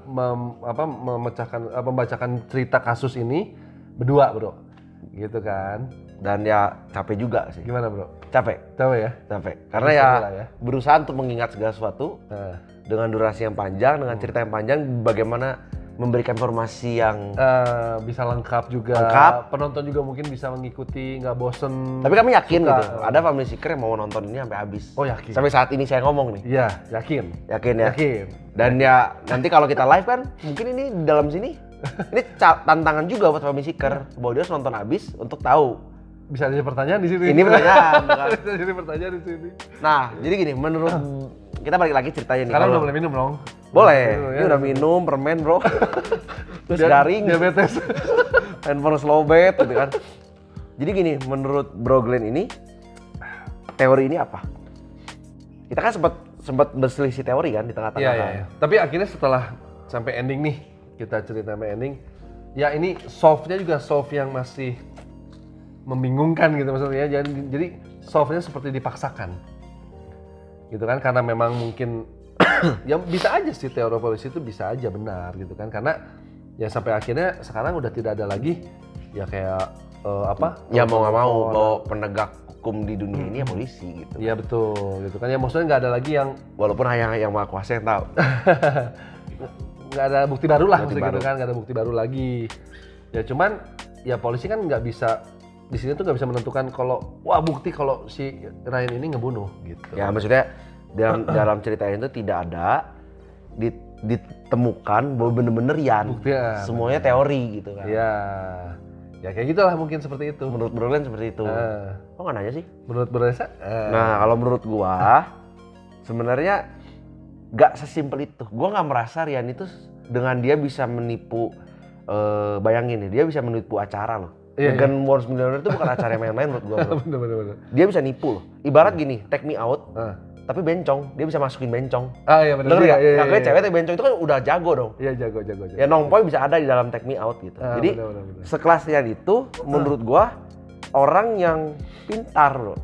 A: membacakan cerita kasus ini berdua, bro. Gitu kan.
B: Dan ya capek juga sih.
A: Gimana, bro?
B: Capek.
A: Capek ya?
B: Capek. Karena ya berusaha untuk mengingat segala sesuatu dengan durasi yang panjang, dengan cerita yang panjang, bagaimana memberikan informasi yang
A: bisa lengkap juga.
B: Lengkap.
A: Penonton juga mungkin bisa mengikuti, nggak bosen.
B: Tapi kami yakin
A: suka.
B: gitu, ada Family Seeker yang mau nonton ini sampai habis.
A: Oh, yakin.
B: Sampai saat ini saya ngomong nih.
A: Iya, yakin.
B: Yakin ya?
A: Yakin.
B: Dan ya nanti kalau kita live kan, mungkin ini di dalam sini, ini tantangan juga buat Family Seeker. Bahwa dia harus nonton habis untuk tahu.
A: Bisa ada pertanyaan di sini.
B: Ini pertanyaan. Kan?
A: Bisa jadi pertanyaan di sini.
B: Nah, jadi gini, menurut kita balik lagi ceritanya nih.
A: Sekarang
B: Kalau-
A: udah boleh minum dong.
B: Boleh,
A: Ya.
B: ini udah minum permen bro. Terus garing,
A: Diabetes.
B: handphone slow bat gitu kan. Jadi gini, menurut Bro Glenn ini, teori ini apa? Kita kan sempat berselisih teori kan di tengah-tengah.
A: Iya, iya. Tapi akhirnya setelah sampai ending nih, kita cerita sampai ending, ya ini solve-nya juga solve yang masih membingungkan gitu maksudnya. Jadi solve-nya seperti dipaksakan. Gitu kan, karena memang mungkin ya bisa aja sih teori evolusi itu bisa aja benar gitu kan, karena ya sampai akhirnya sekarang udah tidak ada lagi ya kayak
B: Ya mau nggak mau bahwa penegak hukum di dunia ini ya polisi gitu.
A: Iya betul gitu kan, ya maksudnya nggak ada lagi yang
B: Walaupun hanya yang maha kuasa yang tahu.
A: nggak ada bukti baru lah
B: Bukti
A: maksudnya
B: baru.
A: gitu kan, nggak ada bukti baru lagi ya. Cuman ya polisi kan nggak bisa di sini tuh nggak bisa menentukan kalau wah bukti kalau si Ryan ini ngebunuh gitu.
B: Ya maksudnya dalam cerita itu tidak ada ditemukan bahwa bener-bener Yan.
A: Bukti ya,
B: Semuanya teori gitu kan.
A: Ya kayak gitulah mungkin seperti itu.
B: Menurut Bro Glenn seperti itu. Kok nggak nanya sih?
A: Menurut Bro Reza?
B: Nah, kalau menurut gua sebenarnya nggak sesimpel itu. Gua nggak merasa Rian itu dengan dia bisa menipu, bayangin nih, dia bisa menipu acara loh.
A: Iya,
B: Megan Wars Millionaire itu bukan acara yang main-main menurut gua, bro.
A: bener.
B: Dia bisa nipu loh. Ibarat gini, take me out,
A: Ah.
B: tapi bencong, dia bisa masukin bencong.
A: Iya bener.
B: Dengar nggak?
A: Iya,
B: Nah, kayak cewek tapi bencong itu kan udah jago dong.
A: Iya jago.
B: Ya nongpoy bisa ada di dalam take me out gitu. Jadi
A: bener.
B: sekelas Rian itu menurut gua orang yang pintar loh.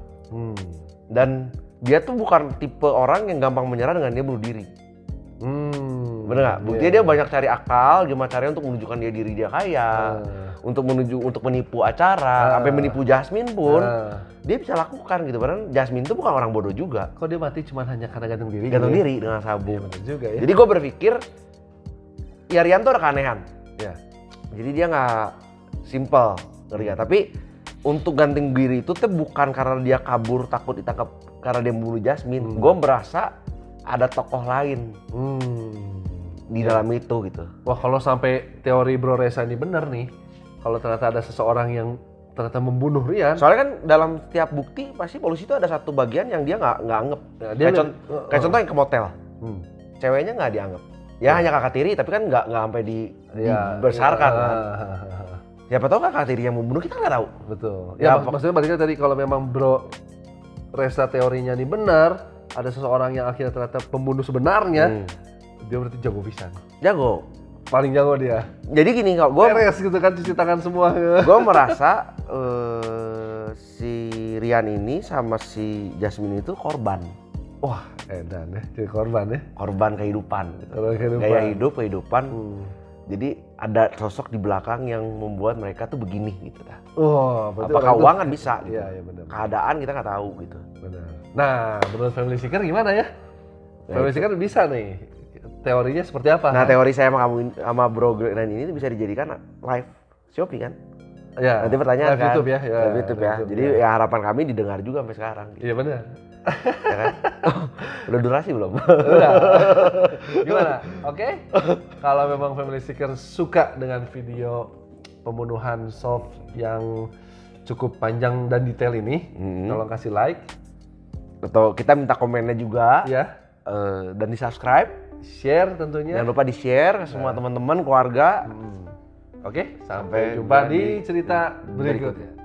B: Dan dia tuh bukan tipe orang yang gampang menyerah dengan dia bunuh diri. Bener nggak? Buktinya dia banyak cari akal, gimana caranya untuk menunjukkan diri dia kaya, untuk menipu acara, sampai menipu Jasmine pun dia bisa lakukan gitu. Padahal Jasmine tuh bukan orang bodoh juga.
A: Kok dia mati cuma hanya karena gantung diri?
B: Gantung
A: gitu ya?
B: diri dengan sabuk.
A: Bener juga ya.
B: Jadi gue berpikir, ya Rian tuh ada keanehan.
A: Ya.
B: Jadi dia nggak simple, ngerti nggak? Tapi untuk gantung diri itu tuh bukan karena dia kabur takut ditangkap karena dia membunuh Jasmine. Gue merasa ada tokoh lain di dalam itu gitu.
A: Wah kalau sampai teori Bro Reza ini benar nih, kalau ternyata ada seseorang yang ternyata membunuh Rian,
B: Soalnya kan dalam setiap bukti pasti polisi itu ada satu bagian yang dia nggak anggap.
A: Ya, dia
B: Kayak contoh yang ke motel, ceweknya nggak dianggap. Ya hanya kakak tiri, tapi kan nggak sampai dibesarkan kan. Siapa tahu kakak tiri yang membunuh kita nggak tahu.
A: Betul.
B: Ya,
A: Ya, maksudnya baliknya tadi kalau memang Bro Reza teorinya ini benar, ada seseorang yang akhirnya ternyata pembunuh sebenarnya, dia berarti jago pisan.
B: Jago.
A: Paling jago dia.
B: Jadi gini kalau gue
A: Beres gitu kan, cuci tangan semua.
B: gue merasa si Rian ini sama si Jasmine itu korban.
A: Wah, edan ya, jadi korban ya.
B: Korban kehidupan. Gitu.
A: Korban kehidupan.
B: Gaya hidup, kehidupan. Jadi ada sosok di belakang yang membuat mereka tuh begini gitu dah.
A: Oh, berarti
B: Apakah
A: orang itu-
B: uang kan bisa gitu.
A: Iya benar.
B: Keadaan kita nggak tahu gitu.
A: Benar. Nah, menurut Family Seeker gimana ya? Family Seeker bisa nih. Teorinya seperti apa?
B: Nah, teori saya sama Bro Glenn ini bisa dijadikan live Shopee kan?
A: ya,
B: Nanti pertanyaan
A: live
B: kan?
A: YouTube ya.
B: Live YouTube ya. Jadi ya harapan kami didengar juga sampai sekarang gitu.
A: Iya benar.
B: Ya kan? Udah durasi belum?
A: Udah. Gimana? Oke? Kalau memang Family Seeker suka dengan video pembunuhan soft yang cukup panjang dan detail ini, tolong kasih like,
B: Atau kita minta komennya juga
A: ya,
B: dan di-subscribe.
A: share tentunya.
B: Jangan lupa di-share ke semua teman-teman, keluarga.
A: Oke, sampai jumpa di cerita berikutnya.